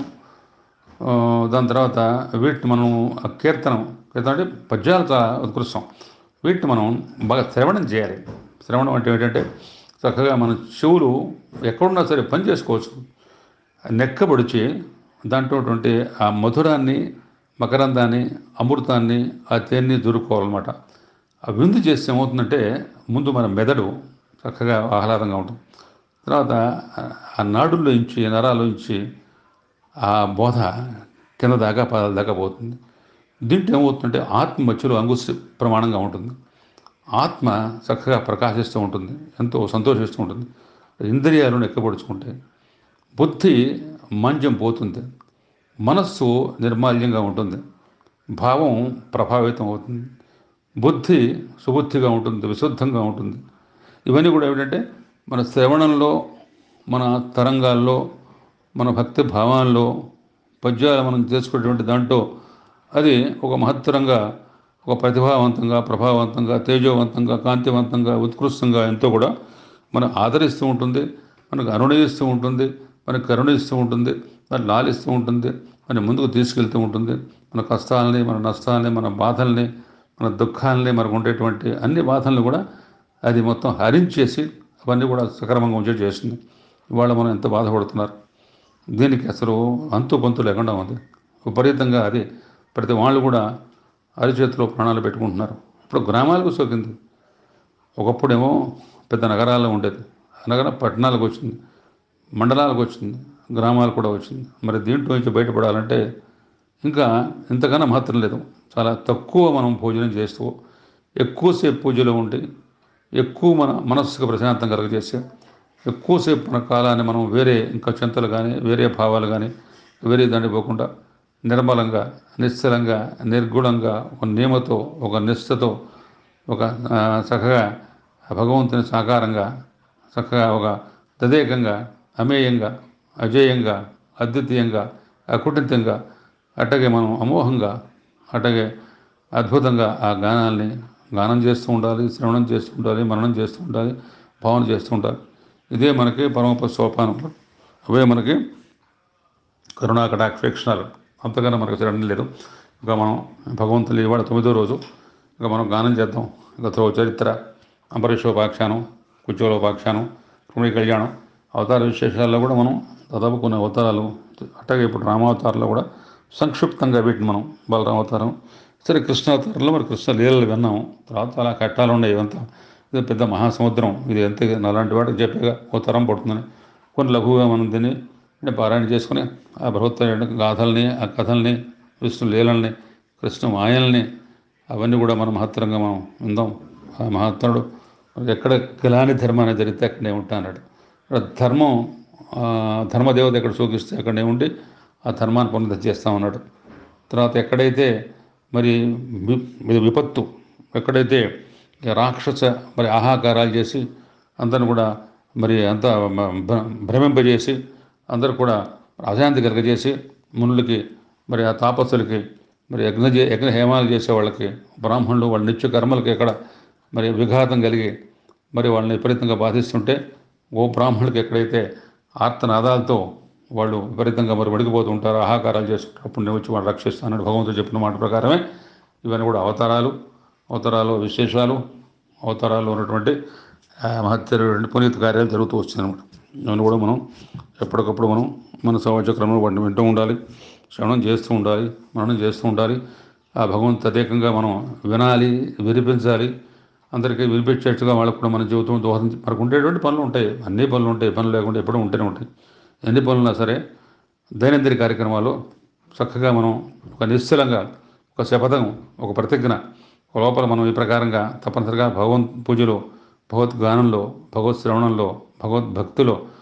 దాని తర్వాత వీటిని మనం కీర్తనం, కీర్తనం అంటే పద్యాలు చాలా ఉత్కృష్టం. వీటిని మనం బాగా శ్రవణం చేయాలి. శ్రవణం అంటే ఏంటంటే చక్కగా మన చెవులు ఎక్కడున్నా సరే పని చేసుకోవచ్చు. నెక్కబడిచి దాంట్లో ఆ మధురాన్ని, మకరందాన్ని, అమృతాన్ని, ఆ తేన్ని దొరుకుకోవాలన్నమాట. ఆ విందు చేస్తే ఏమవుతుందంటే ముందు మన మెదడు చక్కగా ఆహ్లాదంగా ఉంటుంది. తర్వాత ఆ నాడుల్లో నుంచి, నరాల్లో నుంచి ఆ బోధ కింద దాకా పాదాల దాకా పోతుంది. దీంట్లో ఏమవుతుందంటే ఆత్మ మధ్యలో అంగుష్టి ప్రమాణంగా ఉంటుంది. ఆత్మ చక్కగా ప్రకాశిస్తూ ఉంటుంది, ఎంతో సంతోషిస్తూ ఉంటుంది. ఇంద్రియాలను ఎక్కబడుచుకుంటాయి. బుద్ధి మాంద్యం పోతుంది, మనస్సు నిర్మాల్యంగా ఉంటుంది, భావం ప్రభావితం అవుతుంది, బుద్ధి సుబుద్ధిగా ఉంటుంది, విశుద్ధంగా ఉంటుంది. ఇవన్నీ కూడా ఏమిటంటే మన శ్రవణంలో, మన తరంగాల్లో, మన భక్తి భావాల్లో, పద్యాలు మనం చేసుకునేటువంటి దాంట్లో అది ఒక మహత్తరంగా, ఒక ప్రతిభావంతంగా, ప్రభావవంతంగా, తేజోవంతంగా, కాంతివంతంగా, ఉత్కృష్టంగా ఎంతో కూడా మనం ఆదరిస్తూ ఉంటుంది, మనకు అనునయిస్తూ ఉంటుంది, మనకు కరుణిస్తూ ఉంటుంది, మన లాలిస్తూ ఉంటుంది, మన ముందుకు తీసుకెళ్తూ ఉంటుంది. మన కష్టాలని, మన నష్టాలని, మన బాధల్ని, మన దుఃఖాలని, మనకు ఉండేటువంటి అన్ని బాధల్ని కూడా అది మొత్తం హరించేసి అవన్నీ కూడా సక్రమంగా ఉంచే చేస్తుంది. ఇవాళ మనం ఎంత బాధపడుతున్నారు, దీనికి అసలు అంతు పొంతు లేకుండా ఉంది. విపరీతంగా అది ప్రతి వాళ్ళు కూడా అరిచేతిలో ప్రాణాలు పెట్టుకుంటున్నారు. ఇప్పుడు గ్రామాలకు సోకింది. ఒకప్పుడేమో పెద్ద నగరాల్లో ఉండేది, అనగా పట్టణాలకు వచ్చింది, మండలాలకు వచ్చింది, గ్రామాలు కూడా వచ్చింది. మరి దీంట్లో నుంచి బయటపడాలంటే ఇంకా ఇంతకన్నా మాత్రం లేదు. చాలా తక్కువ మనం భోజనం చేస్తూ ఎక్కువసేపు పూజలో ఉండి, ఎక్కువ మన మనస్సుకు ప్రశాంతం కలగజేసి, ఎక్కువసేపు మన కాలాన్ని మనం వేరే ఇంకా చింతలు కానీ, వేరే భావాలు కానీ వేరే దాన్ని పోకుండా నిర్మలంగా, నిశ్చలంగా, నిర్గుణంగా, ఒక నియమతో, ఒక నిష్ఠతో, ఒక చక్కగా భగవంతుని సాకారంగా, చక్కగా ఒక తదేకంగా, అమేయంగా, అజేయంగా, అద్వితీయంగా, అకుటితంగా, అట్టగే మనం అమోహంగా, అట్టగే అద్భుతంగా ఆ గానాల్ని గానం చేస్తూ ఉండాలి, శ్రవణం చేస్తూ ఉండాలి, మననం చేస్తూ ఉండాలి, భావన చేస్తూ ఉండాలి. ఇదే మనకి పరమప సోపానం. అవే మనకి కరుణాకటాక్షేక్షణాలు. అంతకన్నా మనకు శ్రవణం లేదు. ఇక మనం భగవంతుని ఇవాళ తొమ్మిదో రోజు ఇక మనం గానం చేద్దాం. ఇక త్రో చరిత్ర, అంబరీషోపాఖ్యానం, కుచోలోపాఖ్యానం, రుక్మిణీ కళ్యాణం, అవతార విశేషాల్లో కూడా మనం దాదాపు కొన్ని అవతారాలు, అట్టగే ఇప్పుడు రామావతారంలో కూడా సంక్షిప్తంగా వీటిని మనం బలరామ అవతారం, సరే కృష్ణావతారంలో మరి కృష్ణ లీలలు విన్నాము. తర్వాత అలా కట్టాలు ఉన్నాయి. ఇవంతా ఇది పెద్ద మహాసముద్రం. ఇది ఎంత అలాంటి వాటికి చెప్పేగా ఓ తరం పడుతుందని కొన్ని లఘువుగా మనం దీన్ని పారాయణ చేసుకుని ఆ బృహత్తర గాథల్ని, ఆ కథల్ని, విష్ణు లీలల్ని, కృష్ణ మాయల్ని అవన్నీ కూడా మనం మహత్తరంగా మనం విందాం. ఆ మహత్తరుడు ఎక్కడ కిలాని ధర్మాన్ని జరిగితే అక్కడే ఉంటా అన్నాడు. ధర్మం, ధర్మదేవత ఎక్కడ సూచిస్తే అక్కడే ఉండి ఆ ధర్మాన్ని పునరుద్ధ చేస్తామన్నాడు. తర్వాత ఎక్కడైతే మరి విపత్తు, ఎక్కడైతే రాక్షస మరి ఆహాకారాలు చేసి అందరిని కూడా మరి అంతా భ్రమింపజేసి అందరూ కూడా అశాంతి కలగజేసి మునులకి, మరి ఆ తాపస్సులకి, మరి యజ్ఞ యజ్ఞ హేమాలు చేసే వాళ్ళకి, బ్రాహ్మణులు వాళ్ళ నిత్య కర్మలకి ఎక్కడ మరి విఘాతం కలిగి మరి వాళ్ళని విపరీతంగా బాధిస్తుంటే ఓ బ్రాహ్మణులకి ఎక్కడైతే ఆర్తనాదాలతో వాళ్ళు విపరీతంగా మరి వడికిపోతూ ఉంటారు, ఆహాకారాలు చేసుకుంటారు, అప్పుడు నేను వచ్చి వాళ్ళు రక్షిస్తానని భగవంతుడు చెప్పిన మాట ప్రకారమే ఇవన్నీ కూడా అవతారాలు, అవతారాలు విశేషాలు, అవతారాలు ఉన్నటువంటి మహత్తరమైన పునీత కార్యాలు జరుగుతూ వచ్చింది అనమాట. ఇవన్నీ కూడా మనం ఎప్పటికప్పుడు మనం మన సంవత్సరంలో వాటిని వింటూ ఉండాలి, శ్రవణం చేస్తూ ఉండాలి, మననం చేస్తూ ఉండాలి. ఆ భగవంతు అధికంగా మనం వినాలి, వినిపించాలి. అందరికీ వినిపించేట్టుగా వాళ్ళకు కూడా మన జీవితం దోహదం. మనకు ఉండేటువంటి పనులు ఉంటాయి, అన్ని పనులు ఉంటాయి, పనులు లేకుండా ఎప్పుడూ ఉంటూనే ఉంటాయి. ఎన్ని పనులున్నా సరే దైనందిన కార్యక్రమాలు చక్కగా మనం ఒక నిశ్చలంగా, ఒక శపథం, ఒక ప్రతిజ్ఞ లోపల మనం ఈ ప్రకారంగా తప్పనిసరిగా భగవంత్ పూజలో, భగవద్గానంలో, భగవత్ శ్రవణంలో, భగవద్భక్తిలో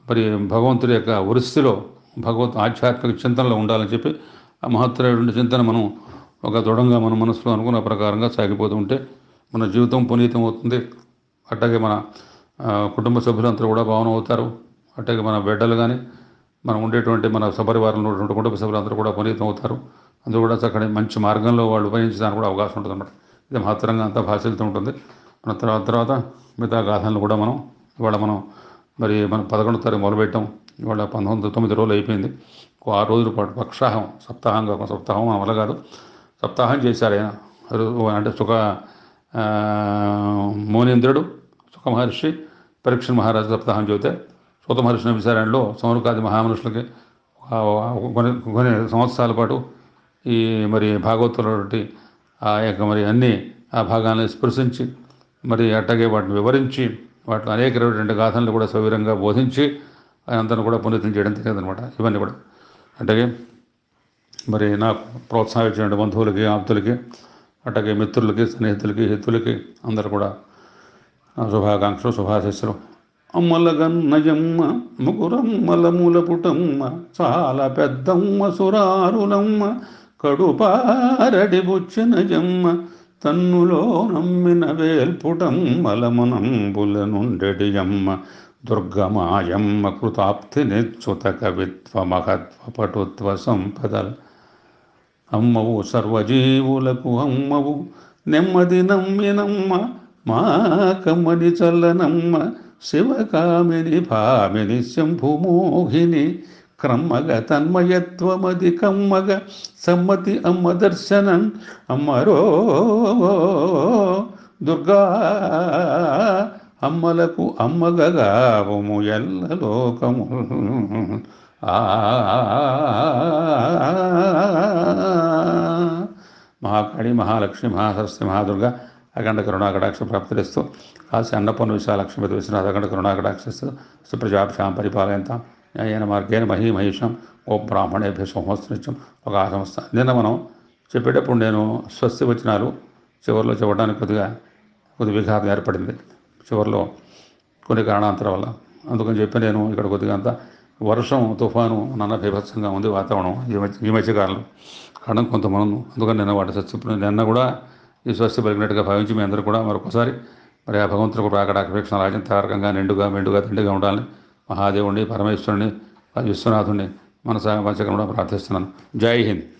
మరి భగవంతుడి యొక్క వృష్టిలో భగవత్ ఆధ్యాత్మిక చింతనలో ఉండాలని చెప్పి ఆ మహత్తరమైన చింతన మనం ఒక దృఢంగా మన మనసులో అనుకున్న ప్రకారంగా సాగిపోతూ ఉంటే మన జీవితం పునీతం అవుతుంది. అట్లాగే మన కుటుంబ సభ్యులందరూ కూడా భావన అవుతారు. అట్లాగే మన బిడ్డలు కానీ మనం ఉండేటువంటి మన సపరివారంలో ఉన్నటువంటి కుటుంబ సభ్యులందరూ కూడా పునీతం అవుతారు. అందులో కూడా చక్కటి మంచి మార్గంలో వాళ్ళు ఉపయోగించడానికి కూడా అవకాశం ఉంటుంది అన్నమాట. ఇది మహత్తరంగా అంతా భాషలతో ఉంటుంది. మన తర్వాత తర్వాత మిగతా గాథలను కూడా మనం ఇవాళ మనం మరి మనం పదకొండు తారీఖు మొదలుపెట్టాం. ఇవాళ పంతొమ్మిది తొమ్మిది రోజులు అయిపోయింది. ఒక ఆరు రోజుల పాటు పక్షాహం సప్తాహంగా ఒక సప్తాహం అమల కాదు సప్తాహం చేశారు ఆయన. అంటే సుఖ మౌనేంద్రుడు సుఖ మహర్షి పరీక్ష మహారాజు సప్తాహం చెబితే సూత మహర్షి విచారణలో సౌనకాది మహామనుషులకి కొన్ని కొన్ని సంవత్సరాల పాటు ఈ మరి భాగవతులటి ఆ యొక్క మరి అన్ని ఆ భాగాలను స్పృశించి మరి అట్టగే వాటిని వివరించి వాటిలో అనేక రెండు గాథలను కూడా సవివరంగా బోధించి ఆయనంతను కూడా పునీతం చేయడం తెలియదనమాట. ఇవన్నీ కూడా అట్లాగే మరి నాకు ప్రోత్సహించిన బంధువులకి ఆప్తులకి అట్లాగే మిత్రులకి స్నేహితులకి హితులకి అందరూ కూడా శుభాకాంక్షలు శుభాశిస్సులు. అమ్మలగన్నయమ్మ ముకురమ్మల మూలపుటమ్మ చాలా పెద్దమ్మ సురారులమ్మ కడుపారడి బుచ్చిన జమ్మ తన్నులో నమ్మిన వేల్పుటమ్మలమనంబుల నుండెడి అమ్మ దుర్గమాయమ్మ కృతాప్తి నిచ్చుత కవిత్వ మహత్వ పటుత్వ సంపదల్ అమ్మవు సర్వజీవులకు అమ్మవు నెమ్మది నమ్మినమ్మ మా కమ్మని చల్లనమ్మ శివకామిని భామిని శంభుమోహిని క్రమ్మగ తన్మయత్వమది కమ్మగ సమ్మతి అమ్మ దర్శనన్ అమ్మరో దుర్గా అమ్మలకు అమ్మగగావము ఎల్ల లోకము. మహాకాళి మహాలక్ష్మి మహాసరస్వతి మహాదుర్గ అఖండ కరుణాకటాక్ష ప్రాప్తిస్తూ కాశీ అన్నపూర్ణ విశాలక్ష్మి విశ్వనాథ అఖండ కరుణాకటాక్షిస్తూ సుప్రజాభ్యాం పరిపాలయంతాం న్యాయేన మార్గేణ మహీ మహిషం ఓ బ్రాహ్మణేభ్య సోమస్నిత్యం ఒక సంస్థ. నిన్న మనం చెప్పేటప్పుడు నేను స్వస్తి వచనాలు చివరిలో చెప్పడానికి కొద్దిగా కొద్ది విఘాతం ఏర్పడింది చివరిలో కొన్ని కారణాంతరం వల్ల. అందుకని చెప్పి నేను ఇక్కడ కొద్దిగా అంతా వర్షం తుఫాను నాన్న బీభత్సంగా ఉంది వాతావరణం ఈ మధ్య ఈ మధ్యకాలంలో కారణం కొంతమంది. అందుకని నిన్న వాటి స్వస్తి నిన్న కూడా ఈ స్వస్తి పలికినట్టుగా భావించి మీ అందరూ కూడా మరొకసారి మరి ఆ భగవంతుడు కూడా అక్కడ అపేక్షణ రాజ్యం తారకంగా నిండుగా మెండుగా తిండిగా ఉండాలని మహాదేవుడిని పరమేశ్వరుని విశ్వనాథుడిని మనసా పంచకం కూడా ప్రార్థిస్తున్నాను. జై హింద్.